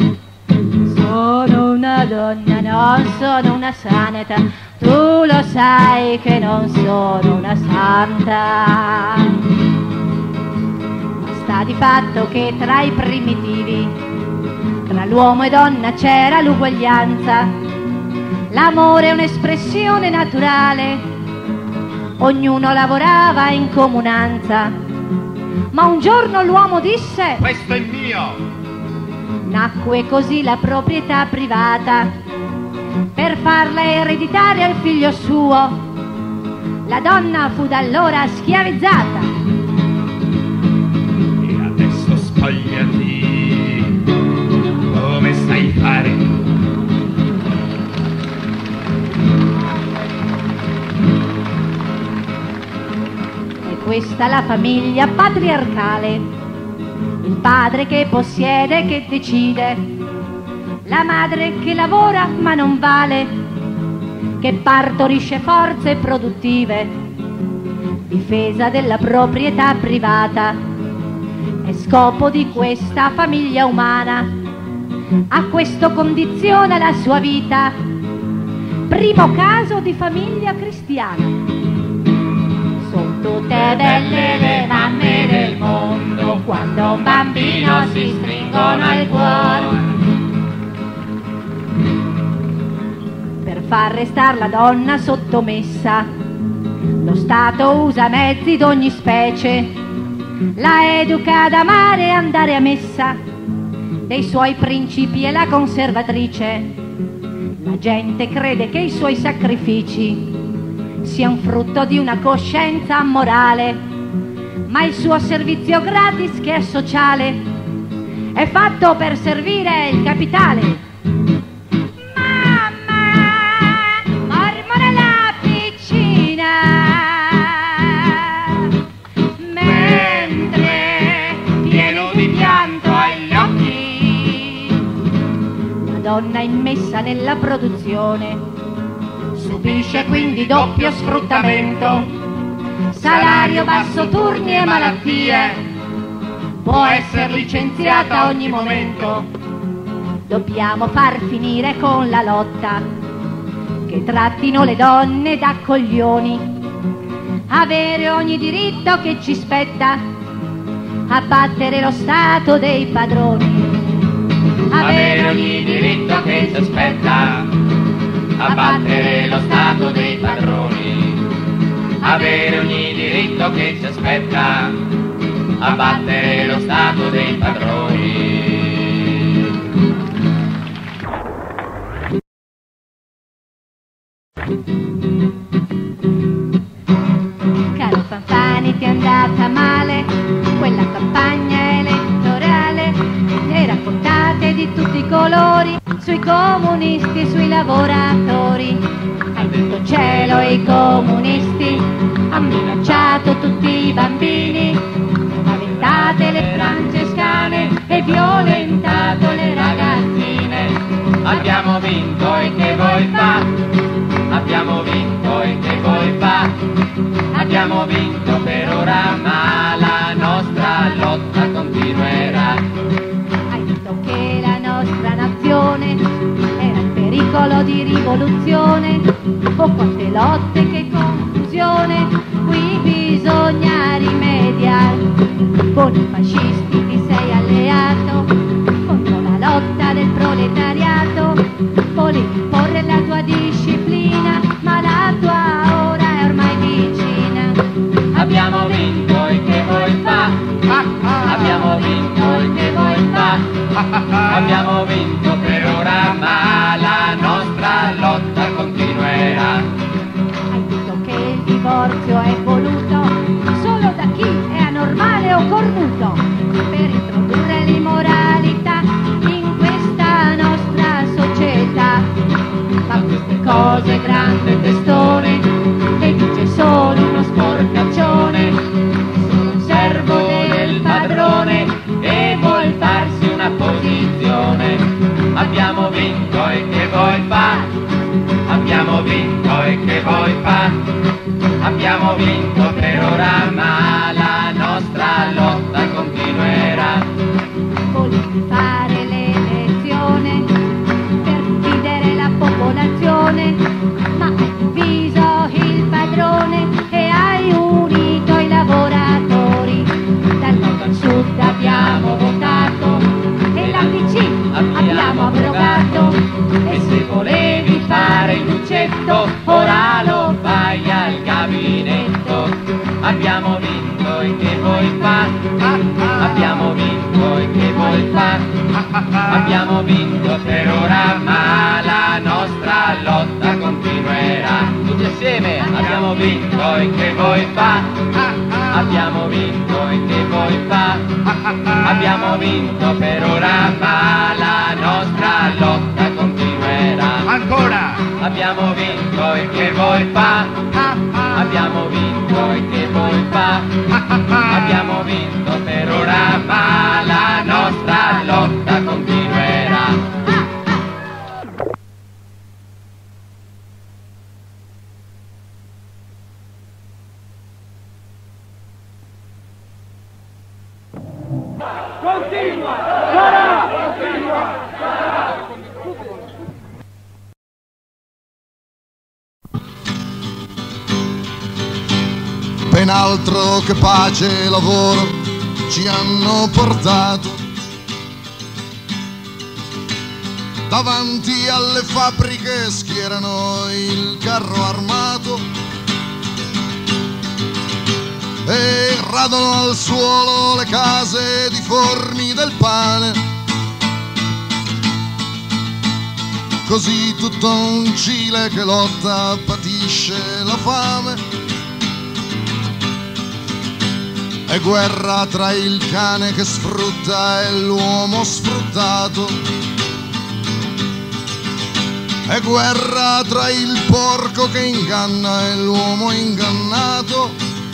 Sono una donna, non sono una santa, tu lo sai che non sono una santa. Ma sta di fatto che tra i primitivi, tra l'uomo e donna c'era l'uguaglianza. L'amore è un'espressione naturale, ognuno lavorava in comunanza. Ma un giorno l'uomo disse: questo è mio. Nacque così la proprietà privata per farla ereditare al figlio suo. La donna fu da allora schiavizzata. E adesso spogliati, come sai fare? Questa è la famiglia patriarcale, il padre che possiede, che decide, la madre che lavora ma non vale, che partorisce forze produttive, difesa della proprietà privata, è scopo di questa famiglia umana. A questo condiziona la sua vita, primo caso di famiglia cristiana. Tutte belle le mamme del mondo, quando un bambino si stringono al cuore. Per far restar la donna sottomessa, lo Stato usa mezzi d'ogni specie, la educa ad amare e andare a messa, dei suoi principi è la conservatrice. La gente crede che i suoi sacrifici sia un frutto di una coscienza morale, ma il suo servizio gratis, che è sociale, è fatto per servire il capitale. Mamma, mormora la piccina, mentre pieno di pianto agli occhi. La donna immessa nella produzione subisce quindi doppio sfruttamento, salario basso, turni e malattie, può essere licenziata a ogni momento. Dobbiamo far finire con la lotta, che trattino le donne da coglioni, avere ogni diritto che ci spetta, abbattere lo Stato dei padroni, avere ogni diritto che ci spetta, abbattere lo Stato dei padroni, avere ogni diritto che ci aspetta, abbattere lo Stato dei padroni. Caro Fanfani, ti è andata male quella campagna elettorale, e raccontate di tutti i colori, sui comunisti e sui lavoratori. Hai detto cielo e i comunisti, ha minacciato tutti i bambini, spaventate le francescane e violentato le ragazzine. Abbiamo vinto e che vuoi fa? Abbiamo vinto e che vuoi fa? Abbiamo vinto per ora, ma la nostra lotta continuerà. Hai detto che la nostra nazione era in pericolo di rivoluzione. Oh, quante lotte, che confusione, qui bisogna rimediare. con i fascisti ti sei alleato, contro la lotta del proletariato, volevi imporre la tua disciplina, ma la tua ora è ormai vicina. Abbiamo vinto e che vuoi fa? Abbiamo vinto e che vuoi fa? Abbiamo vinto per ora, ma la nostra lotta continuerà. Hai detto che il divorzio è voluto solo da chi è anormale o cornuto, per introdurre l'immoralità in questa nostra società. Ma queste cose grande testone le dice solo uno sporcaccione, sono un servo del padrone e vuol farsi una posizione. Abbiamo vinto e che vuoi fa? Abbiamo vinto e che vuoi fa? Abbiamo vinto per ora, ma la nostra lotta continuerà. Volevi fare l'elezione per dividere la popolazione, ma hai diviso il padrone e hai unito i lavoratori. Dal nord al sud abbiamo votato e l'ABC abbiamo abrogato. E se volevi fare il lucetto, ora lo fai al gabinetto. Abbiamo vinto e che vuoi fa? Abbiamo vinto e che vuoi fa? Abbiamo vinto per ora, ma la nostra lotta continuerà. Tutti assieme! Abbiamo vinto e che vuoi fa? Abbiamo vinto e che vuoi fa? Abbiamo vinto per ora, ma la nostra lotta continuerà. Ancora! Abbiamo vinto e che vuoi fa? Abbiamo vinto e che vuoi fa? Abbiamo vinto per ora, ma la nostra lotta continuerà. Continua! Sarà! Continua! Sarà! Ben altro che pace e lavoro ci hanno portato davanti alle fabbriche, schierano il carro armato e radono al suolo le case di forni del pane. Così tutto un Cile che lotta patisce la fame. È guerra tra il cane che sfrutta e l'uomo sfruttato. È guerra tra il porco che inganna e l'uomo ingannato.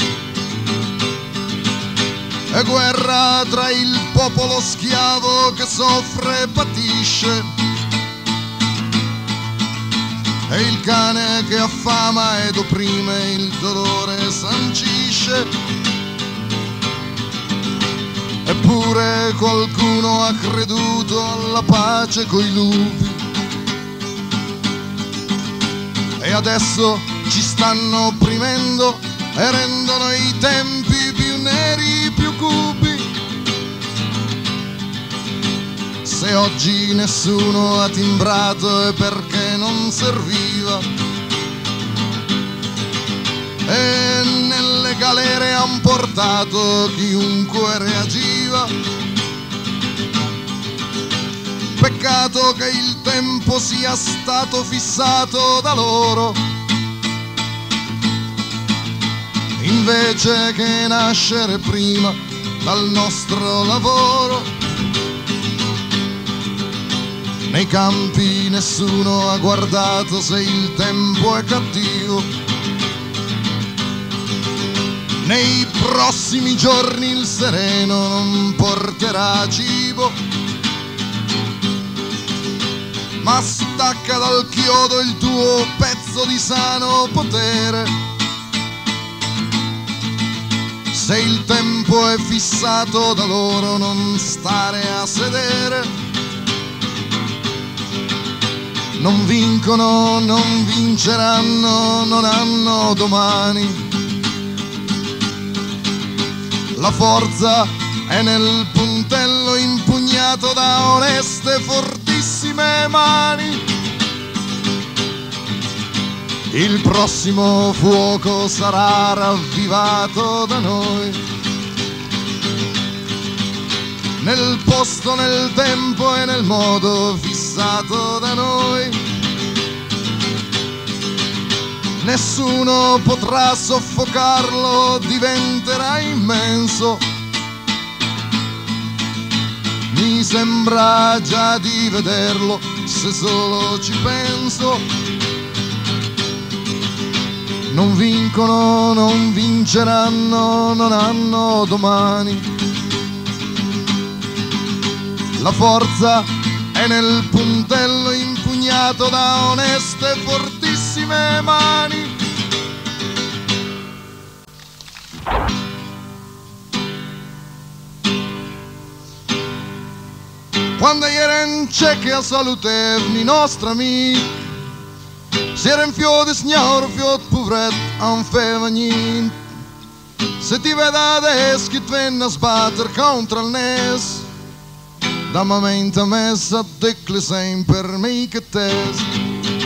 È guerra tra il popolo schiavo che soffre e patisce e il cane che affama ed opprime, il dolore sancisce. Eppure qualcuno ha creduto alla pace coi lupi e adesso ci stanno opprimendo e rendono i tempi più neri, più cupi. Se oggi nessuno ha timbrato è perché non serviva e nelle galere han portato chiunque reagiva. Peccato che il tempo sia stato fissato da loro, invece che nascere prima dal nostro lavoro. Nei campi nessuno ha guardato se il tempo è cattivo. Nei prossimi giorni il sereno non porterà cibo, ma stacca dal chiodo il tuo pezzo di sano potere. Se il tempo è fissato da loro, non stare a sedere. Non vincono, non vinceranno, non hanno domani. La forza e nel puntello impugnato da oneste fortissime mani. Il prossimo fuoco sarà ravvivato da noi, nel posto, nel tempo e nel modo fissato da noi. Nessuno potrà soffocarlo, diventerà immenso. Mi sembra già di vederlo, se solo ci penso. Non vincono, non vinceranno, non hanno domani. La forza è nel puntello impugnato da oneste e fortissime mani. Quando ieri c'è a salutevni i nostri amici, si era in fiore signor, fiore povret, non feva niente. Se ti vede adesso che ti venne a sbattere contro il nes, da momento a messa a decli sempre me che tesi.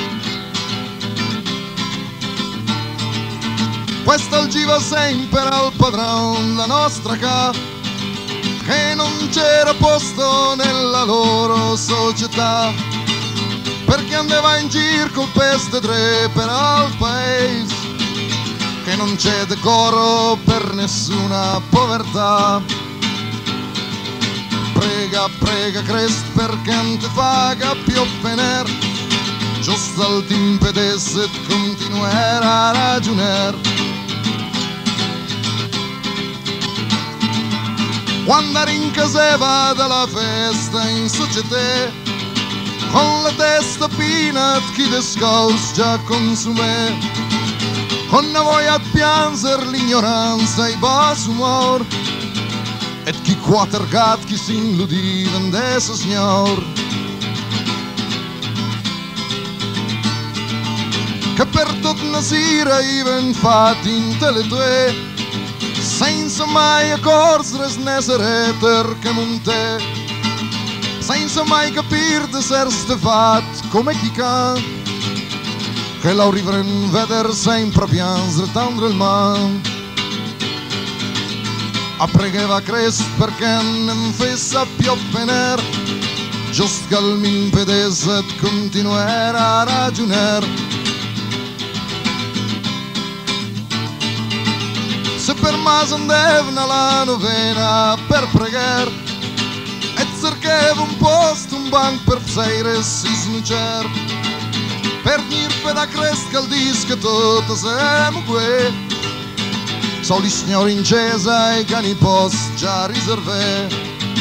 Questa algiva sempre al padron la nostra casa, che non c'era posto nella loro società, perché andava in giro col peste tre per al paese, che non c'è decoro per nessuna povertà. Prega, prega Crist perché non ti faga più vener, giusto al timpedesse e continuare a ragionare. Quando rincaseva dalla festa in società, con la testa piena chi discorso già consumè, con la voglia a piangere l'ignoranza e il basso umor, e chi quattergat chi si illudiva in desse signor. Che per tutta una sera iva infatti in tele tue, senza mai accorsere snessere che monte, senza mai capire di essere fatto come chi can, che la rivren veder sempre piangere tanto il man. A pregava Crist perché non fessa più venere, giusto che mi impedesse di continuare a ragionare. Se per me andava alla novena per pregare, e cercava un posto, un banco per sedere e si snucciare, per dirvi da Crist che il disco tutto siamo qui, sono i signori in chiesa e i cani posti già riservati.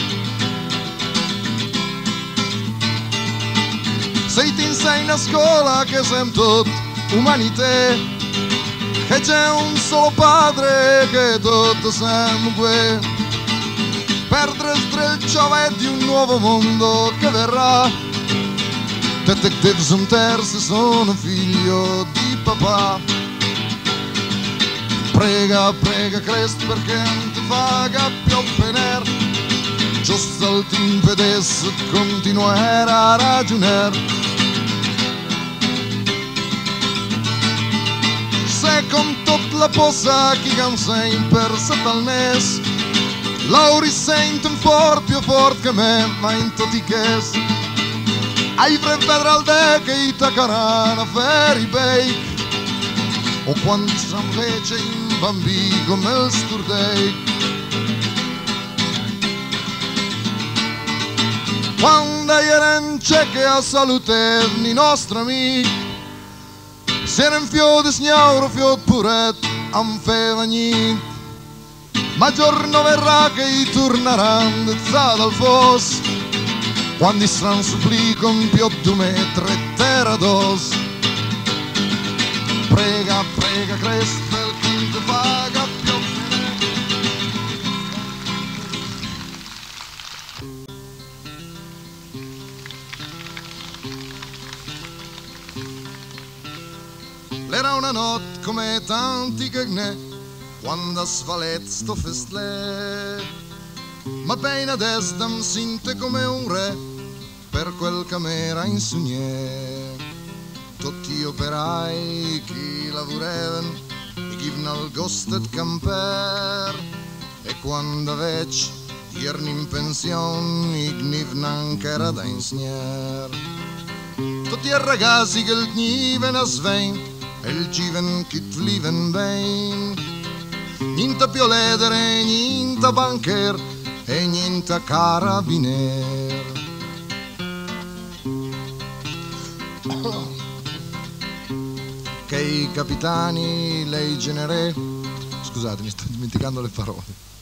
Se ti insegna a scuola che siamo tutti umanità, che c'è un solo padre, che tutti siamo qui, perdere il giovane di un nuovo mondo che verrà. Detective sono terzi, sono figlio di papà. Prega, prega Crist perché non ti faga più vener, giusto al timpedesse continuare a ragionare. Se con tutta la posa chi can sempre sotto al nes, lo risento un più forte che me, ma in tutti i casi hai vedere al de che i tacarana ferri bake, o quando sono invece in bambini come il sturdei. Quando ieri c'è che a salute i nostri amici, se era in fiore signor, fiore puret, non feva niente, ma giorno verrà che i torneranno dal fosso, quando i saranno supplì con più di 2 metri e terra dos. Prega, prega Crist perché non ti paga più venere. L'era una notte come tanti che ne, quando svalet sto festlè, ma appena adesso mi sente come un re per quel che m'era insegnato. Tutti gli operai che lavoravano e givano al gostet camper, e quando vec erano in pensione e gnivano anche era da insegnare. Tutti i ragazzi che il gnivano a svein e il given che vliven ben, niente più ledere, niente bancher e niente carabinier. Che i capitani, lei genere, scusate mi sto dimenticando le parole.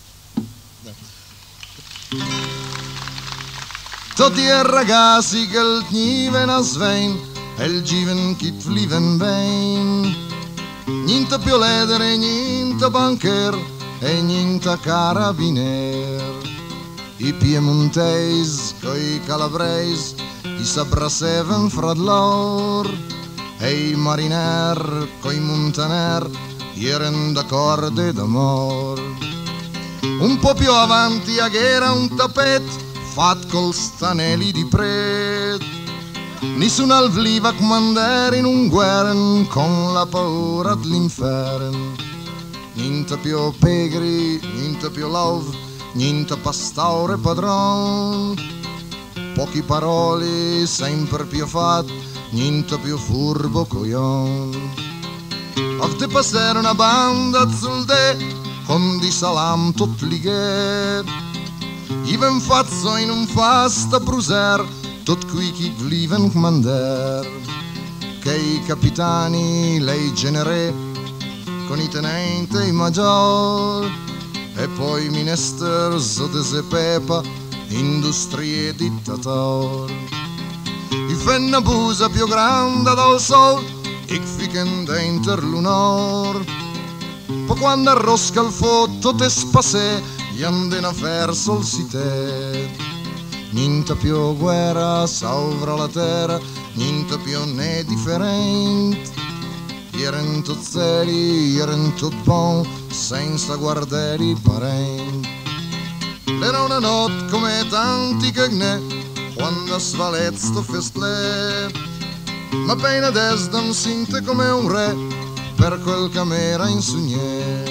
Tutti i ragazzi che il gniven a svein e il given che vliven ben, niente più ledere, niente bancher e niente carabinier. I piemontesi coi calabresi i s'abbracevano fra loro, e i mariner coi montaner erano d'accordo d'amor. Un po' più avanti era un tappeto fatto col stanelli di pret, nessuno al vliva comandare in un guerra con la paura dell'inferno. Niente più pegri, niente più love, niente pastore padron, pochi parole sempre più fatti, niente più furbo coglion. Avete passare una banda sul de con di salam tot lighet, gli ven fazzo in un fasta bruser tot qui chi vliven comandar. Che i capitani, lei genere con i tenenti e i maggior, e poi minister zode pepa, industrie e dittator. I fenna busa più grande dal sol e fichen dentro l'unor, poi quando arrosca il foto te spassè gli andena verso il site. Niente più guerra sovra la terra, niente più né differente, erano tutti seri, erano tutti buoni senza guardare i parenti. Era una notte come tanti che ne quando svalezzo festlè, ma appena adesso mi sente come un re per quel che m'era insegnato.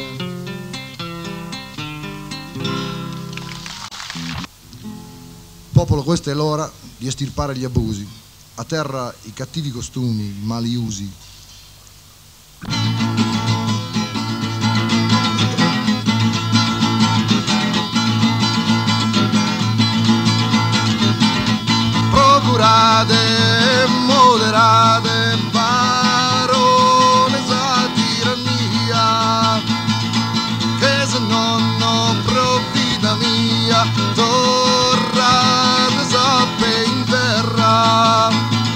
Popolo, questa è l'ora di estirpare gli abusi, a terra i cattivi costumi, i mali usi. Procurate, moderate, parole sa tirannia, che se non ho provvida mia, torrate sappe in terra,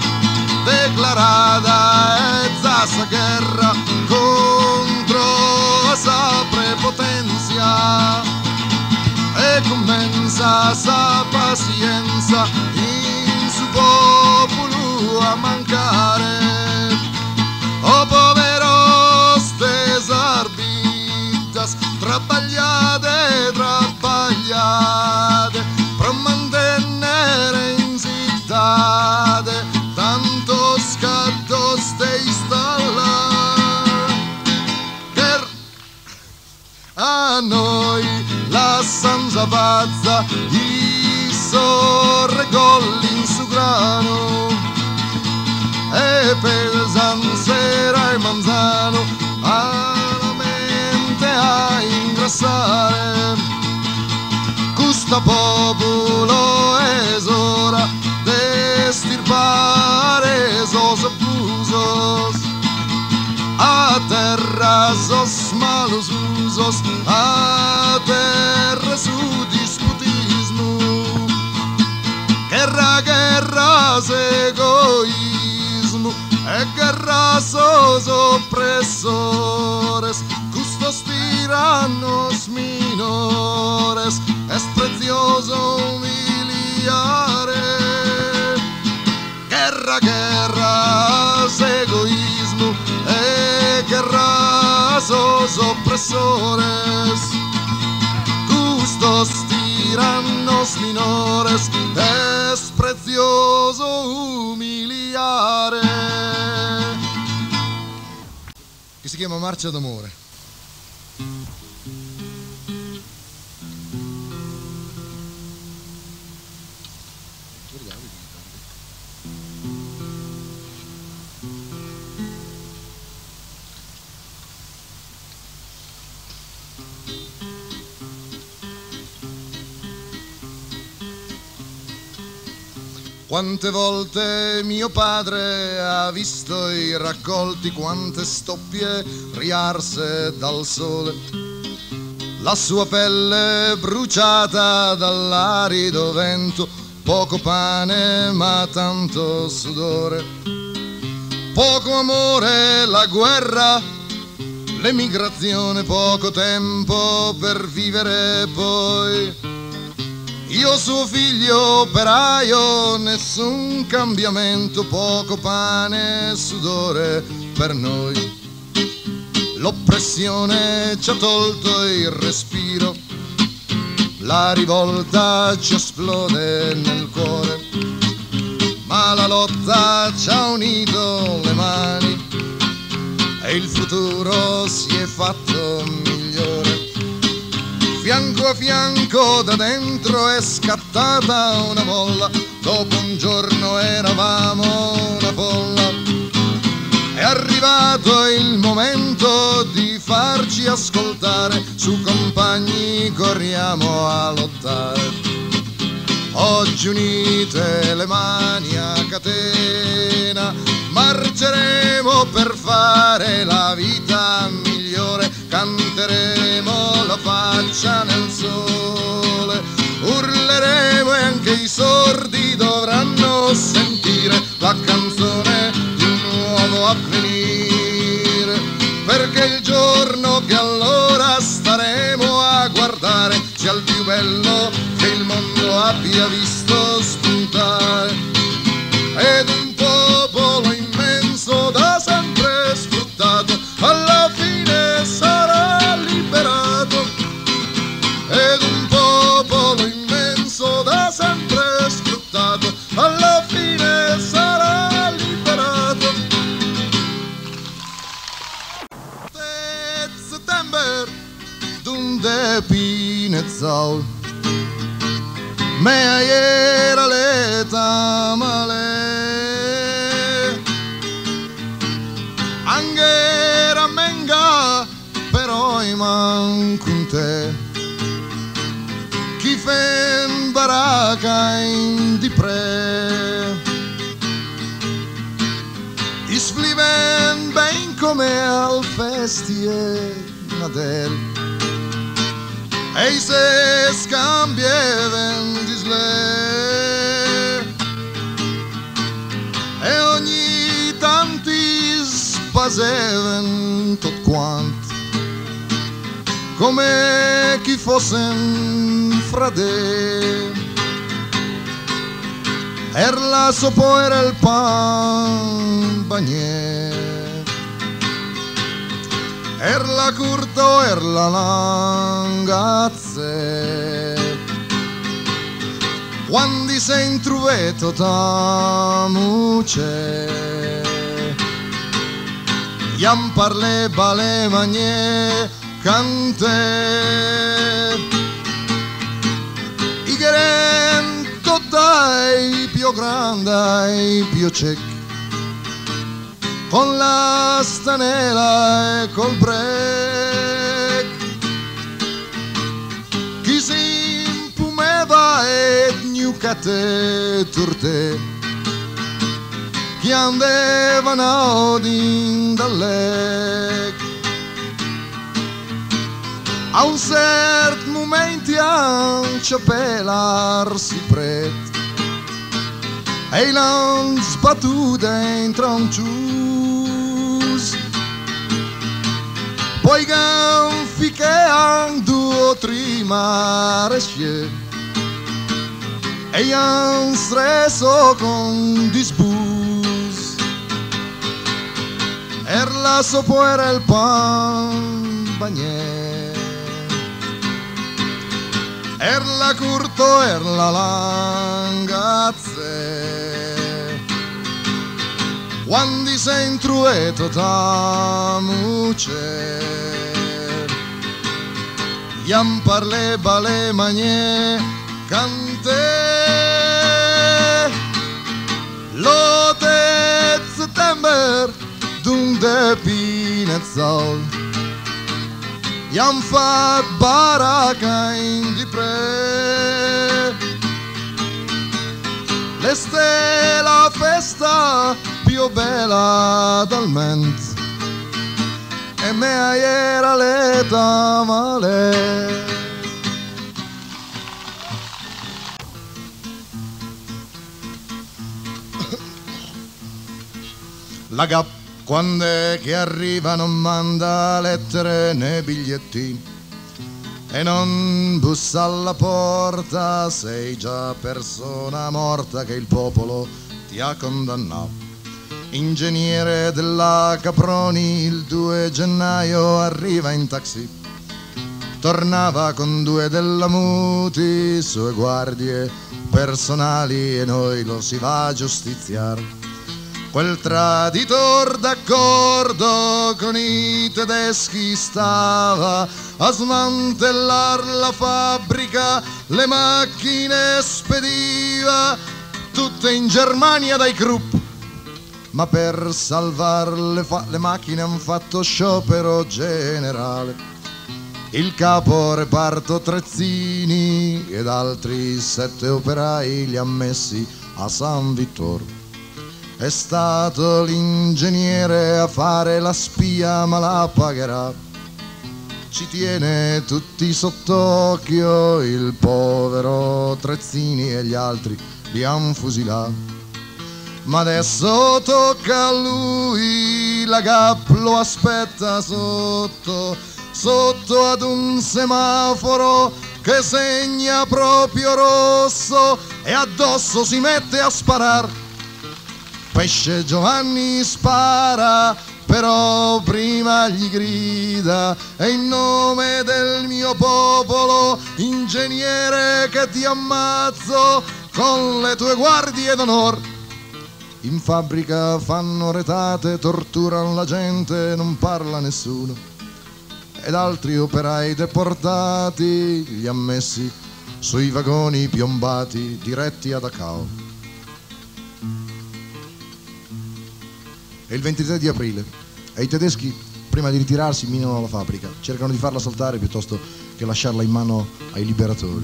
declarata e zassa guerra contro la sa prepotenzia, e commensa sa pazienza in su popolo a mancare. Oh povero stesarbitas, trabagliate, trabagliate, per mantenere in cittade tanto scatto ste installare, che a noi la sanza pazza i sorregolli in su grano, e pesansera e manzano alla mente a ingrassare. Custa popolo esora destirpare esos abusos, a terra sos malos usos, a terra su disputismo, guerra, guerra, egoísmo, e guerra sos opresores, custos tiranos minores, es precioso humiliare. Guerra, guerra, egoísmo, e guerra sos opresores, custos tiranos tiranos minores es precioso umiliare, che si chiama Marcia d'amore. Quante volte mio padre ha visto i raccolti, quante stoppie riarse dal sole, la sua pelle bruciata dall'arido vento, poco pane ma tanto sudore, poco amore, la guerra, l'emigrazione, poco tempo per vivere poi. Io suo figlio operaio, nessun cambiamento, poco pane, sudore per noi. L'oppressione ci ha tolto il respiro, la rivolta ci esplode nel cuore, ma la lotta ci ha unito le mani e il futuro si è fatto migliore. Fianco a fianco da dentro è scattata una molla, dopo un giorno eravamo una folla. È arrivato il momento di farci ascoltare, su compagni corriamo a lottare. Oggi unite le mani a catena, marceremo per fare la vita migliore, canteremo la faccia nel sole, urleremo e anche i sordi dovranno sentire la canzone di un nuovo avvenire, perché il giorno che allora staremo a guardare sia il più bello che il mondo abbia visto spuntare, ed un popolo immenso da sempre sfruttato alla fine sarà liberato, ed un popolo immenso da sempre sfruttato alla fine sarà liberato. September dunde pinezal mea era leta male angera menga però iman te chi fen baraka in di pre isfliven ben come al festie Nadel e se scambieven disle e ogni tanti spaseven tot quant come chi fossen frade la sopo era il pan bagné la curto la langazze quando sei intruveto tamuce iam parle bale magne cante i gerento dai più grandi più ciechi con la stanella e col break chi si impumeva e gnucate turte chi andavano din dall'ec a un certo momento ancepelar si pret e l'han sbattuto dentro un cius poi ganfi che han due o tre maresce e han stresso con disbus la sopo era il pan bagné Erla curto, erla langazze, quando sei intrueto tamuce, iam parleba le magne cante, lote settember d'un de pinezzol. Iam fat baracca in di pre, l'este la festa più bella dal ment, e mea era l'età male. La gap quando è che arriva non manda lettere né biglietti e non bussa alla porta, sei già persona morta che il popolo ti ha condannato. Ingegnere della Caproni il 2 gennaio arriva in taxi, tornava con 2 della Muti, sue guardie personali, e noi lo si va a giustiziare. Quel traditor d'accordo con i tedeschi stava a smantellar la fabbrica, le macchine spediva tutte in Germania dai Krupp, ma per salvar le macchine han fatto sciopero generale. Il capo reparto Trezzini ed altri 7 operai li ha messi a San Vittore. È stato l'ingegnere a fare la spia, ma la pagherà. Ci tiene tutti sott'occhio, il povero Trezzini, e gli altri li han fusilato. Ma adesso tocca a lui, la Gap lo aspetta sotto ad un semaforo che segna proprio rosso, e addosso si mette a sparar. Pesce Giovanni spara, però prima gli grida: e in nome del mio popolo, ingegnere, che ti ammazzo con le tue guardie d'onor. In fabbrica fanno retate, torturano la gente, non parla nessuno, ed altri operai deportati li ha messi sui vagoni piombati diretti a Dachau. È il 23 di aprile e i tedeschi, prima di ritirarsi, minano la fabbrica, cercano di farla saltare piuttosto che lasciarla in mano ai liberatori.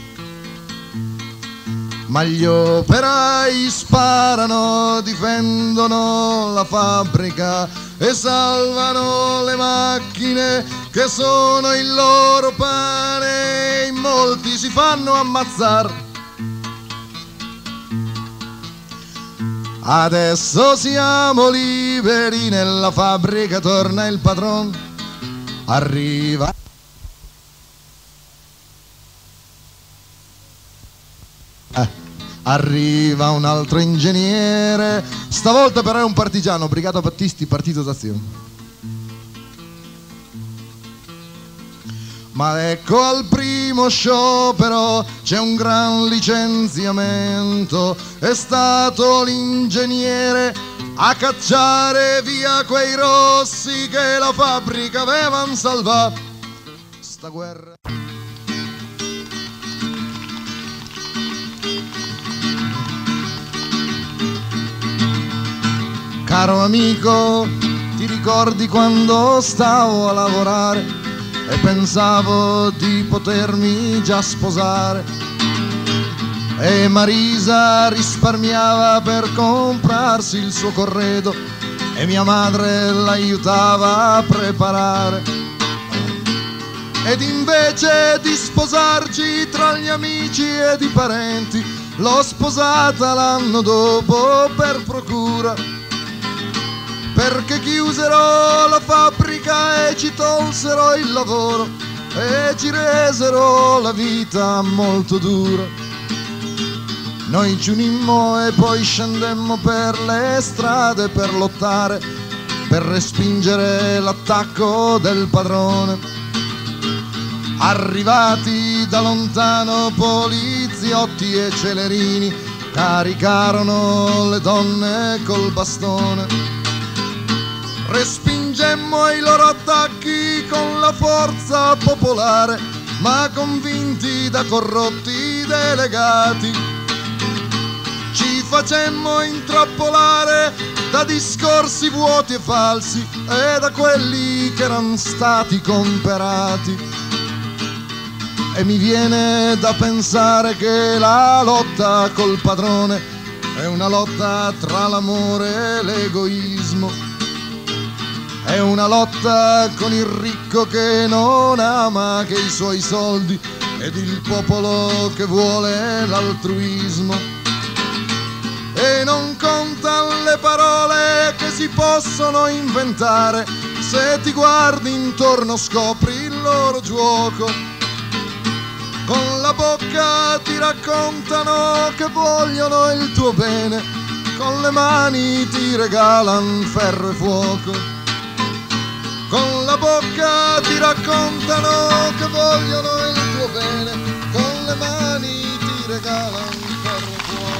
Ma gli operai sparano, difendono la fabbrica e salvano le macchine che sono il loro pane, e in molti si fanno ammazzare. Adesso siamo liberi, nella fabbrica torna il padron, arriva un altro ingegnere, stavolta però è un partigiano, Brigata Battisti, Partito d'Azione. Ma ecco, al primo sciopero c'è un gran licenziamento, è stato l'ingegnere a cacciare via quei rossi che la fabbrica avevan salvato. Sta guerra. Caro amico, ti ricordi quando stavo a lavorare e pensavo di potermi già sposare, e Marisa risparmiava per comprarsi il suo corredo e mia madre l'aiutava a preparare, ed invece di sposarci tra gli amici ed i parenti l'ho sposata l'anno dopo per procura, perché chiusero la fabbrica e ci tolsero il lavoro e ci resero la vita molto dura. Noi ci unimmo e poi scendemmo per le strade per lottare, per respingere l'attacco del padrone. Arrivati da lontano poliziotti e celerini caricarono le donne col bastone. Respingemmo i loro attacchi con la forza popolare, ma convinti da corrotti delegati. Ci facemmo intrappolare da discorsi vuoti e falsi e da quelli che erano stati comperati. E mi viene da pensare che la lotta col padrone è una lotta tra l'amore e l'egoismo. È una lotta con il ricco che non ama che i suoi soldi ed il popolo che vuole l'altruismo. E non contano le parole che si possono inventare, se ti guardi intorno scopri il loro gioco. Con la bocca ti raccontano che vogliono il tuo bene, con le mani ti regalan ferro e fuoco. Con la bocca ti raccontano che vogliono il tuo bene, con le mani ti regalan ferro e fuoco.